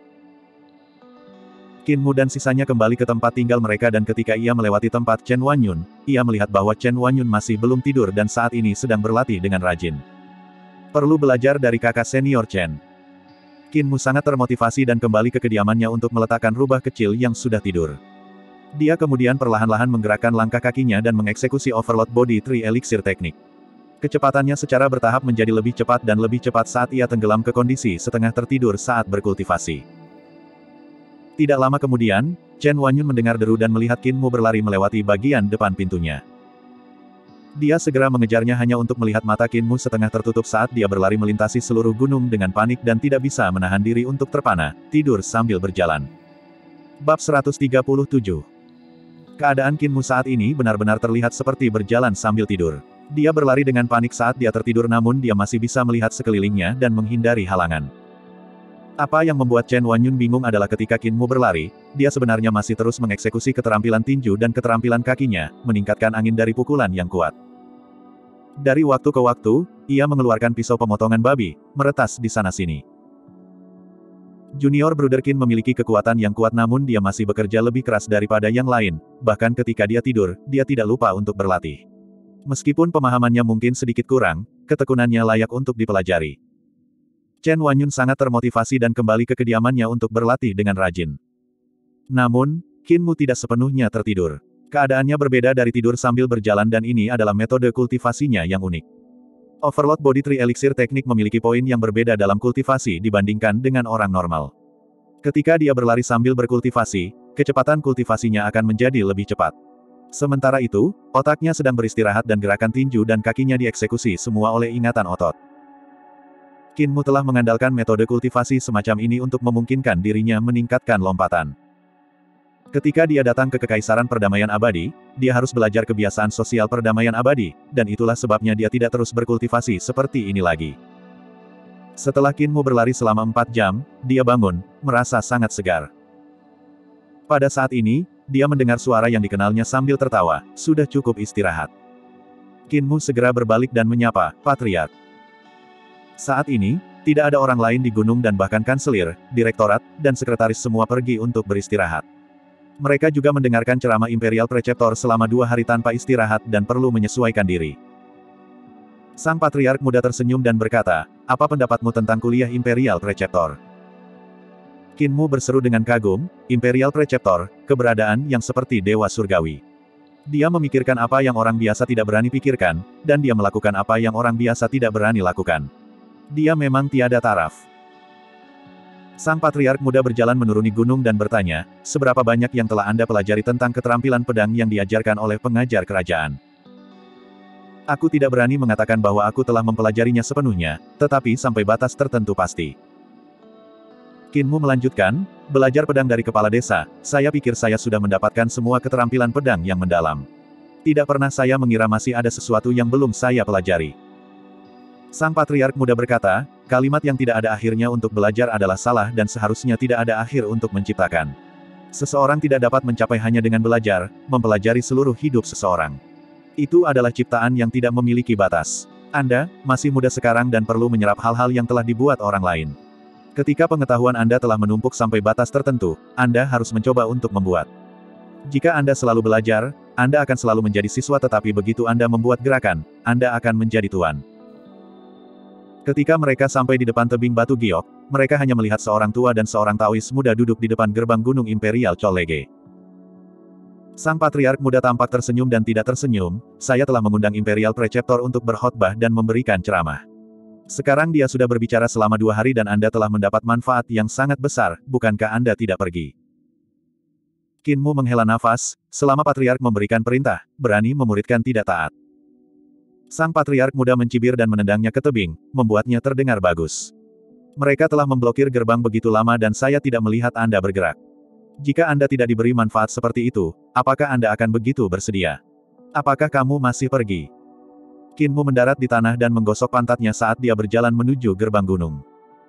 Qin Mu dan sisanya kembali ke tempat tinggal mereka dan ketika ia melewati tempat Chen Wanyun, ia melihat bahwa Chen Wanyun masih belum tidur dan saat ini sedang berlatih dengan rajin. Perlu belajar dari kakak senior Chen. Qin Mu sangat termotivasi dan kembali ke kediamannya untuk meletakkan rubah kecil yang sudah tidur. Dia kemudian perlahan-lahan menggerakkan langkah kakinya dan mengeksekusi Overload Body Tree Elixir Teknik. Kecepatannya secara bertahap menjadi lebih cepat dan lebih cepat saat ia tenggelam ke kondisi setengah tertidur saat berkultivasi. Tidak lama kemudian, Chen Wanyun mendengar deru dan melihat Qin Mu berlari melewati bagian depan pintunya. Dia segera mengejarnya hanya untuk melihat mata Qin Mu setengah tertutup saat dia berlari melintasi seluruh gunung dengan panik dan tidak bisa menahan diri untuk terpana, tidur sambil berjalan. Bab seratus tiga puluh tujuh. Keadaan Qin Mu saat ini benar-benar terlihat seperti berjalan sambil tidur. Dia berlari dengan panik saat dia tertidur namun dia masih bisa melihat sekelilingnya dan menghindari halangan. Apa yang membuat Chen Wanyun bingung adalah ketika Qin Mu berlari, dia sebenarnya masih terus mengeksekusi keterampilan tinju dan keterampilan kakinya, meningkatkan angin dari pukulan yang kuat. Dari waktu ke waktu, ia mengeluarkan pisau pemotongan babi, meretas di sana-sini. Junior Bruder Qin memiliki kekuatan yang kuat namun dia masih bekerja lebih keras daripada yang lain, bahkan ketika dia tidur, dia tidak lupa untuk berlatih. Meskipun pemahamannya mungkin sedikit kurang, ketekunannya layak untuk dipelajari. Chen Wanyun sangat termotivasi dan kembali ke kediamannya untuk berlatih dengan rajin. Namun, Qin Mu tidak sepenuhnya tertidur. Keadaannya berbeda dari tidur sambil berjalan dan ini adalah metode kultivasinya yang unik. Overload Body Tree Elixir Teknik memiliki poin yang berbeda dalam kultivasi dibandingkan dengan orang normal. Ketika dia berlari sambil berkultivasi, kecepatan kultivasinya akan menjadi lebih cepat. Sementara itu, otaknya sedang beristirahat dan gerakan tinju dan kakinya dieksekusi semua oleh ingatan otot. Qin Mu telah mengandalkan metode kultivasi semacam ini untuk memungkinkan dirinya meningkatkan lompatan. Ketika dia datang ke Kekaisaran Perdamaian Abadi, dia harus belajar kebiasaan sosial perdamaian abadi, dan itulah sebabnya dia tidak terus berkultivasi seperti ini lagi. Setelah Qin Mu berlari selama empat jam, dia bangun, merasa sangat segar. Pada saat ini, dia mendengar suara yang dikenalnya sambil tertawa, sudah cukup istirahat. Qin Mu segera berbalik dan menyapa, Patriark. Saat ini, tidak ada orang lain di gunung dan bahkan kanselir, direktorat, dan sekretaris semua pergi untuk beristirahat. Mereka juga mendengarkan ceramah Imperial Preceptor selama dua hari tanpa istirahat dan perlu menyesuaikan diri. Sang Patriark muda tersenyum dan berkata, apa pendapatmu tentang kuliah Imperial Preceptor? Qin Mu berseru dengan kagum, Imperial Preceptor, keberadaan yang seperti Dewa Surgawi. Dia memikirkan apa yang orang biasa tidak berani pikirkan, dan dia melakukan apa yang orang biasa tidak berani lakukan. Dia memang tiada taraf. Sang Patriark muda berjalan menuruni gunung dan bertanya, seberapa banyak yang telah Anda pelajari tentang keterampilan pedang yang diajarkan oleh pengajar kerajaan? Aku tidak berani mengatakan bahwa aku telah mempelajarinya sepenuhnya, tetapi sampai batas tertentu pasti. Qin Mu melanjutkan, belajar pedang dari kepala desa, saya pikir saya sudah mendapatkan semua keterampilan pedang yang mendalam. Tidak pernah saya mengira masih ada sesuatu yang belum saya pelajari. Sang Patriark muda berkata, kalimat yang tidak ada akhirnya untuk belajar adalah salah dan seharusnya tidak ada akhir untuk menciptakan. Seseorang tidak dapat mencapai hanya dengan belajar, mempelajari seluruh hidup seseorang. Itu adalah ciptaan yang tidak memiliki batas. Anda, masih muda sekarang dan perlu menyerap hal-hal yang telah dibuat orang lain. Ketika pengetahuan Anda telah menumpuk sampai batas tertentu, Anda harus mencoba untuk membuat. Jika Anda selalu belajar, Anda akan selalu menjadi siswa tetapi begitu Anda membuat gerakan, Anda akan menjadi tuan. Ketika mereka sampai di depan tebing batu giok, mereka hanya melihat seorang tua dan seorang Taois muda duduk di depan gerbang Gunung Imperial Chollege. Sang Patriark muda tampak tersenyum dan tidak tersenyum, saya telah mengundang Imperial Preceptor untuk berkhotbah dan memberikan ceramah. Sekarang dia sudah berbicara selama dua hari dan Anda telah mendapat manfaat yang sangat besar, bukankah Anda tidak pergi? Qin Mu menghela nafas, selama Patriark memberikan perintah, berani memuridkan tidak taat. Sang Patriark muda mencibir dan menendangnya ke tebing, membuatnya terdengar bagus. Mereka telah memblokir gerbang begitu lama dan saya tidak melihat Anda bergerak. Jika Anda tidak diberi manfaat seperti itu, apakah Anda akan begitu bersedia? Apakah kamu masih pergi? Qin Mu mendarat di tanah dan menggosok pantatnya saat dia berjalan menuju gerbang gunung.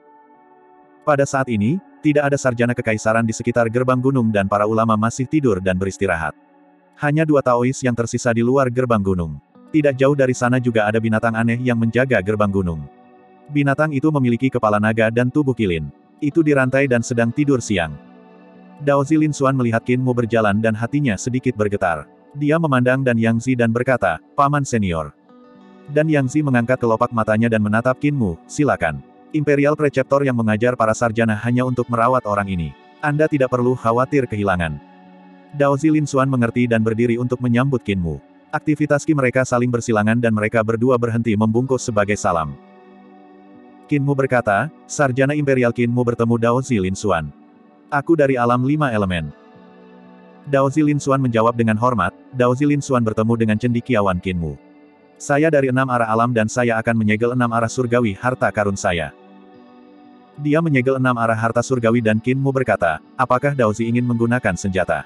Pada saat ini, tidak ada sarjana kekaisaran di sekitar gerbang gunung dan para ulama masih tidur dan beristirahat. Hanya dua Taois yang tersisa di luar gerbang gunung. Tidak jauh dari sana juga ada binatang aneh yang menjaga gerbang gunung. Binatang itu memiliki kepala naga dan tubuh kilin. Itu dirantai dan sedang tidur siang. Dao Zilin Xuan melihat Qin Mu berjalan dan hatinya sedikit bergetar. Dia memandang Dan Yang Zi dan berkata, Paman Senior. Dan Yang Zi mengangkat kelopak matanya dan menatap Qin Mu, silakan. Imperial Preceptor yang mengajar para sarjana hanya untuk merawat orang ini. Anda tidak perlu khawatir kehilangan. Dao Zilin Xuan mengerti dan berdiri untuk menyambut Qin Mu. Aktivitas Ki mereka saling bersilangan dan mereka berdua berhenti membungkus sebagai salam. Qin Mu berkata, Sarjana Imperial Qin Mu bertemu Dao Zilin Xuan. Aku dari alam lima elemen. Dao Zilin Xuan menjawab dengan hormat, Dao Zilin Xuan bertemu dengan cendekiawan Qin Mu. Saya dari enam arah alam dan saya akan menyegel enam arah surgawi harta karun saya. Dia menyegel enam arah harta surgawi dan Qin Mu berkata, apakah Dao Zi ingin menggunakan senjata?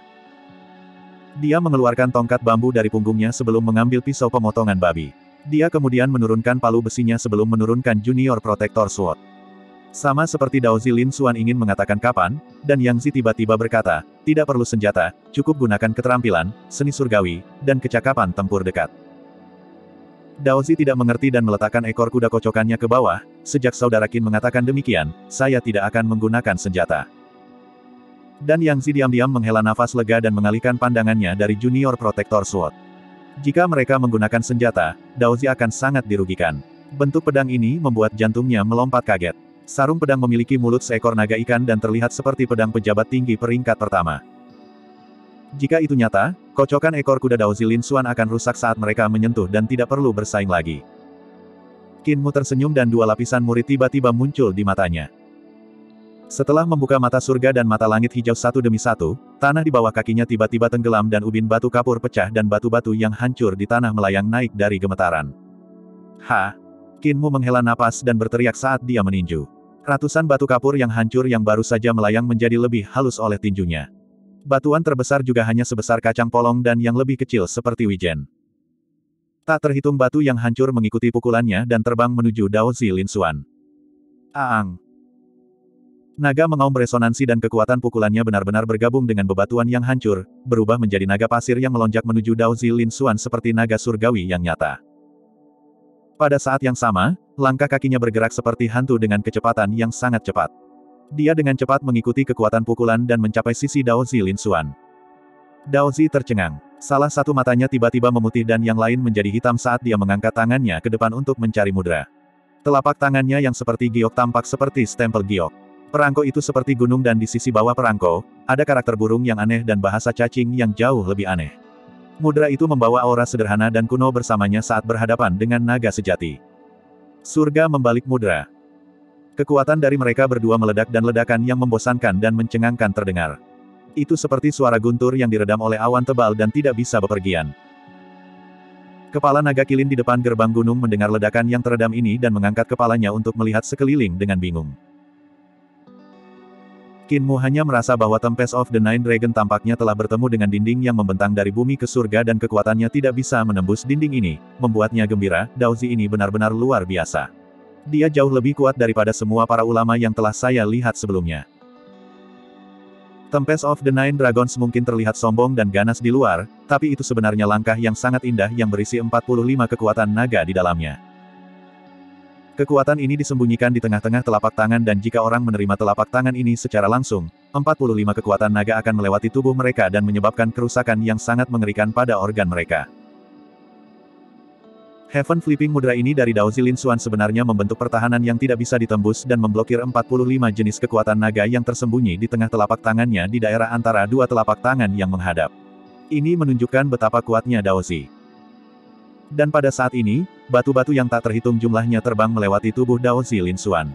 Dia mengeluarkan tongkat bambu dari punggungnya sebelum mengambil pisau pemotongan babi. Dia kemudian menurunkan palu besinya sebelum menurunkan Junior Protector Sword. Sama seperti Dao Zilin Xuan ingin mengatakan kapan, dan Yang Zi tiba-tiba berkata, tidak perlu senjata, cukup gunakan keterampilan, seni surgawi, dan kecakapan tempur dekat. Dao Zi tidak mengerti dan meletakkan ekor kuda kocokannya ke bawah, sejak saudara Qin mengatakan demikian, saya tidak akan menggunakan senjata. Dan Yang Zi diam-diam menghela nafas lega dan mengalihkan pandangannya dari Junior Protector Sword. Jika mereka menggunakan senjata, Dao Zi akan sangat dirugikan. Bentuk pedang ini membuat jantungnya melompat kaget. Sarung pedang memiliki mulut seekor naga ikan dan terlihat seperti pedang pejabat tinggi peringkat pertama. Jika itu nyata, kocokan ekor kuda Dao Zilin Xuan akan rusak saat mereka menyentuh dan tidak perlu bersaing lagi. Qin Mu tersenyum dan dua lapisan murid tiba-tiba muncul di matanya. Setelah membuka mata surga dan mata langit hijau satu demi satu, tanah di bawah kakinya tiba-tiba tenggelam dan ubin batu kapur pecah dan batu-batu yang hancur di tanah melayang naik dari gemetaran. Ha! Qin Mu menghela napas dan berteriak saat dia meninju. Ratusan batu kapur yang hancur yang baru saja melayang menjadi lebih halus oleh tinjunya. Batuan terbesar juga hanya sebesar kacang polong dan yang lebih kecil seperti wijen. Tak terhitung batu yang hancur mengikuti pukulannya dan terbang menuju Daozi Lin Xuan. Aang! Naga mengaum beresonansi dan kekuatan pukulannya benar-benar bergabung dengan bebatuan yang hancur, berubah menjadi naga pasir yang melonjak menuju Daozi Lin Xuan seperti naga surgawi yang nyata. Pada saat yang sama, langkah kakinya bergerak seperti hantu dengan kecepatan yang sangat cepat. Dia dengan cepat mengikuti kekuatan pukulan dan mencapai sisi Daozi Lin Xuan. Daozi tercengang. Salah satu matanya tiba-tiba memutih dan yang lain menjadi hitam saat dia mengangkat tangannya ke depan untuk mencari mudra. Telapak tangannya yang seperti giok tampak seperti stempel giok. Perangko itu seperti gunung dan di sisi bawah perangko, ada karakter burung yang aneh dan bahasa cacing yang jauh lebih aneh. Mudra itu membawa aura sederhana dan kuno bersamanya saat berhadapan dengan naga sejati. Surga membalik mudra. Kekuatan dari mereka berdua meledak dan ledakan yang membosankan dan mencengangkan terdengar. Itu seperti suara guntur yang diredam oleh awan tebal dan tidak bisa bepergian. Kepala naga kilin di depan gerbang gunung mendengar ledakan yang teredam ini dan mengangkat kepalanya untuk melihat sekeliling dengan bingung. Qin Mu hanya merasa bahwa Tempest of the Nine Dragon tampaknya telah bertemu dengan dinding yang membentang dari bumi ke surga dan kekuatannya tidak bisa menembus dinding ini, membuatnya gembira. Daozi ini benar-benar luar biasa. Dia jauh lebih kuat daripada semua para ulama yang telah saya lihat sebelumnya. Tempest of the Nine Dragons mungkin terlihat sombong dan ganas di luar, tapi itu sebenarnya langkah yang sangat indah yang berisi empat puluh lima kekuatan naga di dalamnya. Kekuatan ini disembunyikan di tengah-tengah telapak tangan dan jika orang menerima telapak tangan ini secara langsung, empat puluh lima kekuatan naga akan melewati tubuh mereka dan menyebabkan kerusakan yang sangat mengerikan pada organ mereka. Heaven Flipping Mudra ini dari Daozi Lin Xuan sebenarnya membentuk pertahanan yang tidak bisa ditembus dan memblokir empat puluh lima jenis kekuatan naga yang tersembunyi di tengah telapak tangannya di daerah antara dua telapak tangan yang menghadap. Ini menunjukkan betapa kuatnya Daozi. Dan pada saat ini, batu-batu yang tak terhitung jumlahnya terbang melewati tubuh Daozi Lin Xuan.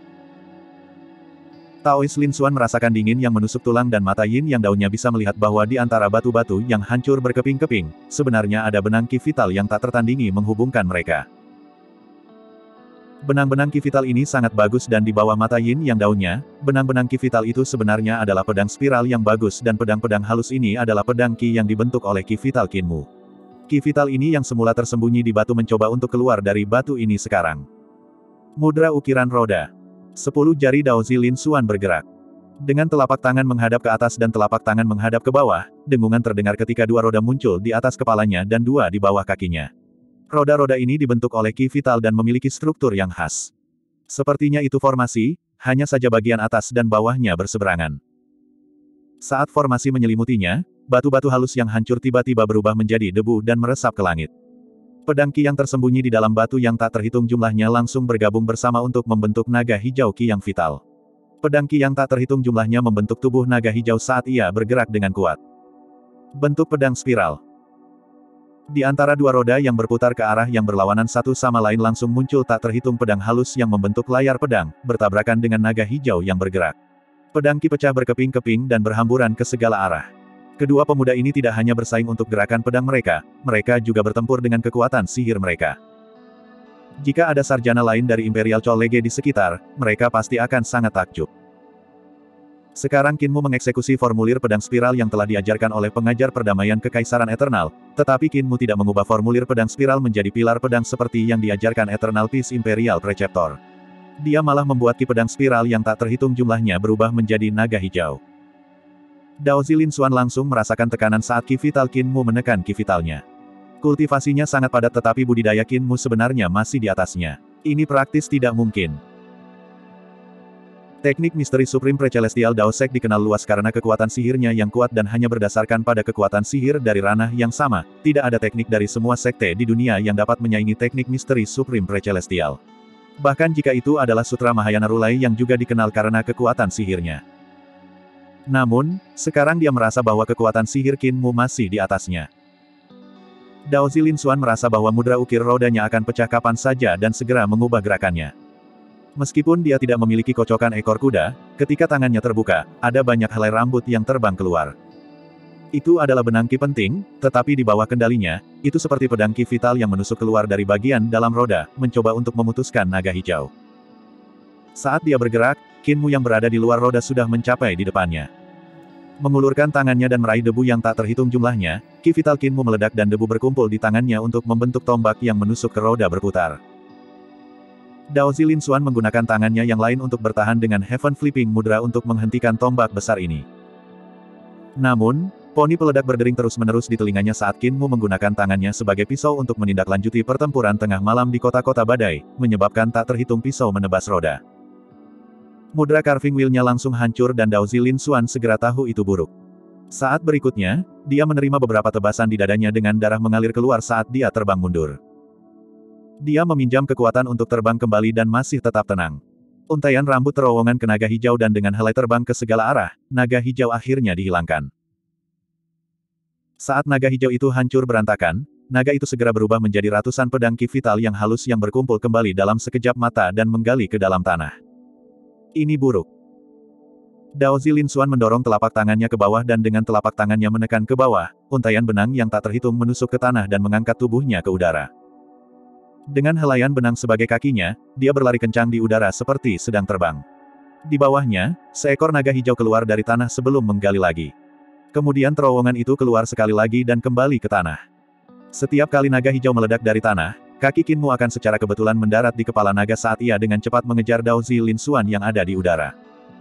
Taois Lin Xuan merasakan dingin yang menusuk tulang dan mata Yin yang daunnya bisa melihat bahwa di antara batu-batu yang hancur berkeping-keping, sebenarnya ada benang ki vital yang tak tertandingi menghubungkan mereka. Benang-benang ki vital ini sangat bagus dan di bawah mata Yin yang daunnya, benang-benang ki vital itu sebenarnya adalah pedang spiral yang bagus dan pedang-pedang halus ini adalah pedang ki yang dibentuk oleh ki vital Qin Mu. Ki vital ini yang semula tersembunyi di batu mencoba untuk keluar dari batu ini sekarang. Mudra ukiran roda. Sepuluh jari Daozi Lin Xuan bergerak. Dengan telapak tangan menghadap ke atas dan telapak tangan menghadap ke bawah, dengungan terdengar ketika dua roda muncul di atas kepalanya dan dua di bawah kakinya. Roda-roda ini dibentuk oleh ki vital dan memiliki struktur yang khas. Sepertinya itu formasi, hanya saja bagian atas dan bawahnya berseberangan. Saat formasi menyelimutinya, batu-batu halus yang hancur tiba-tiba berubah menjadi debu dan meresap ke langit. Pedang ki yang tersembunyi di dalam batu yang tak terhitung jumlahnya langsung bergabung bersama untuk membentuk naga hijau ki yang vital. Pedang ki yang tak terhitung jumlahnya membentuk tubuh naga hijau saat ia bergerak dengan kuat. Bentuk pedang spiral. Di antara dua roda yang berputar ke arah yang berlawanan satu sama lain langsung muncul tak terhitung pedang halus yang membentuk layar pedang, bertabrakan dengan naga hijau yang bergerak. Pedang ki pecah berkeping-keping dan berhamburan ke segala arah. Kedua pemuda ini tidak hanya bersaing untuk gerakan pedang mereka, mereka juga bertempur dengan kekuatan sihir mereka. Jika ada sarjana lain dari Imperial College di sekitar, mereka pasti akan sangat takjub. Sekarang Qin Mu mengeksekusi formulir pedang spiral yang telah diajarkan oleh pengajar perdamaian Kekaisaran Eternal, tetapi Qin Mu tidak mengubah formulir pedang spiral menjadi pilar pedang seperti yang diajarkan Eternal Peace Imperial Preceptor. Dia malah membuat ki pedang spiral yang tak terhitung jumlahnya berubah menjadi naga hijau. Daozi Lin Xuan langsung merasakan tekanan saat ki vital Qin Mu menekan ki vitalnya. Kultivasinya sangat padat tetapi budidaya Qin Mu sebenarnya masih di atasnya. Ini praktis tidak mungkin. Teknik misteri Supreme Precelestial Daosek dikenal luas karena kekuatan sihirnya yang kuat dan hanya berdasarkan pada kekuatan sihir dari ranah yang sama. Tidak ada teknik dari semua sekte di dunia yang dapat menyaingi teknik misteri Supreme Precelestial. Bahkan jika itu adalah Sutra Mahayana Rulai yang juga dikenal karena kekuatan sihirnya. Namun, sekarang dia merasa bahwa kekuatan sihir Qin Mu masih di atasnya. Daozi Lin Xuan merasa bahwa mudra ukir rodanya akan pecah kapan saja dan segera mengubah gerakannya. Meskipun dia tidak memiliki kocokan ekor kuda, ketika tangannya terbuka, ada banyak helai rambut yang terbang keluar. Itu adalah benang ki penting, tetapi di bawah kendalinya, itu seperti pedang ki vital yang menusuk keluar dari bagian dalam roda, mencoba untuk memutuskan naga hijau. Saat dia bergerak, Qin Mu yang berada di luar roda sudah mencapai di depannya. Mengulurkan tangannya dan meraih debu yang tak terhitung jumlahnya, ki vital Qin Mu meledak dan debu berkumpul di tangannya untuk membentuk tombak yang menusuk ke roda berputar. Dao Zi Lin Xuan menggunakan tangannya yang lain untuk bertahan dengan Heaven Flipping Mudra untuk menghentikan tombak besar ini. Namun, poni peledak berdering terus-menerus di telinganya saat Qin Mu menggunakan tangannya sebagai pisau untuk menindaklanjuti pertempuran tengah malam di kota-kota badai, menyebabkan tak terhitung pisau menebas roda. Mudra carving wheel-nya langsung hancur dan Dao Zi Lin Xuan segera tahu itu buruk. Saat berikutnya, dia menerima beberapa tebasan di dadanya dengan darah mengalir keluar saat dia terbang mundur. Dia meminjam kekuatan untuk terbang kembali dan masih tetap tenang. Untaian rambut terowongan ke naga hijau dan dengan helai terbang ke segala arah, naga hijau akhirnya dihilangkan. Saat naga hijau itu hancur berantakan, naga itu segera berubah menjadi ratusan pedang ki vital yang halus yang berkumpul kembali dalam sekejap mata dan menggali ke dalam tanah. Ini buruk. Dao Zi Lin Xuan mendorong telapak tangannya ke bawah dan dengan telapak tangannya menekan ke bawah, untaian benang yang tak terhitung menusuk ke tanah dan mengangkat tubuhnya ke udara. Dengan helaian benang sebagai kakinya, dia berlari kencang di udara seperti sedang terbang. Di bawahnya, seekor naga hijau keluar dari tanah sebelum menggali lagi. Kemudian terowongan itu keluar sekali lagi dan kembali ke tanah. Setiap kali naga hijau meledak dari tanah, kaki Qin Mu akan secara kebetulan mendarat di kepala naga saat ia dengan cepat mengejar Dao Zi Lin Xuan yang ada di udara.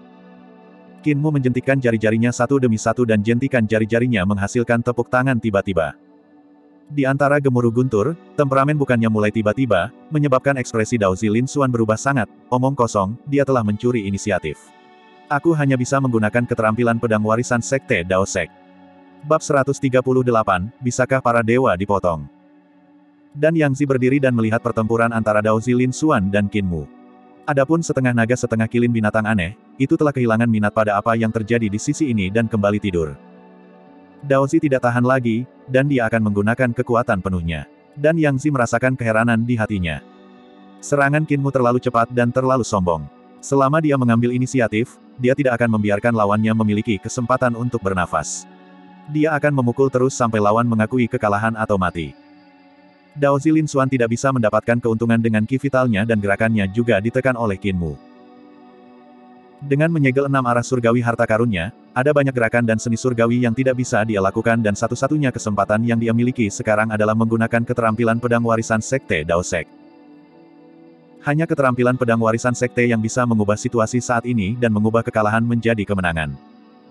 Qin Mu menjentikkan jari-jarinya satu demi satu dan jentikan jari-jarinya menghasilkan tepuk tangan tiba-tiba. Di antara gemuruh guntur, temperamen bukannya mulai tiba-tiba, menyebabkan ekspresi Dao Zi Lin Xuan berubah sangat, omong kosong, dia telah mencuri inisiatif. Aku hanya bisa menggunakan keterampilan pedang warisan Sekte Dao Sek. Bab seratus tiga puluh delapan, bisakah para dewa dipotong? Dan Yang Zi berdiri dan melihat pertempuran antara Dao Zi Lin Xuan dan Qin Mu. Adapun setengah naga setengah kilin binatang aneh, itu telah kehilangan minat pada apa yang terjadi di sisi ini dan kembali tidur. Dao Zi tidak tahan lagi, dan dia akan menggunakan kekuatan penuhnya. Dan Yang Zi merasakan keheranan di hatinya. Serangan Qin Mu terlalu cepat dan terlalu sombong. Selama dia mengambil inisiatif, dia tidak akan membiarkan lawannya memiliki kesempatan untuk bernafas. Dia akan memukul terus sampai lawan mengakui kekalahan atau mati. Dao Zi Lin Xuan tidak bisa mendapatkan keuntungan dengan ki vitalnya dan gerakannya juga ditekan oleh Qin Mu. Dengan menyegel enam arah surgawi harta karunnya, ada banyak gerakan dan seni surgawi yang tidak bisa dia lakukan dan satu-satunya kesempatan yang dia miliki sekarang adalah menggunakan keterampilan pedang warisan Sekte Dao Sek. Hanya keterampilan pedang warisan Sekte yang bisa mengubah situasi saat ini dan mengubah kekalahan menjadi kemenangan.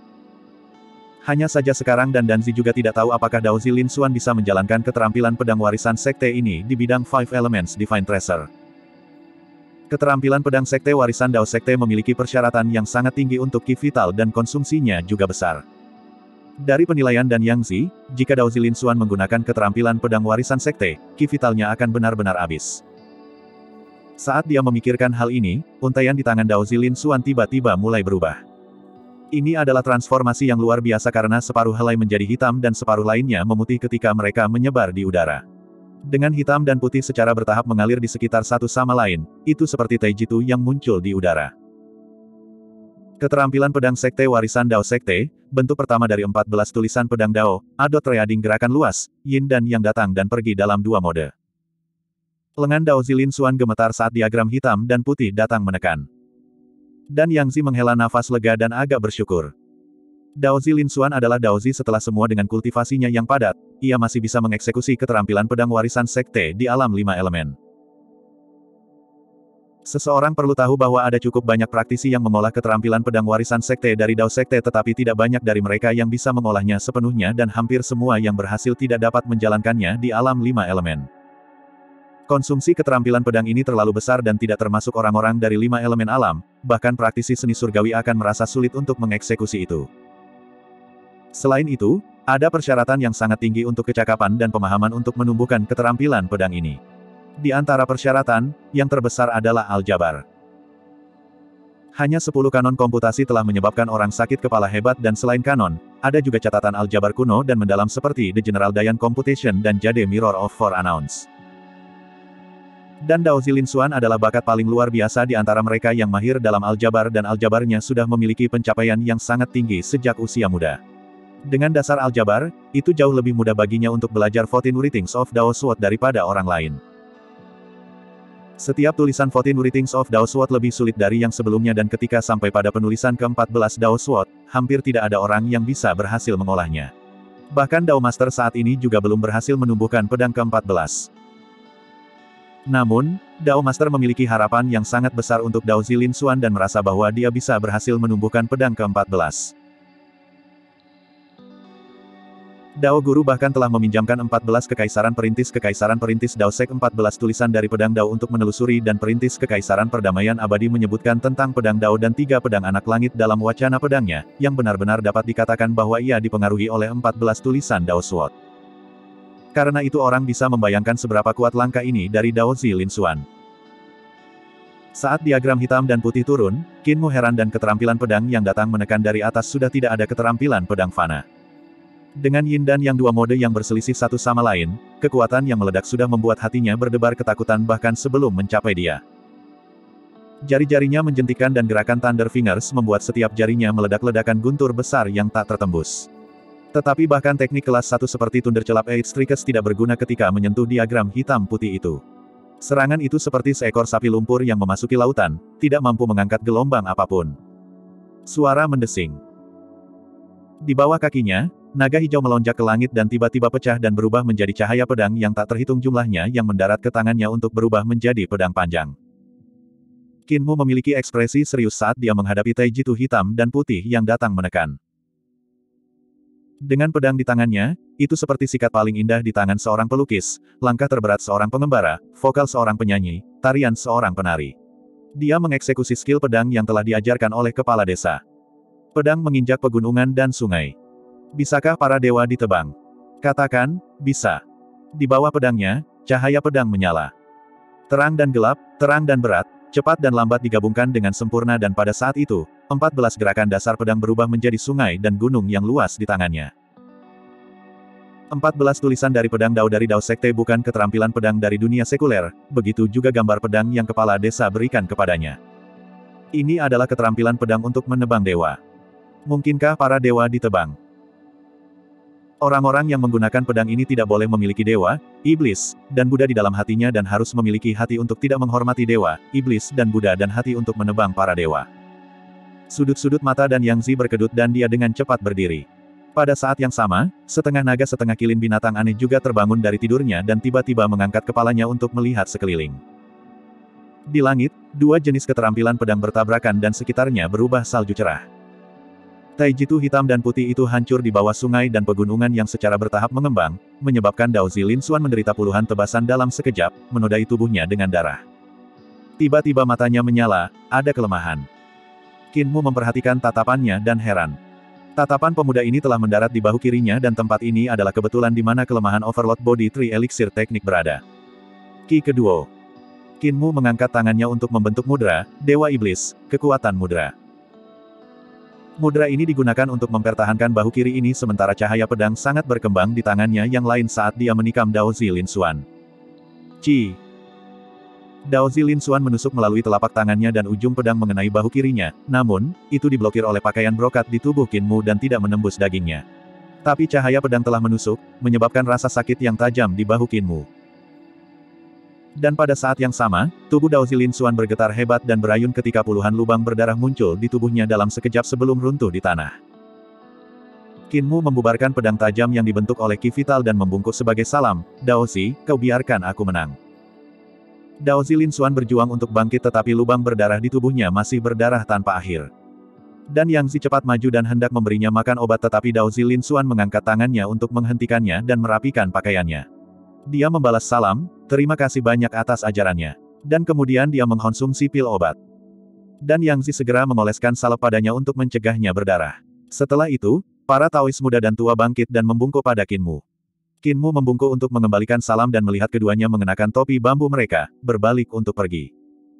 Hanya saja sekarang dan Danzi juga tidak tahu apakah Dao Zi Lin Xuan bisa menjalankan keterampilan pedang warisan Sekte ini di bidang Five Elements Divine Treasure. Keterampilan pedang Sekte warisan Dao Sekte memiliki persyaratan yang sangat tinggi untuk ki vital dan konsumsinya juga besar. Dari penilaian Dan Yang Zi, jika Dao Zi Lin Xuan menggunakan keterampilan pedang warisan Sekte, ki vitalnya akan benar-benar habis. Saat dia memikirkan hal ini, untaian di tangan Dao Zi Lin Xuan tiba-tiba mulai berubah. Ini adalah transformasi yang luar biasa karena separuh helai menjadi hitam dan separuh lainnya memutih ketika mereka menyebar di udara. Dengan hitam dan putih secara bertahap mengalir di sekitar satu sama lain, itu seperti Taijitu yang muncul di udara. Keterampilan pedang Sekte warisan Dao Sekte, bentuk pertama dari empat belas tulisan pedang Dao, Adot Reading gerakan luas, Yin dan Yang datang dan pergi dalam dua mode. Lengan Dao Zi Lin Xuan gemetar saat diagram hitam dan putih datang menekan. Dan Yang Zi menghela nafas lega dan agak bersyukur. Dao Zi Lin Xuan adalah Dao Zi setelah semua dengan kultivasinya yang padat, ia masih bisa mengeksekusi keterampilan pedang warisan Sekte di alam lima elemen. Seseorang perlu tahu bahwa ada cukup banyak praktisi yang mengolah keterampilan pedang warisan Sekte dari Dao Sekte tetapi tidak banyak dari mereka yang bisa mengolahnya sepenuhnya dan hampir semua yang berhasil tidak dapat menjalankannya di alam lima elemen. Konsumsi keterampilan pedang ini terlalu besar dan tidak termasuk orang-orang dari lima elemen alam, bahkan praktisi seni surgawi akan merasa sulit untuk mengeksekusi itu. Selain itu, ada persyaratan yang sangat tinggi untuk kecakapan dan pemahaman untuk menumbuhkan keterampilan pedang ini. Di antara persyaratan, yang terbesar adalah aljabar. Hanya sepuluh kanon komputasi telah menyebabkan orang sakit kepala hebat dan selain kanon, ada juga catatan aljabar kuno dan mendalam seperti The General Dayan Computation dan Jade Mirror of Four Announs. Dan Dao Zilinsuan adalah bakat paling luar biasa di antara mereka yang mahir dalam aljabar dan aljabarnya sudah memiliki pencapaian yang sangat tinggi sejak usia muda. Dengan dasar aljabar, itu jauh lebih mudah baginya untuk belajar fourteen Writings of Dao Sword daripada orang lain. Setiap tulisan fourteen Writings of Dao Sword lebih sulit dari yang sebelumnya dan ketika sampai pada penulisan keempat belas Dao Sword, hampir tidak ada orang yang bisa berhasil mengolahnya. Bahkan Dao Master saat ini juga belum berhasil menumbuhkan pedang keempat belas. Namun, Dao Master memiliki harapan yang sangat besar untuk Dao Zilinsuan dan merasa bahwa dia bisa berhasil menumbuhkan pedang keempat belas. Dao Guru bahkan telah meminjamkan empat belas Kekaisaran Perintis Kekaisaran Perintis Dao Sek empat belas tulisan dari pedang Dao untuk menelusuri dan Perintis Kekaisaran Perdamaian Abadi menyebutkan tentang pedang Dao dan tiga pedang anak langit dalam wacana pedangnya, yang benar-benar dapat dikatakan bahwa ia dipengaruhi oleh empat belas tulisan Dao Sword. Karena itu orang bisa membayangkan seberapa kuat langkah ini dari Dao Zilinsuan. Saat diagram hitam dan putih turun, Qin Mu heran dan keterampilan pedang yang datang menekan dari atas sudah tidak ada keterampilan pedang fana. Dengan yin dan yang dua mode yang berselisih satu sama lain, kekuatan yang meledak sudah membuat hatinya berdebar ketakutan bahkan sebelum mencapai dia. Jari-jarinya menjentikkan dan gerakan Thunder Fingers membuat setiap jarinya meledak-ledakan guntur besar yang tak tertembus. Tetapi bahkan teknik kelas satu seperti Thundercelap Eight Strikes tidak berguna ketika menyentuh diagram hitam putih itu. Serangan itu seperti seekor sapi lumpur yang memasuki lautan, tidak mampu mengangkat gelombang apapun. Suara mendesing. Di bawah kakinya, naga hijau melonjak ke langit dan tiba-tiba pecah dan berubah menjadi cahaya pedang yang tak terhitung jumlahnya yang mendarat ke tangannya untuk berubah menjadi pedang panjang. Qin Mu memiliki ekspresi serius saat dia menghadapi Taijitu hitam dan putih yang datang menekan. Dengan pedang di tangannya, itu seperti sikat paling indah di tangan seorang pelukis, langkah terberat seorang pengembara, vokal seorang penyanyi, tarian seorang penari. Dia mengeksekusi skill pedang yang telah diajarkan oleh kepala desa. Pedang menginjak pegunungan dan sungai. Bisakah para dewa ditebang? Katakan, bisa. Di bawah pedangnya, cahaya pedang menyala. Terang dan gelap, terang dan berat, cepat dan lambat digabungkan dengan sempurna dan pada saat itu, empat belas gerakan dasar pedang berubah menjadi sungai dan gunung yang luas di tangannya. empat belas tulisan dari pedang Dao dari Dao Sekte bukan keterampilan pedang dari dunia sekuler, begitu juga gambar pedang yang kepala desa berikan kepadanya. Ini adalah keterampilan pedang untuk menebang dewa. Mungkinkah para dewa ditebang? Orang-orang yang menggunakan pedang ini tidak boleh memiliki dewa, iblis, dan Buddha di dalam hatinya dan harus memiliki hati untuk tidak menghormati dewa, iblis dan Buddha dan hati untuk menebang para dewa. Sudut-sudut mata dan Yang Zi berkedut dan dia dengan cepat berdiri. Pada saat yang sama, setengah naga setengah kilin binatang aneh juga terbangun dari tidurnya dan tiba-tiba mengangkat kepalanya untuk melihat sekeliling. Di langit, dua jenis keterampilan pedang bertabrakan dan sekitarnya berubah salju cerah. Taijitu hitam dan putih itu hancur di bawah sungai dan pegunungan yang secara bertahap mengembang, menyebabkan Dao Zilinsuan menderita puluhan tebasan dalam sekejap, menodai tubuhnya dengan darah. Tiba-tiba matanya menyala, ada kelemahan. Qin Mu memperhatikan tatapannya dan heran. Tatapan pemuda ini telah mendarat di bahu kirinya dan tempat ini adalah kebetulan di mana kelemahan Overload Body Tree Elixir Teknik berada. Ki kedua. Qin Mu mengangkat tangannya untuk membentuk mudra, Dewa Iblis, kekuatan mudra. Mudra ini digunakan untuk mempertahankan bahu kiri ini sementara cahaya pedang sangat berkembang di tangannya yang lain saat dia menikam Dao Zilinsuan. Ci. Dao Zilinsuan menusuk melalui telapak tangannya dan ujung pedang mengenai bahu kirinya, namun, itu diblokir oleh pakaian brokat di tubuh Qin Mu dan tidak menembus dagingnya. Tapi cahaya pedang telah menusuk, menyebabkan rasa sakit yang tajam di bahu Qin Mu. Dan pada saat yang sama, tubuh Dao Zilinsuan bergetar hebat dan berayun ketika puluhan lubang berdarah muncul di tubuhnya dalam sekejap sebelum runtuh di tanah. Qin Mu membubarkan pedang tajam yang dibentuk oleh Ki Vital dan membungkuk sebagai salam, Dao Zi, kau biarkan aku menang. Dao Zilinsuan berjuang untuk bangkit tetapi lubang berdarah di tubuhnya masih berdarah tanpa akhir. Dan Yang Zi cepat maju dan hendak memberinya makan obat tetapi Dao Zilinsuan mengangkat tangannya untuk menghentikannya dan merapikan pakaiannya. Dia membalas salam, terima kasih banyak atas ajarannya. Dan kemudian dia mengkonsumsi pil obat. Dan Yang Zi segera mengoleskan salep padanya untuk mencegahnya berdarah. Setelah itu, para Taois muda dan tua bangkit dan membungkuk pada Qin Mu. Qin Mu membungkuk untuk mengembalikan salam dan melihat keduanya mengenakan topi bambu mereka, berbalik untuk pergi.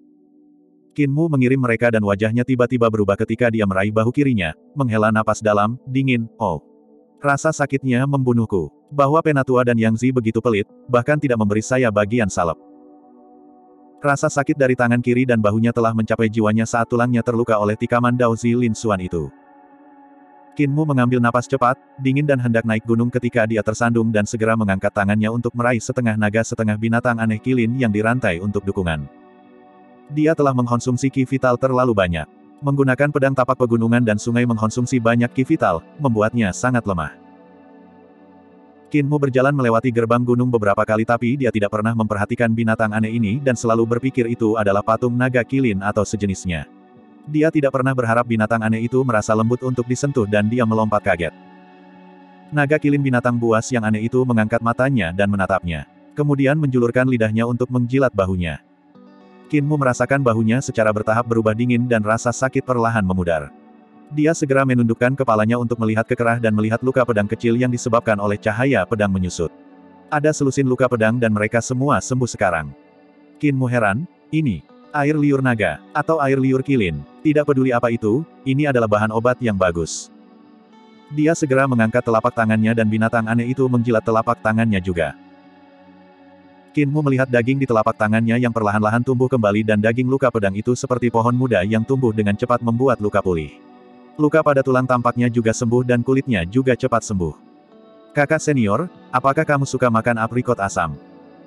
Qin Mu mengirim mereka dan wajahnya tiba-tiba berubah ketika dia meraih bahu kirinya, menghela napas dalam, dingin, oh. Rasa sakitnya membunuhku. Bahwa Penatua dan Yang Zi begitu pelit, bahkan tidak memberi saya bagian salep. Rasa sakit dari tangan kiri dan bahunya telah mencapai jiwanya saat tulangnya terluka oleh tikaman Daozi Lin Xuan itu. Qin Mu mengambil napas cepat, dingin dan hendak naik gunung ketika dia tersandung dan segera mengangkat tangannya untuk meraih setengah naga setengah binatang aneh kilin yang dirantai untuk dukungan. Dia telah mengkonsumsi ki vital terlalu banyak. Menggunakan pedang tapak pegunungan dan sungai mengkonsumsi banyak ki vital, membuatnya sangat lemah. Qin Mu berjalan melewati gerbang gunung beberapa kali tapi dia tidak pernah memperhatikan binatang aneh ini dan selalu berpikir itu adalah patung naga kilin atau sejenisnya. Dia tidak pernah berharap binatang aneh itu merasa lembut untuk disentuh dan dia melompat kaget. Naga kilin binatang buas yang aneh itu mengangkat matanya dan menatapnya. Kemudian menjulurkan lidahnya untuk menjilat bahunya. Qin Mu merasakan bahunya secara bertahap berubah dingin dan rasa sakit perlahan memudar. Dia segera menundukkan kepalanya untuk melihat ke kerah dan melihat luka pedang kecil yang disebabkan oleh cahaya pedang menyusut. Ada selusin luka pedang dan mereka semua sembuh sekarang. Qin Mu heran, ini air liur naga, atau air liur kilin. Tidak peduli apa itu, ini adalah bahan obat yang bagus. Dia segera mengangkat telapak tangannya dan binatang aneh itu menjilat telapak tangannya juga. Qin Mu melihat daging di telapak tangannya yang perlahan-lahan tumbuh kembali dan daging luka pedang itu seperti pohon muda yang tumbuh dengan cepat membuat luka pulih. Luka pada tulang tampaknya juga sembuh dan kulitnya juga cepat sembuh. Kakak senior, apakah kamu suka makan aprikot asam?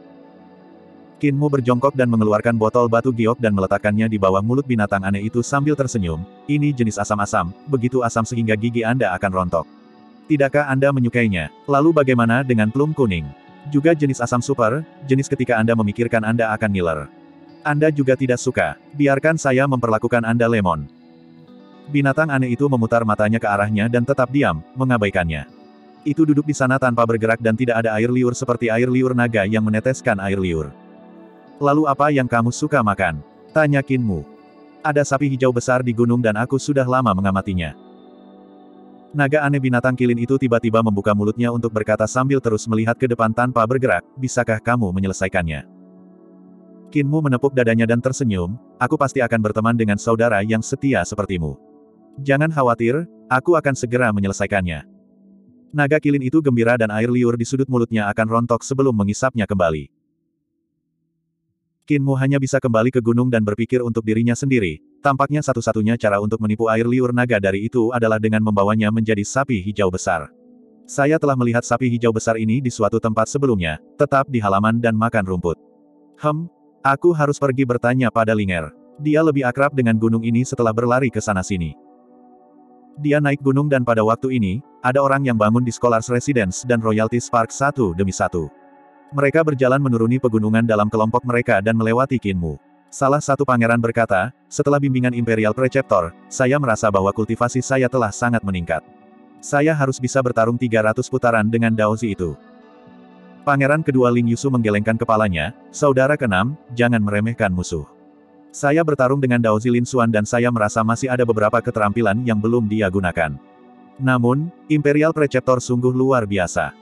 Qin Mu berjongkok dan mengeluarkan botol batu giok dan meletakkannya di bawah mulut binatang aneh itu sambil tersenyum. Ini jenis asam-asam, begitu asam sehingga gigi Anda akan rontok. Tidakkah Anda menyukainya? Lalu bagaimana dengan plum kuning? Juga jenis asam super, jenis ketika Anda memikirkan Anda akan ngiler. Anda juga tidak suka. Biarkan saya memperlakukan Anda lemon. Binatang aneh itu memutar matanya ke arahnya dan tetap diam, mengabaikannya. Itu duduk di sana tanpa bergerak dan tidak ada air liur seperti air liur naga yang meneteskan air liur. Lalu apa yang kamu suka makan? Tanya Qin Mu. Ada sapi hijau besar di gunung dan aku sudah lama mengamatinya. Naga aneh binatang kilin itu tiba-tiba membuka mulutnya untuk berkata sambil terus melihat ke depan tanpa bergerak, bisakah kamu menyelesaikannya? Qin Mu menepuk dadanya dan tersenyum, aku pasti akan berteman dengan saudara yang setia sepertimu. Jangan khawatir, aku akan segera menyelesaikannya. Naga kilin itu gembira dan air liur di sudut mulutnya akan rontok sebelum mengisapnya kembali. Qin Mu hanya bisa kembali ke gunung dan berpikir untuk dirinya sendiri, tampaknya satu-satunya cara untuk menipu air liur naga dari itu adalah dengan membawanya menjadi sapi hijau besar. Saya telah melihat sapi hijau besar ini di suatu tempat sebelumnya, tetap di halaman dan makan rumput. Hem, aku harus pergi bertanya pada Linger. Dia lebih akrab dengan gunung ini setelah berlari ke sana-sini. Dia naik gunung dan pada waktu ini, ada orang yang bangun di Scholars Residence dan Royalty Spark satu demi satu. Mereka berjalan menuruni pegunungan dalam kelompok mereka dan melewati Qin Mu. Salah satu pangeran berkata, setelah bimbingan Imperial Preceptor, saya merasa bahwa kultivasi saya telah sangat meningkat. Saya harus bisa bertarung tiga ratus putaran dengan Daozi itu. Pangeran kedua Ling Yusu menggelengkan kepalanya, saudara keenam, jangan meremehkan musuh. Saya bertarung dengan Daozi Lin Xuan dan saya merasa masih ada beberapa keterampilan yang belum dia gunakan. Namun, Imperial Preceptor sungguh luar biasa.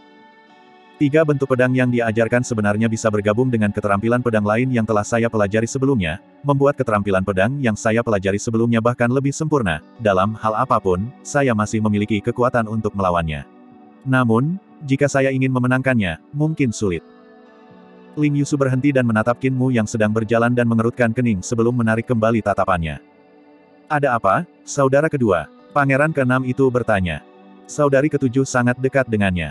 Tiga bentuk pedang yang dia ajarkan sebenarnya bisa bergabung dengan keterampilan pedang lain yang telah saya pelajari sebelumnya, membuat keterampilan pedang yang saya pelajari sebelumnya bahkan lebih sempurna. Dalam hal apapun, saya masih memiliki kekuatan untuk melawannya. Namun, jika saya ingin memenangkannya, mungkin sulit. Ling Yusu berhenti dan menatap Qin Mu yang sedang berjalan dan mengerutkan kening sebelum menarik kembali tatapannya. Ada apa, saudara kedua? Pangeran keenam itu bertanya. Saudari ketujuh sangat dekat dengannya.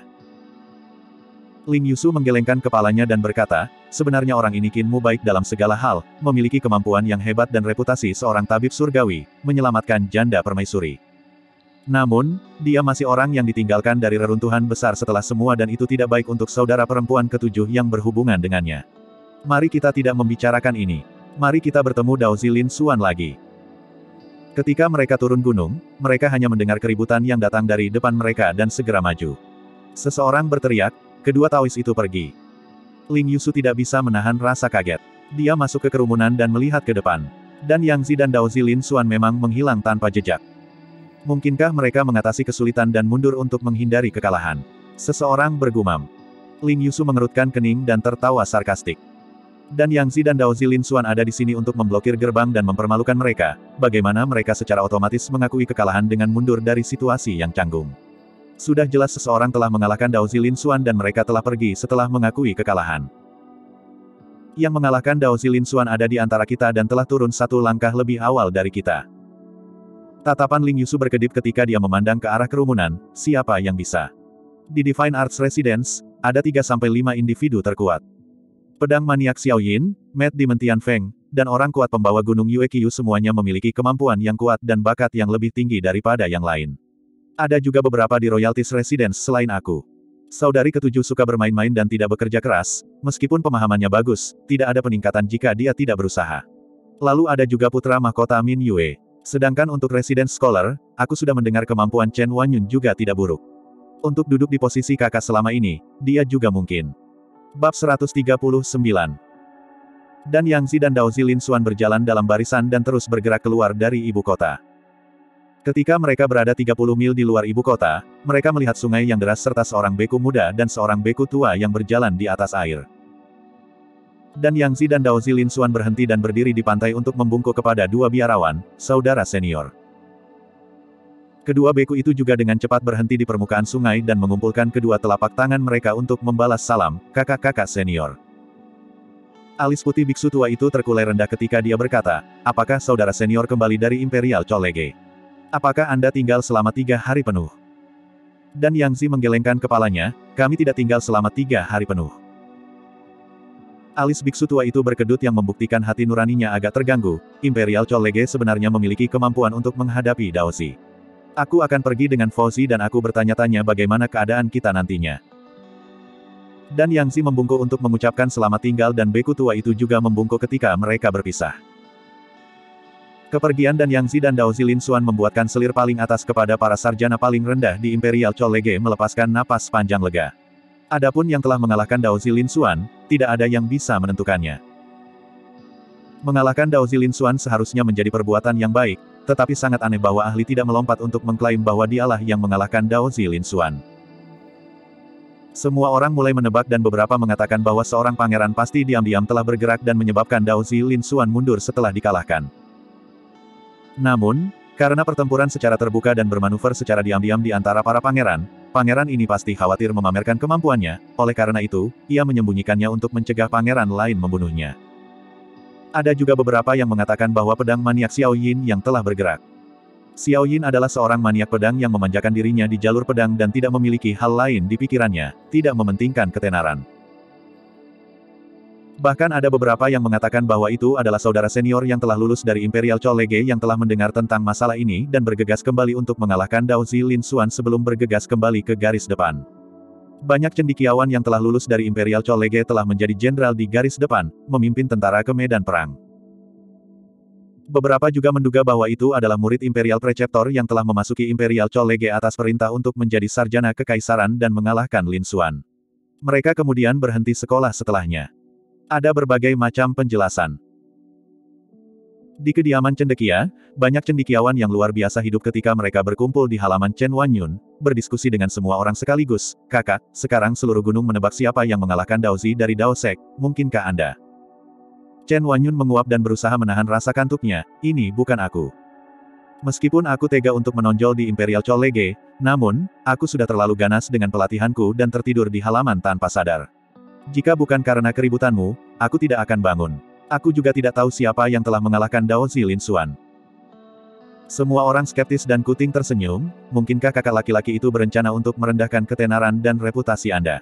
Ling Yusu menggelengkan kepalanya dan berkata, sebenarnya orang ini Qin Mu baik dalam segala hal, memiliki kemampuan yang hebat dan reputasi seorang tabib surgawi, menyelamatkan janda permaisuri. Namun, dia masih orang yang ditinggalkan dari reruntuhan besar setelah semua dan itu tidak baik untuk saudara perempuan ketujuh yang berhubungan dengannya. Mari kita tidak membicarakan ini. Mari kita bertemu Daozi Lin Xuan lagi. Ketika mereka turun gunung, mereka hanya mendengar keributan yang datang dari depan mereka dan segera maju. Seseorang berteriak, kedua Taois itu pergi. Ling Yusu tidak bisa menahan rasa kaget. Dia masuk ke kerumunan dan melihat ke depan. Dan Yang Zi dan Daozi Lin Xuan memang menghilang tanpa jejak. Mungkinkah mereka mengatasi kesulitan dan mundur untuk menghindari kekalahan? Seseorang bergumam. Ling Yusu mengerutkan kening dan tertawa sarkastik. Dan Yang Zi dan Daozi Lin Xuan ada di sini untuk memblokir gerbang dan mempermalukan mereka. Bagaimana mereka secara otomatis mengakui kekalahan dengan mundur dari situasi yang canggung? Sudah jelas seseorang telah mengalahkan Daozi Lin Xuan dan mereka telah pergi setelah mengakui kekalahan. Yang mengalahkan Dao Zilinsuan ada di antara kita dan telah turun satu langkah lebih awal dari kita. Tatapan Ling Yusu berkedip ketika dia memandang ke arah kerumunan, siapa yang bisa? Di Divine Arts Residence, ada tiga sampai lima individu terkuat. Pedang maniak Xiao Yin, Matt Demon Tian Feng, dan orang kuat pembawa gunung Yue Qiu semuanya memiliki kemampuan yang kuat dan bakat yang lebih tinggi daripada yang lain. Ada juga beberapa di Royalties Residence selain aku. Saudari ketujuh suka bermain-main dan tidak bekerja keras, meskipun pemahamannya bagus, tidak ada peningkatan jika dia tidak berusaha. Lalu ada juga putra mahkota Min Yue. Sedangkan untuk Residence Scholar, aku sudah mendengar kemampuan Chen Wanyun juga tidak buruk. Untuk duduk di posisi kakak selama ini, dia juga mungkin. Bab seratus tiga puluh sembilan. Dan Yang Zi dan Dao Zilinsuan berjalan dalam barisan dan terus bergerak keluar dari ibu kota. Ketika mereka berada tiga puluh mil di luar ibu kota, mereka melihat sungai yang deras serta seorang beku muda dan seorang beku tua yang berjalan di atas air. Dan Yang Zi dan Dao Zilinsuan berhenti dan berdiri di pantai untuk membungkuk kepada dua biarawan, saudara senior. Kedua beku itu juga dengan cepat berhenti di permukaan sungai dan mengumpulkan kedua telapak tangan mereka untuk membalas salam, kakak-kakak senior. Alis putih biksu tua itu terkulai rendah ketika dia berkata, apakah saudara senior kembali dari Imperial Chollege? Apakah Anda tinggal selama tiga hari penuh? Dan Yang Zi menggelengkan kepalanya, kami tidak tinggal selama tiga hari penuh. Alis biksu tua itu berkedut yang membuktikan hati nuraninya agak terganggu. Imperial Chollege sebenarnya memiliki kemampuan untuk menghadapi Dao Zi. Aku akan pergi dengan Fauzi dan aku bertanya-tanya bagaimana keadaan kita nantinya. Dan Yang Zi membungkuk untuk mengucapkan selamat tinggal dan beku tua itu juga membungkuk ketika mereka berpisah. Kepergian dan Yang Zi dan Dao Zilinsuan membuatkan selir paling atas kepada para sarjana paling rendah di Imperial Chollege melepaskan napas panjang lega. Adapun yang telah mengalahkan Dao Zilinsuan, tidak ada yang bisa menentukannya. Mengalahkan Dao Zilinsuan seharusnya menjadi perbuatan yang baik, tetapi sangat aneh bahwa ahli tidak melompat untuk mengklaim bahwa dialah yang mengalahkan Dao Zilinsuan. Semua orang mulai menebak dan beberapa mengatakan bahwa seorang pangeran pasti diam-diam telah bergerak dan menyebabkan Dao Zilinsuan mundur setelah dikalahkan. Namun, karena pertempuran secara terbuka dan bermanuver secara diam-diam di antara para pangeran, pangeran ini pasti khawatir memamerkan kemampuannya, oleh karena itu, ia menyembunyikannya untuk mencegah pangeran lain membunuhnya. Ada juga beberapa yang mengatakan bahwa pedang maniak Xiao Yin yang telah bergerak. Xiao Yin adalah seorang maniak pedang yang memanjakan dirinya di jalur pedang dan tidak memiliki hal lain di pikirannya, tidak mementingkan ketenaran. Bahkan ada beberapa yang mengatakan bahwa itu adalah saudara senior yang telah lulus dari Imperial Chollege yang telah mendengar tentang masalah ini dan bergegas kembali untuk mengalahkan Dao Zilinsuan sebelum bergegas kembali ke garis depan. Banyak cendekiawan yang telah lulus dari Imperial Chollege telah menjadi jenderal di garis depan, memimpin tentara ke medan perang. Beberapa juga menduga bahwa itu adalah murid Imperial Preceptor yang telah memasuki Imperial Chollege atas perintah untuk menjadi sarjana kekaisaran dan mengalahkan Lin Xuan. Mereka kemudian berhenti sekolah setelahnya. Ada berbagai macam penjelasan. Di kediaman cendekia, banyak cendekiawan yang luar biasa hidup ketika mereka berkumpul di halaman Chen Wanyun, berdiskusi dengan semua orang sekaligus. Kakak, sekarang seluruh gunung menebak siapa yang mengalahkan Dao Zi dari Dao Sek, mungkinkah Anda? Chen Wanyun menguap dan berusaha menahan rasa kantuknya, ini bukan aku. Meskipun aku tega untuk menonjol di Imperial Chollege, namun, aku sudah terlalu ganas dengan pelatihanku dan tertidur di halaman tanpa sadar. Jika bukan karena keributanmu, aku tidak akan bangun. Aku juga tidak tahu siapa yang telah mengalahkan Dao Zilinsuan. Semua orang skeptis dan kuting tersenyum, mungkinkah kakak laki-laki itu berencana untuk merendahkan ketenaran dan reputasi Anda?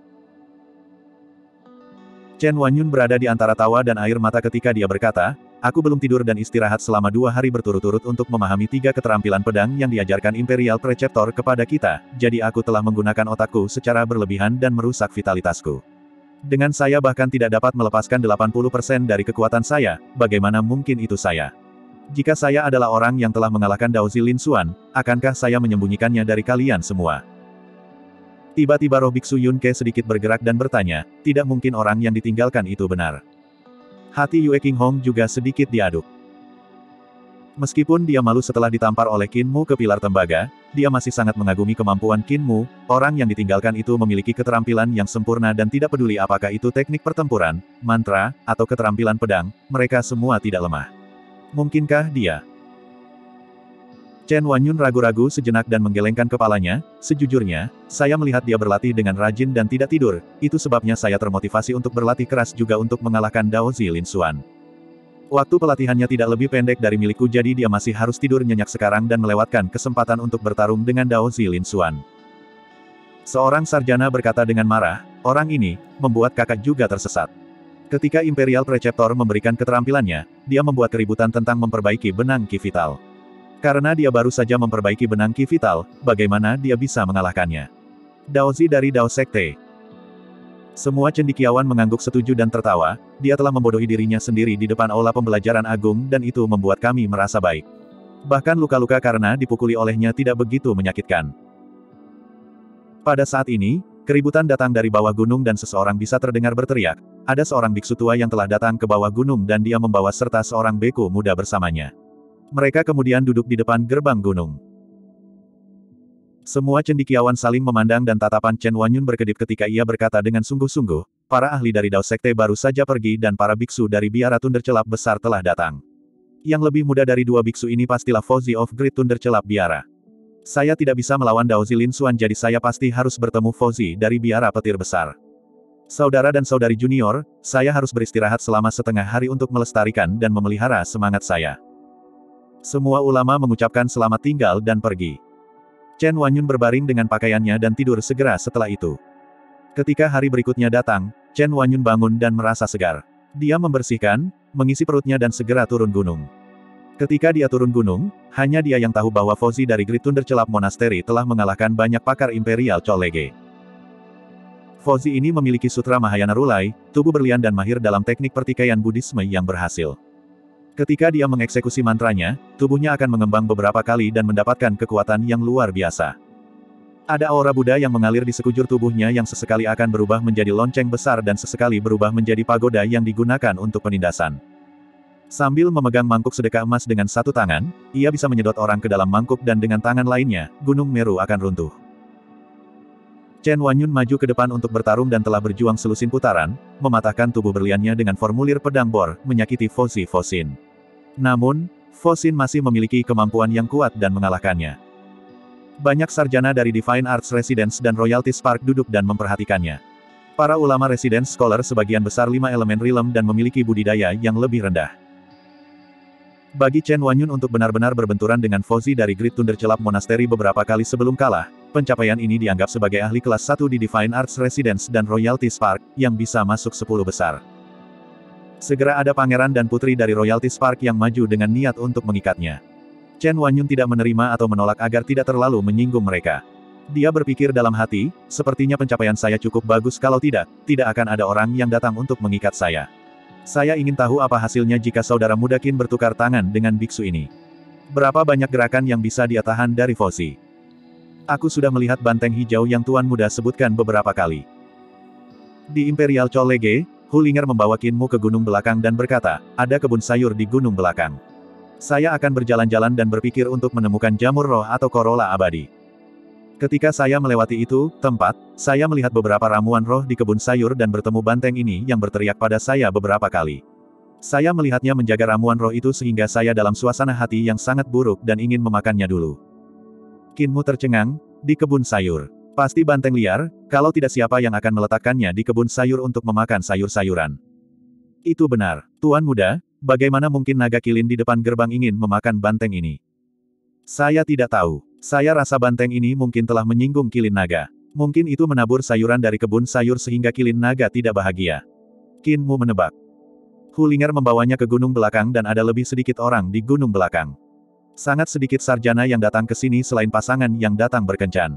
Chen Wanyun berada di antara tawa dan air mata ketika dia berkata, aku belum tidur dan istirahat selama dua hari berturut-turut untuk memahami tiga keterampilan pedang yang diajarkan Imperial Preceptor kepada kita, jadi aku telah menggunakan otakku secara berlebihan dan merusak vitalitasku. Dengan saya bahkan tidak dapat melepaskan delapan puluh persen dari kekuatan saya, bagaimana mungkin itu saya? Jika saya adalah orang yang telah mengalahkan Dao Zilinsuan, akankah saya menyembunyikannya dari kalian semua? Tiba-tiba roh biksu Yun Ke sedikit bergerak dan bertanya, tidak mungkin orang yang ditinggalkan itu benar. Hati Yue Qinghong juga sedikit diaduk. Meskipun dia malu setelah ditampar oleh Qin Mu ke pilar tembaga, dia masih sangat mengagumi kemampuan Qin Mu, orang yang ditinggalkan itu memiliki keterampilan yang sempurna dan tidak peduli apakah itu teknik pertempuran, mantra, atau keterampilan pedang, mereka semua tidak lemah. Mungkinkah dia? Chen Wanyun ragu-ragu sejenak dan menggelengkan kepalanya. Sejujurnya, saya melihat dia berlatih dengan rajin dan tidak tidur, itu sebabnya saya termotivasi untuk berlatih keras juga untuk mengalahkan Dao Zilin Xuan. Waktu pelatihannya tidak lebih pendek dari milikku jadi dia masih harus tidur nyenyak sekarang dan melewatkan kesempatan untuk bertarung dengan Dao Zilin Xuan. Seorang sarjana berkata dengan marah, orang ini, membuat kakak juga tersesat. Ketika Imperial Preceptor memberikan keterampilannya, dia membuat keributan tentang memperbaiki benang Ki Vital. Karena dia baru saja memperbaiki benang Ki Vital, bagaimana dia bisa mengalahkannya? Daozi dari Dao Sekte. Semua cendekiawan mengangguk setuju dan tertawa, dia telah membodohi dirinya sendiri di depan aula pembelajaran agung dan itu membuat kami merasa baik. Bahkan luka-luka karena dipukuli olehnya tidak begitu menyakitkan. Pada saat ini, keributan datang dari bawah gunung dan seseorang bisa terdengar berteriak, ada seorang biksu tua yang telah datang ke bawah gunung dan dia membawa serta seorang beku muda bersamanya. Mereka kemudian duduk di depan gerbang gunung. Semua cendekiawan saling memandang dan tatapan Chen Wanyun berkedip ketika ia berkata dengan sungguh-sungguh, para ahli dari Dao Sekte baru saja pergi dan para biksu dari biara Thundercelap besar telah datang. Yang lebih muda dari dua biksu ini pastilah Fozi of Great Thundercelap biara. Saya tidak bisa melawan Dao Zilin Xuan jadi saya pasti harus bertemu Fozi dari biara petir besar. Saudara dan saudari junior, saya harus beristirahat selama setengah hari untuk melestarikan dan memelihara semangat saya. Semua ulama mengucapkan selamat tinggal dan pergi. Chen Wanyun berbaring dengan pakaiannya dan tidur segera setelah itu. Ketika hari berikutnya datang, Chen Wanyun bangun dan merasa segar. Dia membersihkan, mengisi perutnya dan segera turun gunung. Ketika dia turun gunung, hanya dia yang tahu bahwa Fozi dari Great Thundercelap Monastery telah mengalahkan banyak pakar Imperial Chollege. Fozi ini memiliki sutra Mahayana Rulai, tubuh berlian dan mahir dalam teknik pertikaian Buddhisme yang berhasil. Ketika dia mengeksekusi mantranya, tubuhnya akan mengembang beberapa kali dan mendapatkan kekuatan yang luar biasa. Ada aura Buddha yang mengalir di sekujur tubuhnya yang sesekali akan berubah menjadi lonceng besar dan sesekali berubah menjadi pagoda yang digunakan untuk penindasan. Sambil memegang mangkuk sedekah emas dengan satu tangan, ia bisa menyedot orang ke dalam mangkuk dan dengan tangan lainnya, Gunung Meru akan runtuh. Chen Wanyun maju ke depan untuk bertarung dan telah berjuang selusin putaran, mematahkan tubuh berliannya dengan formulir pedang bor, menyakiti Fozi Fosin. Namun, Fosin masih memiliki kemampuan yang kuat dan mengalahkannya. Banyak sarjana dari Divine Arts Residence dan Royalty Spark duduk dan memperhatikannya. Para ulama Residence Scholar sebagian besar lima elemen rilem dan memiliki budidaya yang lebih rendah. Bagi Chen Wanyun untuk benar-benar berbenturan dengan Fozi dari Great Thundercelap Monastery beberapa kali sebelum kalah, pencapaian ini dianggap sebagai ahli kelas satu di Divine Arts Residence dan Royalty Spark, yang bisa masuk sepuluh besar. Segera ada pangeran dan putri dari Royalty Spark yang maju dengan niat untuk mengikatnya. Chen Wanyun tidak menerima atau menolak agar tidak terlalu menyinggung mereka. Dia berpikir dalam hati, sepertinya pencapaian saya cukup bagus kalau tidak, tidak akan ada orang yang datang untuk mengikat saya. Saya ingin tahu apa hasilnya jika saudara muda Qin bertukar tangan dengan biksu ini. Berapa banyak gerakan yang bisa dia tahan dari Fozi? Aku sudah melihat banteng hijau yang tuan muda sebutkan beberapa kali. Di Imperial Chollege, Hulinger membawa Qinmu ke gunung belakang dan berkata, ada kebun sayur di gunung belakang. Saya akan berjalan-jalan dan berpikir untuk menemukan jamur roh atau korola abadi. Ketika saya melewati itu, tempat, saya melihat beberapa ramuan roh di kebun sayur dan bertemu banteng ini yang berteriak pada saya beberapa kali. Saya melihatnya menjaga ramuan roh itu sehingga saya dalam suasana hati yang sangat buruk dan ingin memakannya dulu. Qinmu tercengang, di kebun sayur. Pasti banteng liar, kalau tidak siapa yang akan meletakkannya di kebun sayur untuk memakan sayur-sayuran. Itu benar, Tuan Muda, bagaimana mungkin naga kilin di depan gerbang ingin memakan banteng ini? Saya tidak tahu. Saya rasa banteng ini mungkin telah menyinggung kilin naga. Mungkin itu menabur sayuran dari kebun sayur sehingga kilin naga tidak bahagia. Qinmu menebak. Hulinger membawanya ke gunung belakang dan ada lebih sedikit orang di gunung belakang. Sangat sedikit sarjana yang datang ke sini selain pasangan yang datang berkencan.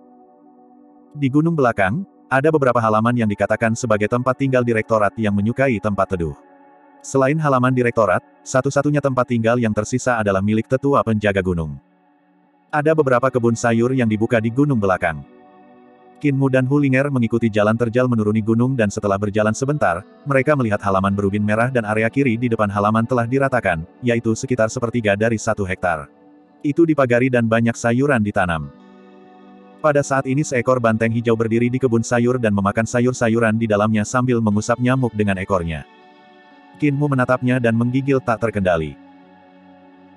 Di gunung belakang, ada beberapa halaman yang dikatakan sebagai tempat tinggal direktorat yang menyukai tempat teduh. Selain halaman direktorat, satu-satunya tempat tinggal yang tersisa adalah milik tetua penjaga gunung. Ada beberapa kebun sayur yang dibuka di gunung belakang. Qinmu dan Hulinger mengikuti jalan terjal menuruni gunung dan setelah berjalan sebentar, mereka melihat halaman berubin merah dan area kiri di depan halaman telah diratakan, yaitu sekitar sepertiga dari satu hektar. Itu dipagari dan banyak sayuran ditanam. Pada saat ini seekor banteng hijau berdiri di kebun sayur dan memakan sayur-sayuran di dalamnya sambil mengusap nyamuk dengan ekornya. Qinmu menatapnya dan menggigil tak terkendali.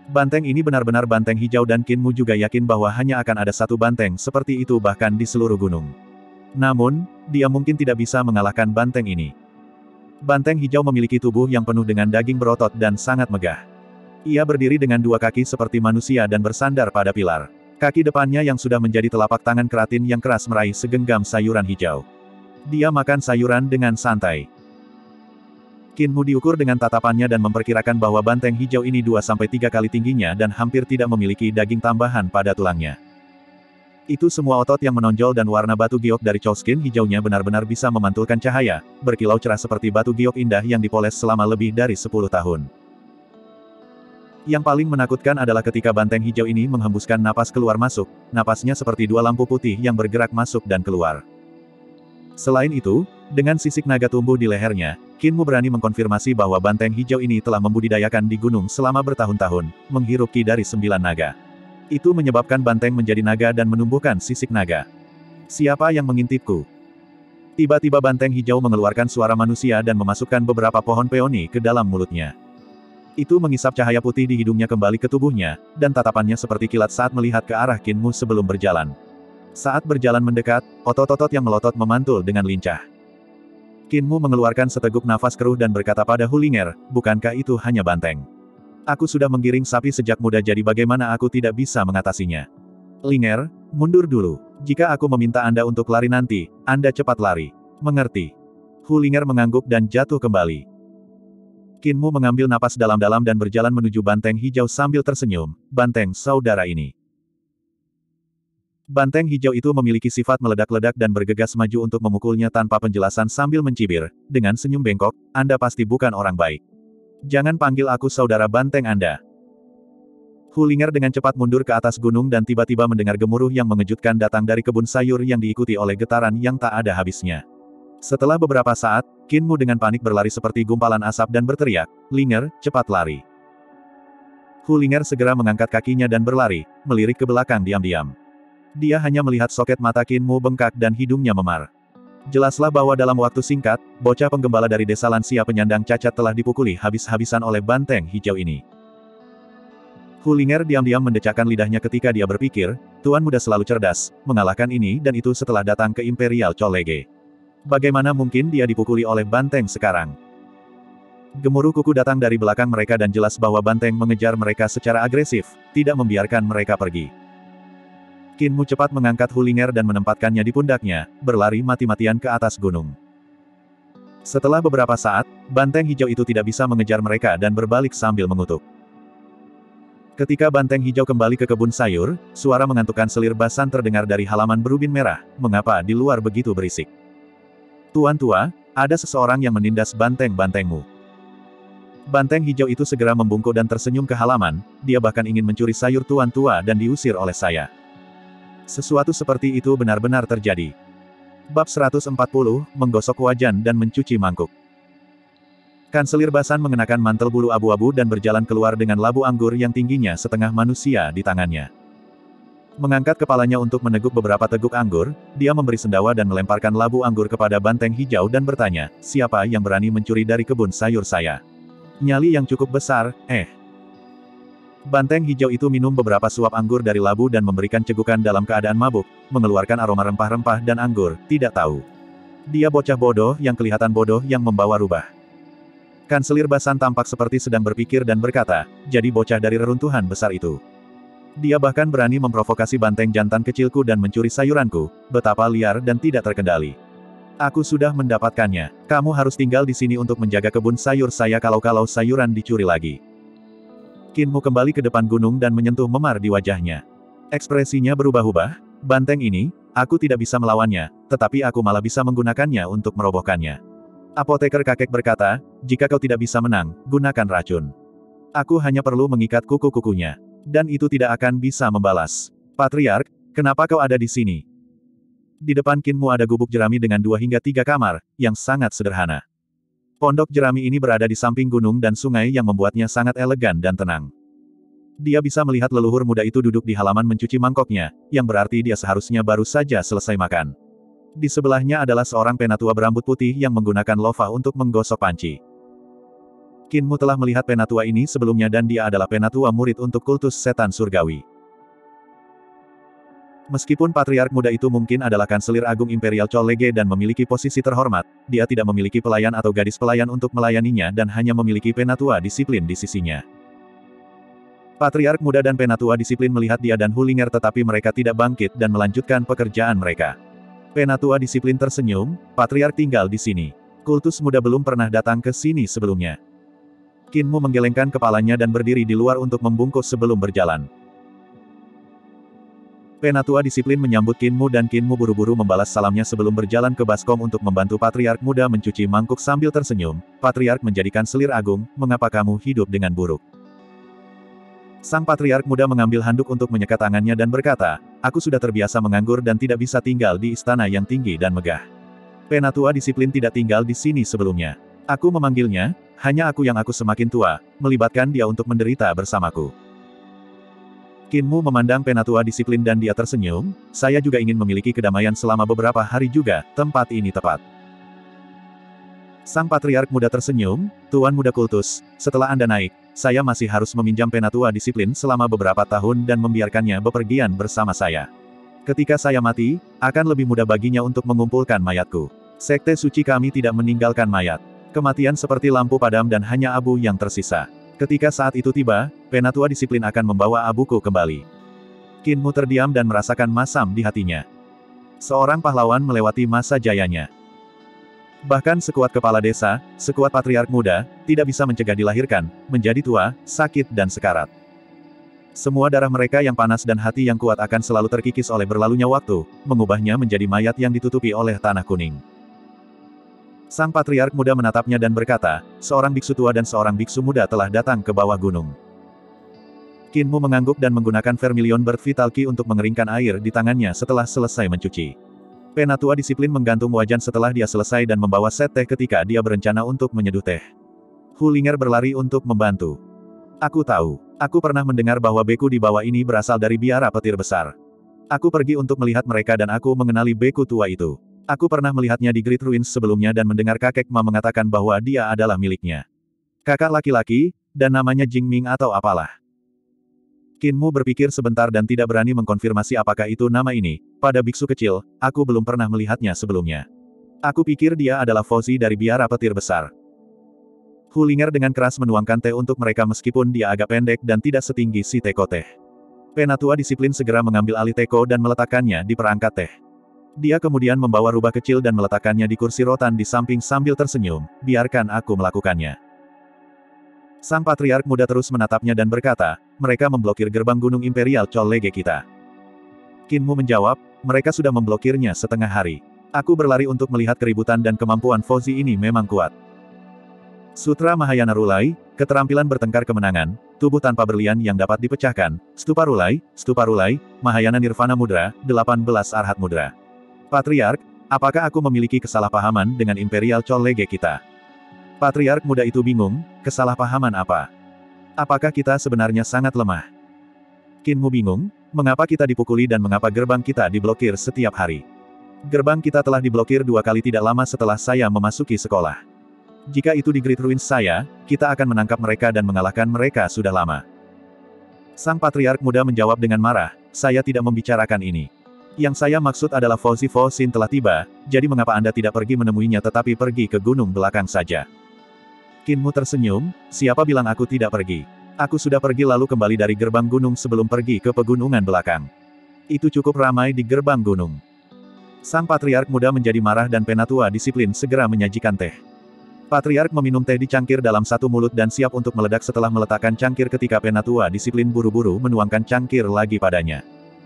Banteng ini benar-benar banteng hijau dan Kinmu juga yakin bahwa hanya akan ada satu banteng seperti itu bahkan di seluruh gunung. Namun, dia mungkin tidak bisa mengalahkan banteng ini. Banteng hijau memiliki tubuh yang penuh dengan daging berotot dan sangat megah. Ia berdiri dengan dua kaki seperti manusia dan bersandar pada pilar. Kaki depannya yang sudah menjadi telapak tangan keratin yang keras meraih segenggam sayuran hijau. Dia makan sayuran dengan santai. Kinmu diukur dengan tatapannya dan memperkirakan bahwa banteng hijau ini dua sampai tiga kali tingginya dan hampir tidak memiliki daging tambahan pada tulangnya. Itu semua otot yang menonjol dan warna batu giok dari chow skin hijaunya benar-benar bisa memantulkan cahaya, berkilau cerah seperti batu giok indah yang dipoles selama lebih dari sepuluh tahun. Yang paling menakutkan adalah ketika banteng hijau ini menghembuskan napas keluar masuk, napasnya seperti dua lampu putih yang bergerak masuk dan keluar. Selain itu, dengan sisik naga tumbuh di lehernya, Kinmu berani mengkonfirmasi bahwa banteng hijau ini telah membudidayakan di gunung selama bertahun-tahun, menghirup ki dari sembilan naga. Itu menyebabkan banteng menjadi naga dan menumbuhkan sisik naga. Siapa yang mengintipku? Tiba-tiba banteng hijau mengeluarkan suara manusia dan memasukkan beberapa pohon peoni ke dalam mulutnya. Itu mengisap cahaya putih di hidungnya kembali ke tubuhnya, dan tatapannya seperti kilat saat melihat ke arah Kinmu sebelum berjalan. Saat berjalan mendekat, otot-otot yang melotot memantul dengan lincah. Kinmu mengeluarkan seteguk nafas keruh dan berkata pada Hulinger, bukankah itu hanya banteng? Aku sudah menggiring sapi sejak muda jadi bagaimana aku tidak bisa mengatasinya? Linger, mundur dulu. Jika aku meminta Anda untuk lari nanti, Anda cepat lari. Mengerti? Hulinger mengangguk dan jatuh kembali. Kinmu mengambil napas dalam-dalam dan berjalan menuju banteng hijau sambil tersenyum, banteng saudara ini. Banteng hijau itu memiliki sifat meledak-ledak dan bergegas maju untuk memukulnya tanpa penjelasan sambil mencibir, dengan senyum bengkok, Anda pasti bukan orang baik. Jangan panggil aku saudara banteng Anda. Hulinger dengan cepat mundur ke atas gunung dan tiba-tiba mendengar gemuruh yang mengejutkan datang dari kebun sayur yang diikuti oleh getaran yang tak ada habisnya. Setelah beberapa saat, Kinmu dengan panik berlari seperti gumpalan asap dan berteriak, Linger, cepat lari. Hulinger segera mengangkat kakinya dan berlari, melirik ke belakang diam-diam. Dia hanya melihat soket mata Kinmu bengkak dan hidungnya memar. Jelaslah bahwa dalam waktu singkat, bocah penggembala dari desa lansia penyandang cacat telah dipukuli habis-habisan oleh banteng hijau ini. Hulinger diam-diam mendecakkan lidahnya ketika dia berpikir, Tuan Muda selalu cerdas, mengalahkan ini dan itu setelah datang ke Imperial Cholege. Bagaimana mungkin dia dipukuli oleh banteng sekarang? Gemuruh kuku datang dari belakang mereka dan jelas bahwa banteng mengejar mereka secara agresif, tidak membiarkan mereka pergi. Kinmu cepat mengangkat Hulinger dan menempatkannya di pundaknya, berlari mati-matian ke atas gunung. Setelah beberapa saat, banteng hijau itu tidak bisa mengejar mereka dan berbalik sambil mengutuk. Ketika banteng hijau kembali ke kebun sayur, suara mengantukkan selir basan terdengar dari halaman berubin merah, mengapa di luar begitu berisik? Tuan tua, ada seseorang yang menindas banteng-bantengmu. Banteng hijau itu segera membungkuk dan tersenyum ke halaman, dia bahkan ingin mencuri sayur tuan tua dan diusir oleh saya. Sesuatu seperti itu benar-benar terjadi. Bab seratus empat puluh, menggosok wajan dan mencuci mangkuk. Kanselir Basan mengenakan mantel bulu abu-abu dan berjalan keluar dengan labu anggur yang tingginya setengah manusia di tangannya. Mengangkat kepalanya untuk meneguk beberapa teguk anggur, dia memberi sendawa dan melemparkan labu anggur kepada banteng hijau dan bertanya, siapa yang berani mencuri dari kebun sayur saya? Nyali yang cukup besar, eh. Banteng hijau itu minum beberapa suap anggur dari labu dan memberikan cegukan dalam keadaan mabuk, mengeluarkan aroma rempah-rempah dan anggur, tidak tahu. Dia bocah bodoh yang kelihatan bodoh yang membawa rubah. Kanselir Basan tampak seperti sedang berpikir dan berkata, jadi bocah dari reruntuhan besar itu. Dia bahkan berani memprovokasi banteng jantan kecilku dan mencuri sayuranku, betapa liar dan tidak terkendali. Aku sudah mendapatkannya. Kamu harus tinggal di sini untuk menjaga kebun sayur saya kalau-kalau sayuran dicuri lagi. Kinmu kembali ke depan gunung dan menyentuh memar di wajahnya. Ekspresinya berubah-ubah, banteng ini, aku tidak bisa melawannya, tetapi aku malah bisa menggunakannya untuk merobohkannya. Apoteker kakek berkata, jika kau tidak bisa menang, gunakan racun. Aku hanya perlu mengikat kuku-kukunya. Dan itu tidak akan bisa membalas. Patriark, kenapa kau ada di sini? Di depan Kinmu ada gubuk jerami dengan dua hingga tiga kamar, yang sangat sederhana. Pondok jerami ini berada di samping gunung dan sungai yang membuatnya sangat elegan dan tenang. Dia bisa melihat leluhur muda itu duduk di halaman mencuci mangkoknya, yang berarti dia seharusnya baru saja selesai makan. Di sebelahnya adalah seorang penatua berambut putih yang menggunakan lofa untuk menggosok panci. Qin Mu telah melihat penatua ini sebelumnya dan dia adalah penatua murid untuk kultus setan surgawi. Meskipun patriark muda itu mungkin adalah kanselir agung Imperial Chollege dan memiliki posisi terhormat, dia tidak memiliki pelayan atau gadis pelayan untuk melayaninya dan hanya memiliki penatua disiplin di sisinya. Patriark muda dan penatua disiplin melihat dia dan Hulinger tetapi mereka tidak bangkit dan melanjutkan pekerjaan mereka. Penatua disiplin tersenyum, patriark tinggal di sini. Kultus muda belum pernah datang ke sini sebelumnya. Qin Mu menggelengkan kepalanya dan berdiri di luar untuk membungkuk sebelum berjalan. Penatua disiplin menyambut Qin Mu dan Qin Mu buru-buru membalas salamnya sebelum berjalan ke baskom untuk membantu patriark muda mencuci mangkuk sambil tersenyum. Patriark menjadi kanselir agung, mengapa kamu hidup dengan buruk? Sang patriark muda mengambil handuk untuk menyekat tangannya dan berkata, aku sudah terbiasa menganggur dan tidak bisa tinggal di istana yang tinggi dan megah. Penatua disiplin tidak tinggal di sini sebelumnya. Aku memanggilnya, hanya aku yang aku semakin tua, melibatkan dia untuk menderita bersamaku. Qin Mu memandang penatua disiplin dan dia tersenyum, saya juga ingin memiliki kedamaian selama beberapa hari juga, tempat ini tepat. Sang patriark muda tersenyum, Tuan muda kultus, setelah Anda naik, saya masih harus meminjam penatua disiplin selama beberapa tahun dan membiarkannya bepergian bersama saya. Ketika saya mati, akan lebih mudah baginya untuk mengumpulkan mayatku. Sekte suci kami tidak meninggalkan mayat. Kematian seperti lampu padam dan hanya abu yang tersisa. Ketika saat itu tiba, penatua disiplin akan membawa abuku kembali. Qin Mu terdiam dan merasakan masam di hatinya. Seorang pahlawan melewati masa jayanya. Bahkan sekuat kepala desa, sekuat patriark muda, tidak bisa mencegah dilahirkan, menjadi tua, sakit dan sekarat. Semua darah mereka yang panas dan hati yang kuat akan selalu terkikis oleh berlalunya waktu, mengubahnya menjadi mayat yang ditutupi oleh tanah kuning. Sang patriark muda menatapnya dan berkata, seorang biksu tua dan seorang biksu muda telah datang ke bawah gunung. Qin Mu mengangguk dan menggunakan Vermilion Bird Vital Key untuk mengeringkan air di tangannya setelah selesai mencuci. Penatua disiplin menggantung wajan setelah dia selesai dan membawa set teh ketika dia berencana untuk menyeduh teh. Hulinger berlari untuk membantu. Aku tahu. Aku pernah mendengar bahwa beku di bawah ini berasal dari biara petir besar. Aku pergi untuk melihat mereka dan aku mengenali beku tua itu. Aku pernah melihatnya di Great Ruins sebelumnya dan mendengar kakek Ma mengatakan bahwa dia adalah miliknya. Kakak laki-laki, dan namanya Jing Ming atau apalah. Qin Mu berpikir sebentar dan tidak berani mengkonfirmasi apakah itu nama ini. Pada biksu kecil, aku belum pernah melihatnya sebelumnya. Aku pikir dia adalah Fozi dari biara petir besar. Hulinger dengan keras menuangkan teh untuk mereka meskipun dia agak pendek dan tidak setinggi si teko teh. Penatua disiplin segera mengambil alih teko dan meletakkannya di perangkat teh. Dia kemudian membawa rubah kecil dan meletakkannya di kursi rotan di samping sambil tersenyum, biarkan aku melakukannya. Sang patriark muda terus menatapnya dan berkata, mereka memblokir gerbang gunung Imperial Chollege kita. Qin Mu menjawab, mereka sudah memblokirnya setengah hari. Aku berlari untuk melihat keributan dan kemampuan Fozi ini memang kuat. Sutra Mahayana Rulai, keterampilan bertengkar kemenangan, tubuh tanpa berlian yang dapat dipecahkan, Stupa Rulai, Stupa Rulai, Mahayana Nirvana Mudra, delapan belas Arhat Mudra. Patriark, apakah aku memiliki kesalahpahaman dengan Imperial Chollege kita? Patriark muda itu bingung, kesalahpahaman apa? Apakah kita sebenarnya sangat lemah? Qin Mu bingung, mengapa kita dipukuli dan mengapa gerbang kita diblokir setiap hari? Gerbang kita telah diblokir dua kali tidak lama setelah saya memasuki sekolah. Jika itu di Great Ruins saya, kita akan menangkap mereka dan mengalahkan mereka sudah lama. Sang patriark muda menjawab dengan marah, saya tidak membicarakan ini. Yang saya maksud adalah Fozi Fozin telah tiba, jadi mengapa Anda tidak pergi menemuinya tetapi pergi ke gunung belakang saja? Qin Mu tersenyum, siapa bilang aku tidak pergi? Aku sudah pergi lalu kembali dari gerbang gunung sebelum pergi ke pegunungan belakang. Itu cukup ramai di gerbang gunung. Sang patriark muda menjadi marah dan penatua disiplin segera menyajikan teh. Patriark meminum teh di cangkir dalam satu mulut dan siap untuk meledak setelah meletakkan cangkir ketika penatua disiplin buru-buru menuangkan cangkir lagi padanya.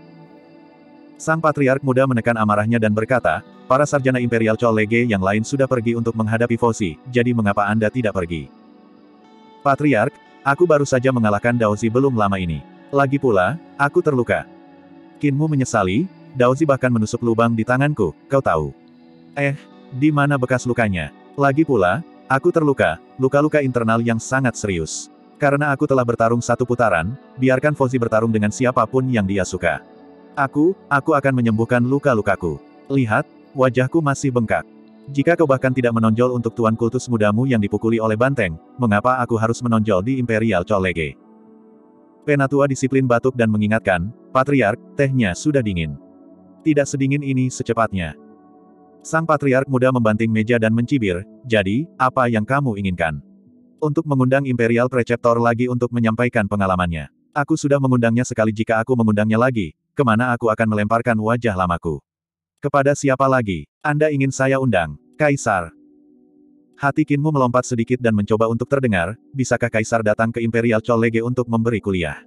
Sang patriark muda menekan amarahnya dan berkata, para sarjana Imperial Chollege yang lain sudah pergi untuk menghadapi Fozi, jadi mengapa Anda tidak pergi? Patriark, aku baru saja mengalahkan Daozi belum lama ini. Lagi pula, aku terluka. Qin Mu menyesali, Daozi bahkan menusuk lubang di tanganku, kau tahu. Eh, di mana bekas lukanya? Lagi pula, aku terluka, luka-luka internal yang sangat serius. Karena aku telah bertarung satu putaran, biarkan Fozi bertarung dengan siapapun yang dia suka. Aku, aku akan menyembuhkan luka-lukaku. Lihat, wajahku masih bengkak. Jika kau bahkan tidak menonjol untuk tuan kultus mudamu yang dipukuli oleh banteng, mengapa aku harus menonjol di Imperial Chollege? Penatua disiplin batuk dan mengingatkan, Patriark, tehnya sudah dingin. Tidak sedingin ini secepatnya. Sang Patriark muda membanting meja dan mencibir, jadi, apa yang kamu inginkan? Untuk mengundang Imperial Preceptor lagi untuk menyampaikan pengalamannya. Aku sudah mengundangnya sekali, jika aku mengundangnya lagi, kemana aku akan melemparkan wajah lamaku? Kepada siapa lagi? Anda ingin saya undang? Kaisar. Hati Qin Mu melompat sedikit dan mencoba untuk terdengar, bisakah Kaisar datang ke Imperial Chollege untuk memberi kuliah?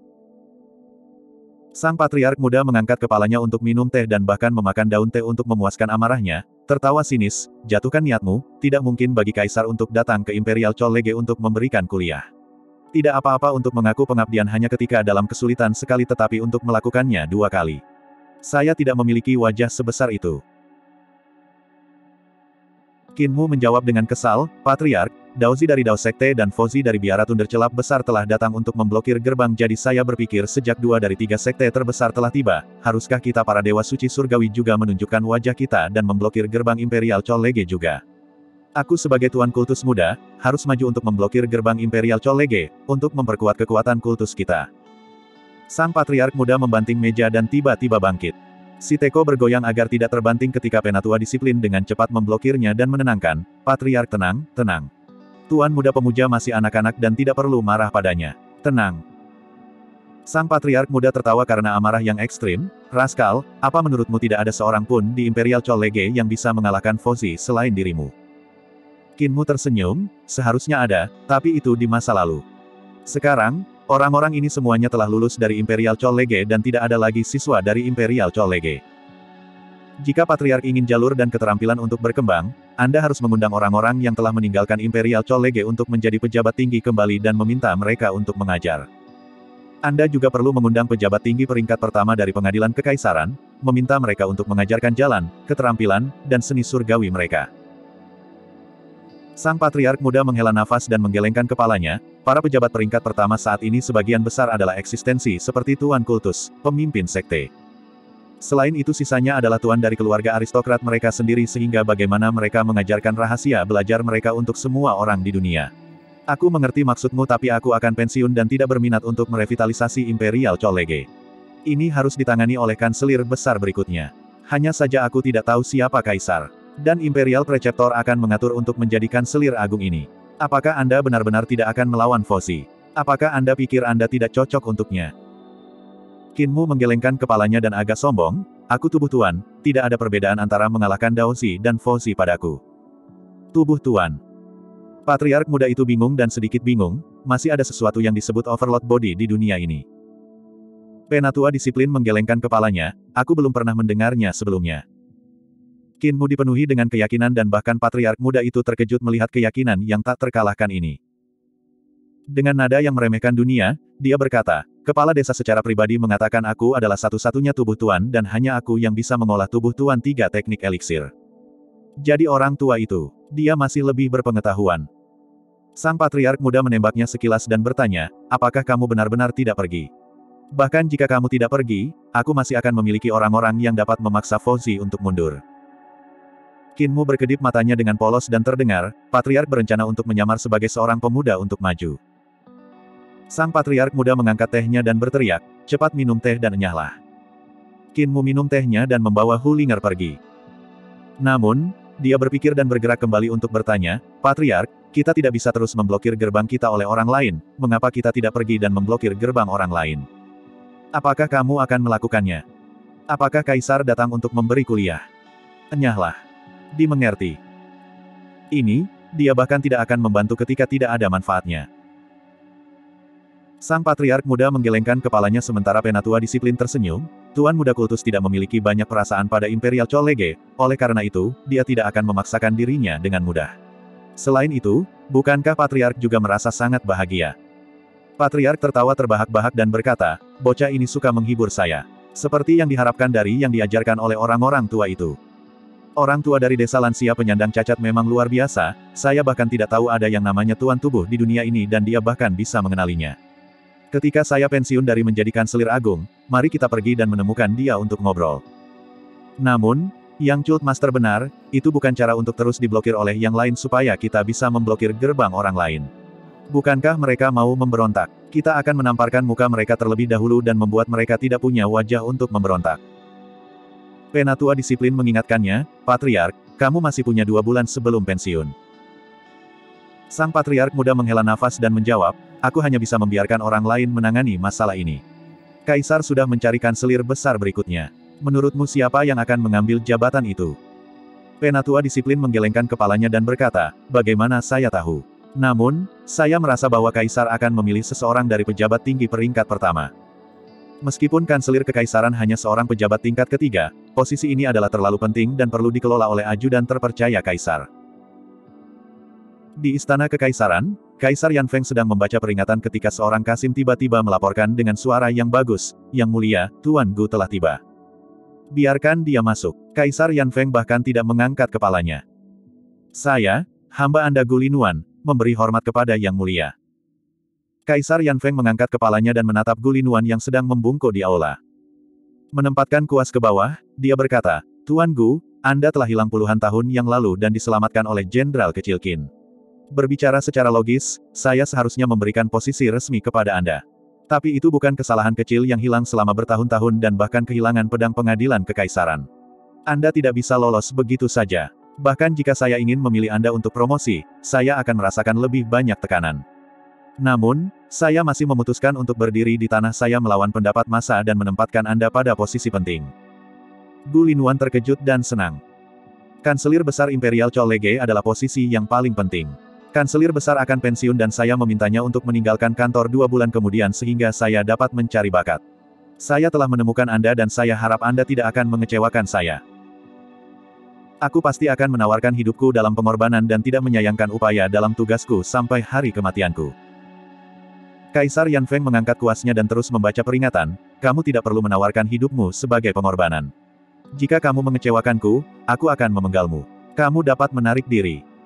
Sang Patriark muda mengangkat kepalanya untuk minum teh dan bahkan memakan daun teh untuk memuaskan amarahnya, tertawa sinis, jatuhkan niatmu, tidak mungkin bagi Kaisar untuk datang ke Imperial Chollege untuk memberikan kuliah. Tidak apa-apa untuk mengaku pengabdian hanya ketika dalam kesulitan sekali, tetapi untuk melakukannya dua kali. Saya tidak memiliki wajah sebesar itu. Qin Mu menjawab dengan kesal, Patriark, Daozi dari Dao Sekte dan Fozi dari Biara Tundercelap besar telah datang untuk memblokir gerbang, jadi saya berpikir sejak dua dari tiga sekte terbesar telah tiba, haruskah kita para Dewa Suci Surgawi juga menunjukkan wajah kita dan memblokir gerbang Imperial Chollege juga? Aku sebagai Tuan Kultus Muda, harus maju untuk memblokir gerbang Imperial Chollege, untuk memperkuat kekuatan kultus kita. Sang Patriark muda membanting meja dan tiba-tiba bangkit. Si Teko bergoyang agar tidak terbanting ketika Penatua disiplin dengan cepat memblokirnya dan menenangkan, Patriark tenang, tenang. Tuan muda pemuja masih anak-anak dan tidak perlu marah padanya. Tenang. Sang Patriark muda tertawa karena amarah yang ekstrim, Raskal, apa menurutmu tidak ada seorang pun di Imperial Chollege yang bisa mengalahkan Fozi selain dirimu? Qin Mu tersenyum, seharusnya ada, tapi itu di masa lalu. Sekarang, orang-orang ini semuanya telah lulus dari Imperial Chollege dan tidak ada lagi siswa dari Imperial Chollege. Jika Patriark ingin jalur dan keterampilan untuk berkembang, Anda harus mengundang orang-orang yang telah meninggalkan Imperial Chollege untuk menjadi pejabat tinggi kembali dan meminta mereka untuk mengajar. Anda juga perlu mengundang pejabat tinggi peringkat pertama dari pengadilan kekaisaran, meminta mereka untuk mengajarkan jalan, keterampilan, dan seni surgawi mereka. Sang Patriark muda menghela nafas dan menggelengkan kepalanya, para pejabat peringkat pertama saat ini sebagian besar adalah eksistensi seperti Tuan Kultus, pemimpin sekte. Selain itu sisanya adalah tuan dari keluarga aristokrat mereka sendiri, sehingga bagaimana mereka mengajarkan rahasia belajar mereka untuk semua orang di dunia. Aku mengerti maksudmu, tapi aku akan pensiun dan tidak berminat untuk merevitalisasi Imperial Chollege. Ini harus ditangani oleh kanselir besar berikutnya. Hanya saja aku tidak tahu siapa Kaisar. Dan Imperial Preceptor akan mengatur untuk menjadi kanselir agung ini. Apakah Anda benar-benar tidak akan melawan Fozi? Apakah Anda pikir Anda tidak cocok untuknya? Qin Mu menggelengkan kepalanya dan agak sombong, aku tubuh Tuan, tidak ada perbedaan antara mengalahkan Daozi dan Fozi padaku. Tubuh Tuan. Patriark muda itu bingung dan sedikit bingung, masih ada sesuatu yang disebut Overlord Body di dunia ini. Penatua disiplin menggelengkan kepalanya, aku belum pernah mendengarnya sebelumnya. Qin Mu dipenuhi dengan keyakinan dan bahkan Patriark muda itu terkejut melihat keyakinan yang tak terkalahkan ini. Dengan nada yang meremehkan dunia, dia berkata, Kepala desa secara pribadi mengatakan aku adalah satu-satunya tubuh Tuan dan hanya aku yang bisa mengolah tubuh Tuan tiga teknik eliksir. Jadi orang tua itu, dia masih lebih berpengetahuan. Sang Patriark muda menembaknya sekilas dan bertanya, apakah kamu benar-benar tidak pergi? Bahkan jika kamu tidak pergi, aku masih akan memiliki orang-orang yang dapat memaksa Fozi untuk mundur. Qin Mu berkedip matanya dengan polos dan terdengar, Patriark berencana untuk menyamar sebagai seorang pemuda untuk maju. Sang Patriark muda mengangkat tehnya dan berteriak, cepat minum teh dan enyahlah. Qin Mu minum tehnya dan membawa Hu Linger pergi. Namun, dia berpikir dan bergerak kembali untuk bertanya, Patriark, kita tidak bisa terus memblokir gerbang kita oleh orang lain, mengapa kita tidak pergi dan memblokir gerbang orang lain? Apakah kamu akan melakukannya? Apakah Kaisar datang untuk memberi kuliah? Enyahlah. Dimengerti. Ini, dia bahkan tidak akan membantu ketika tidak ada manfaatnya. Sang Patriark muda menggelengkan kepalanya sementara Penatua disiplin tersenyum, Tuan Muda Kultus tidak memiliki banyak perasaan pada Imperial Chollege, oleh karena itu, dia tidak akan memaksakan dirinya dengan mudah. Selain itu, bukankah Patriark juga merasa sangat bahagia? Patriark tertawa terbahak-bahak dan berkata, bocah ini suka menghibur saya. Seperti yang diharapkan dari yang diajarkan oleh orang-orang tua itu. Orang tua dari desa lansia penyandang cacat memang luar biasa, saya bahkan tidak tahu ada yang namanya Tuan Tubuh di dunia ini dan dia bahkan bisa mengenalinya. Ketika saya pensiun dari menjadi kanselir agung, mari kita pergi dan menemukan dia untuk ngobrol. Namun, Yang Cult Master benar, itu bukan cara untuk terus diblokir oleh yang lain supaya kita bisa memblokir gerbang orang lain. Bukankah mereka mau memberontak? Kita akan menamparkan muka mereka terlebih dahulu dan membuat mereka tidak punya wajah untuk memberontak. Penatua disiplin mengingatkannya, Patriark, kamu masih punya dua bulan sebelum pensiun. Sang Patriark muda menghela nafas dan menjawab, aku hanya bisa membiarkan orang lain menangani masalah ini. Kaisar sudah mencari kanselir besar berikutnya. Menurutmu siapa yang akan mengambil jabatan itu? Penatua disiplin menggelengkan kepalanya dan berkata, bagaimana saya tahu? Namun, saya merasa bahwa Kaisar akan memilih seseorang dari pejabat tinggi peringkat pertama. Meskipun kanselir kekaisaran hanya seorang pejabat tingkat ketiga, posisi ini adalah terlalu penting dan perlu dikelola oleh ajudan terpercaya Kaisar. Di Istana Kekaisaran, Kaisar Yan Feng sedang membaca peringatan ketika seorang kasim tiba-tiba melaporkan dengan suara yang bagus, Yang Mulia, Tuan Gu telah tiba. Biarkan dia masuk. Kaisar Yan Feng bahkan tidak mengangkat kepalanya. Saya, hamba Anda Gu Linuan, memberi hormat kepada Yang Mulia. Kaisar Yan Feng mengangkat kepalanya dan menatap Gu Linuan yang sedang membungkuk di aula. Menempatkan kuas ke bawah, dia berkata, Tuan Gu, Anda telah hilang puluhan tahun yang lalu dan diselamatkan oleh Jenderal Kecil Qin. Berbicara secara logis, saya seharusnya memberikan posisi resmi kepada Anda. Tapi itu bukan kesalahan kecil yang hilang selama bertahun-tahun dan bahkan kehilangan pedang pengadilan kekaisaran. Anda tidak bisa lolos begitu saja. Bahkan jika saya ingin memilih Anda untuk promosi, saya akan merasakan lebih banyak tekanan. Namun, saya masih memutuskan untuk berdiri di tanah saya melawan pendapat massa dan menempatkan Anda pada posisi penting. Gu Linuan terkejut dan senang. Kanselir Besar Imperial Chollege adalah posisi yang paling penting. Kanselir besar akan pensiun dan saya memintanya untuk meninggalkan kantor dua bulan kemudian sehingga saya dapat mencari bakat. Saya telah menemukan Anda dan saya harap Anda tidak akan mengecewakan saya. Aku pasti akan menawarkan hidupku dalam pengorbanan dan tidak menyayangkan upaya dalam tugasku sampai hari kematianku. Kaisar Yan Feng mengangkat kuasnya dan terus membaca peringatan, kamu tidak perlu menawarkan hidupmu sebagai pengorbanan. Jika kamu mengecewakanku, aku akan memenggalmu. Kamu dapat menarik diri.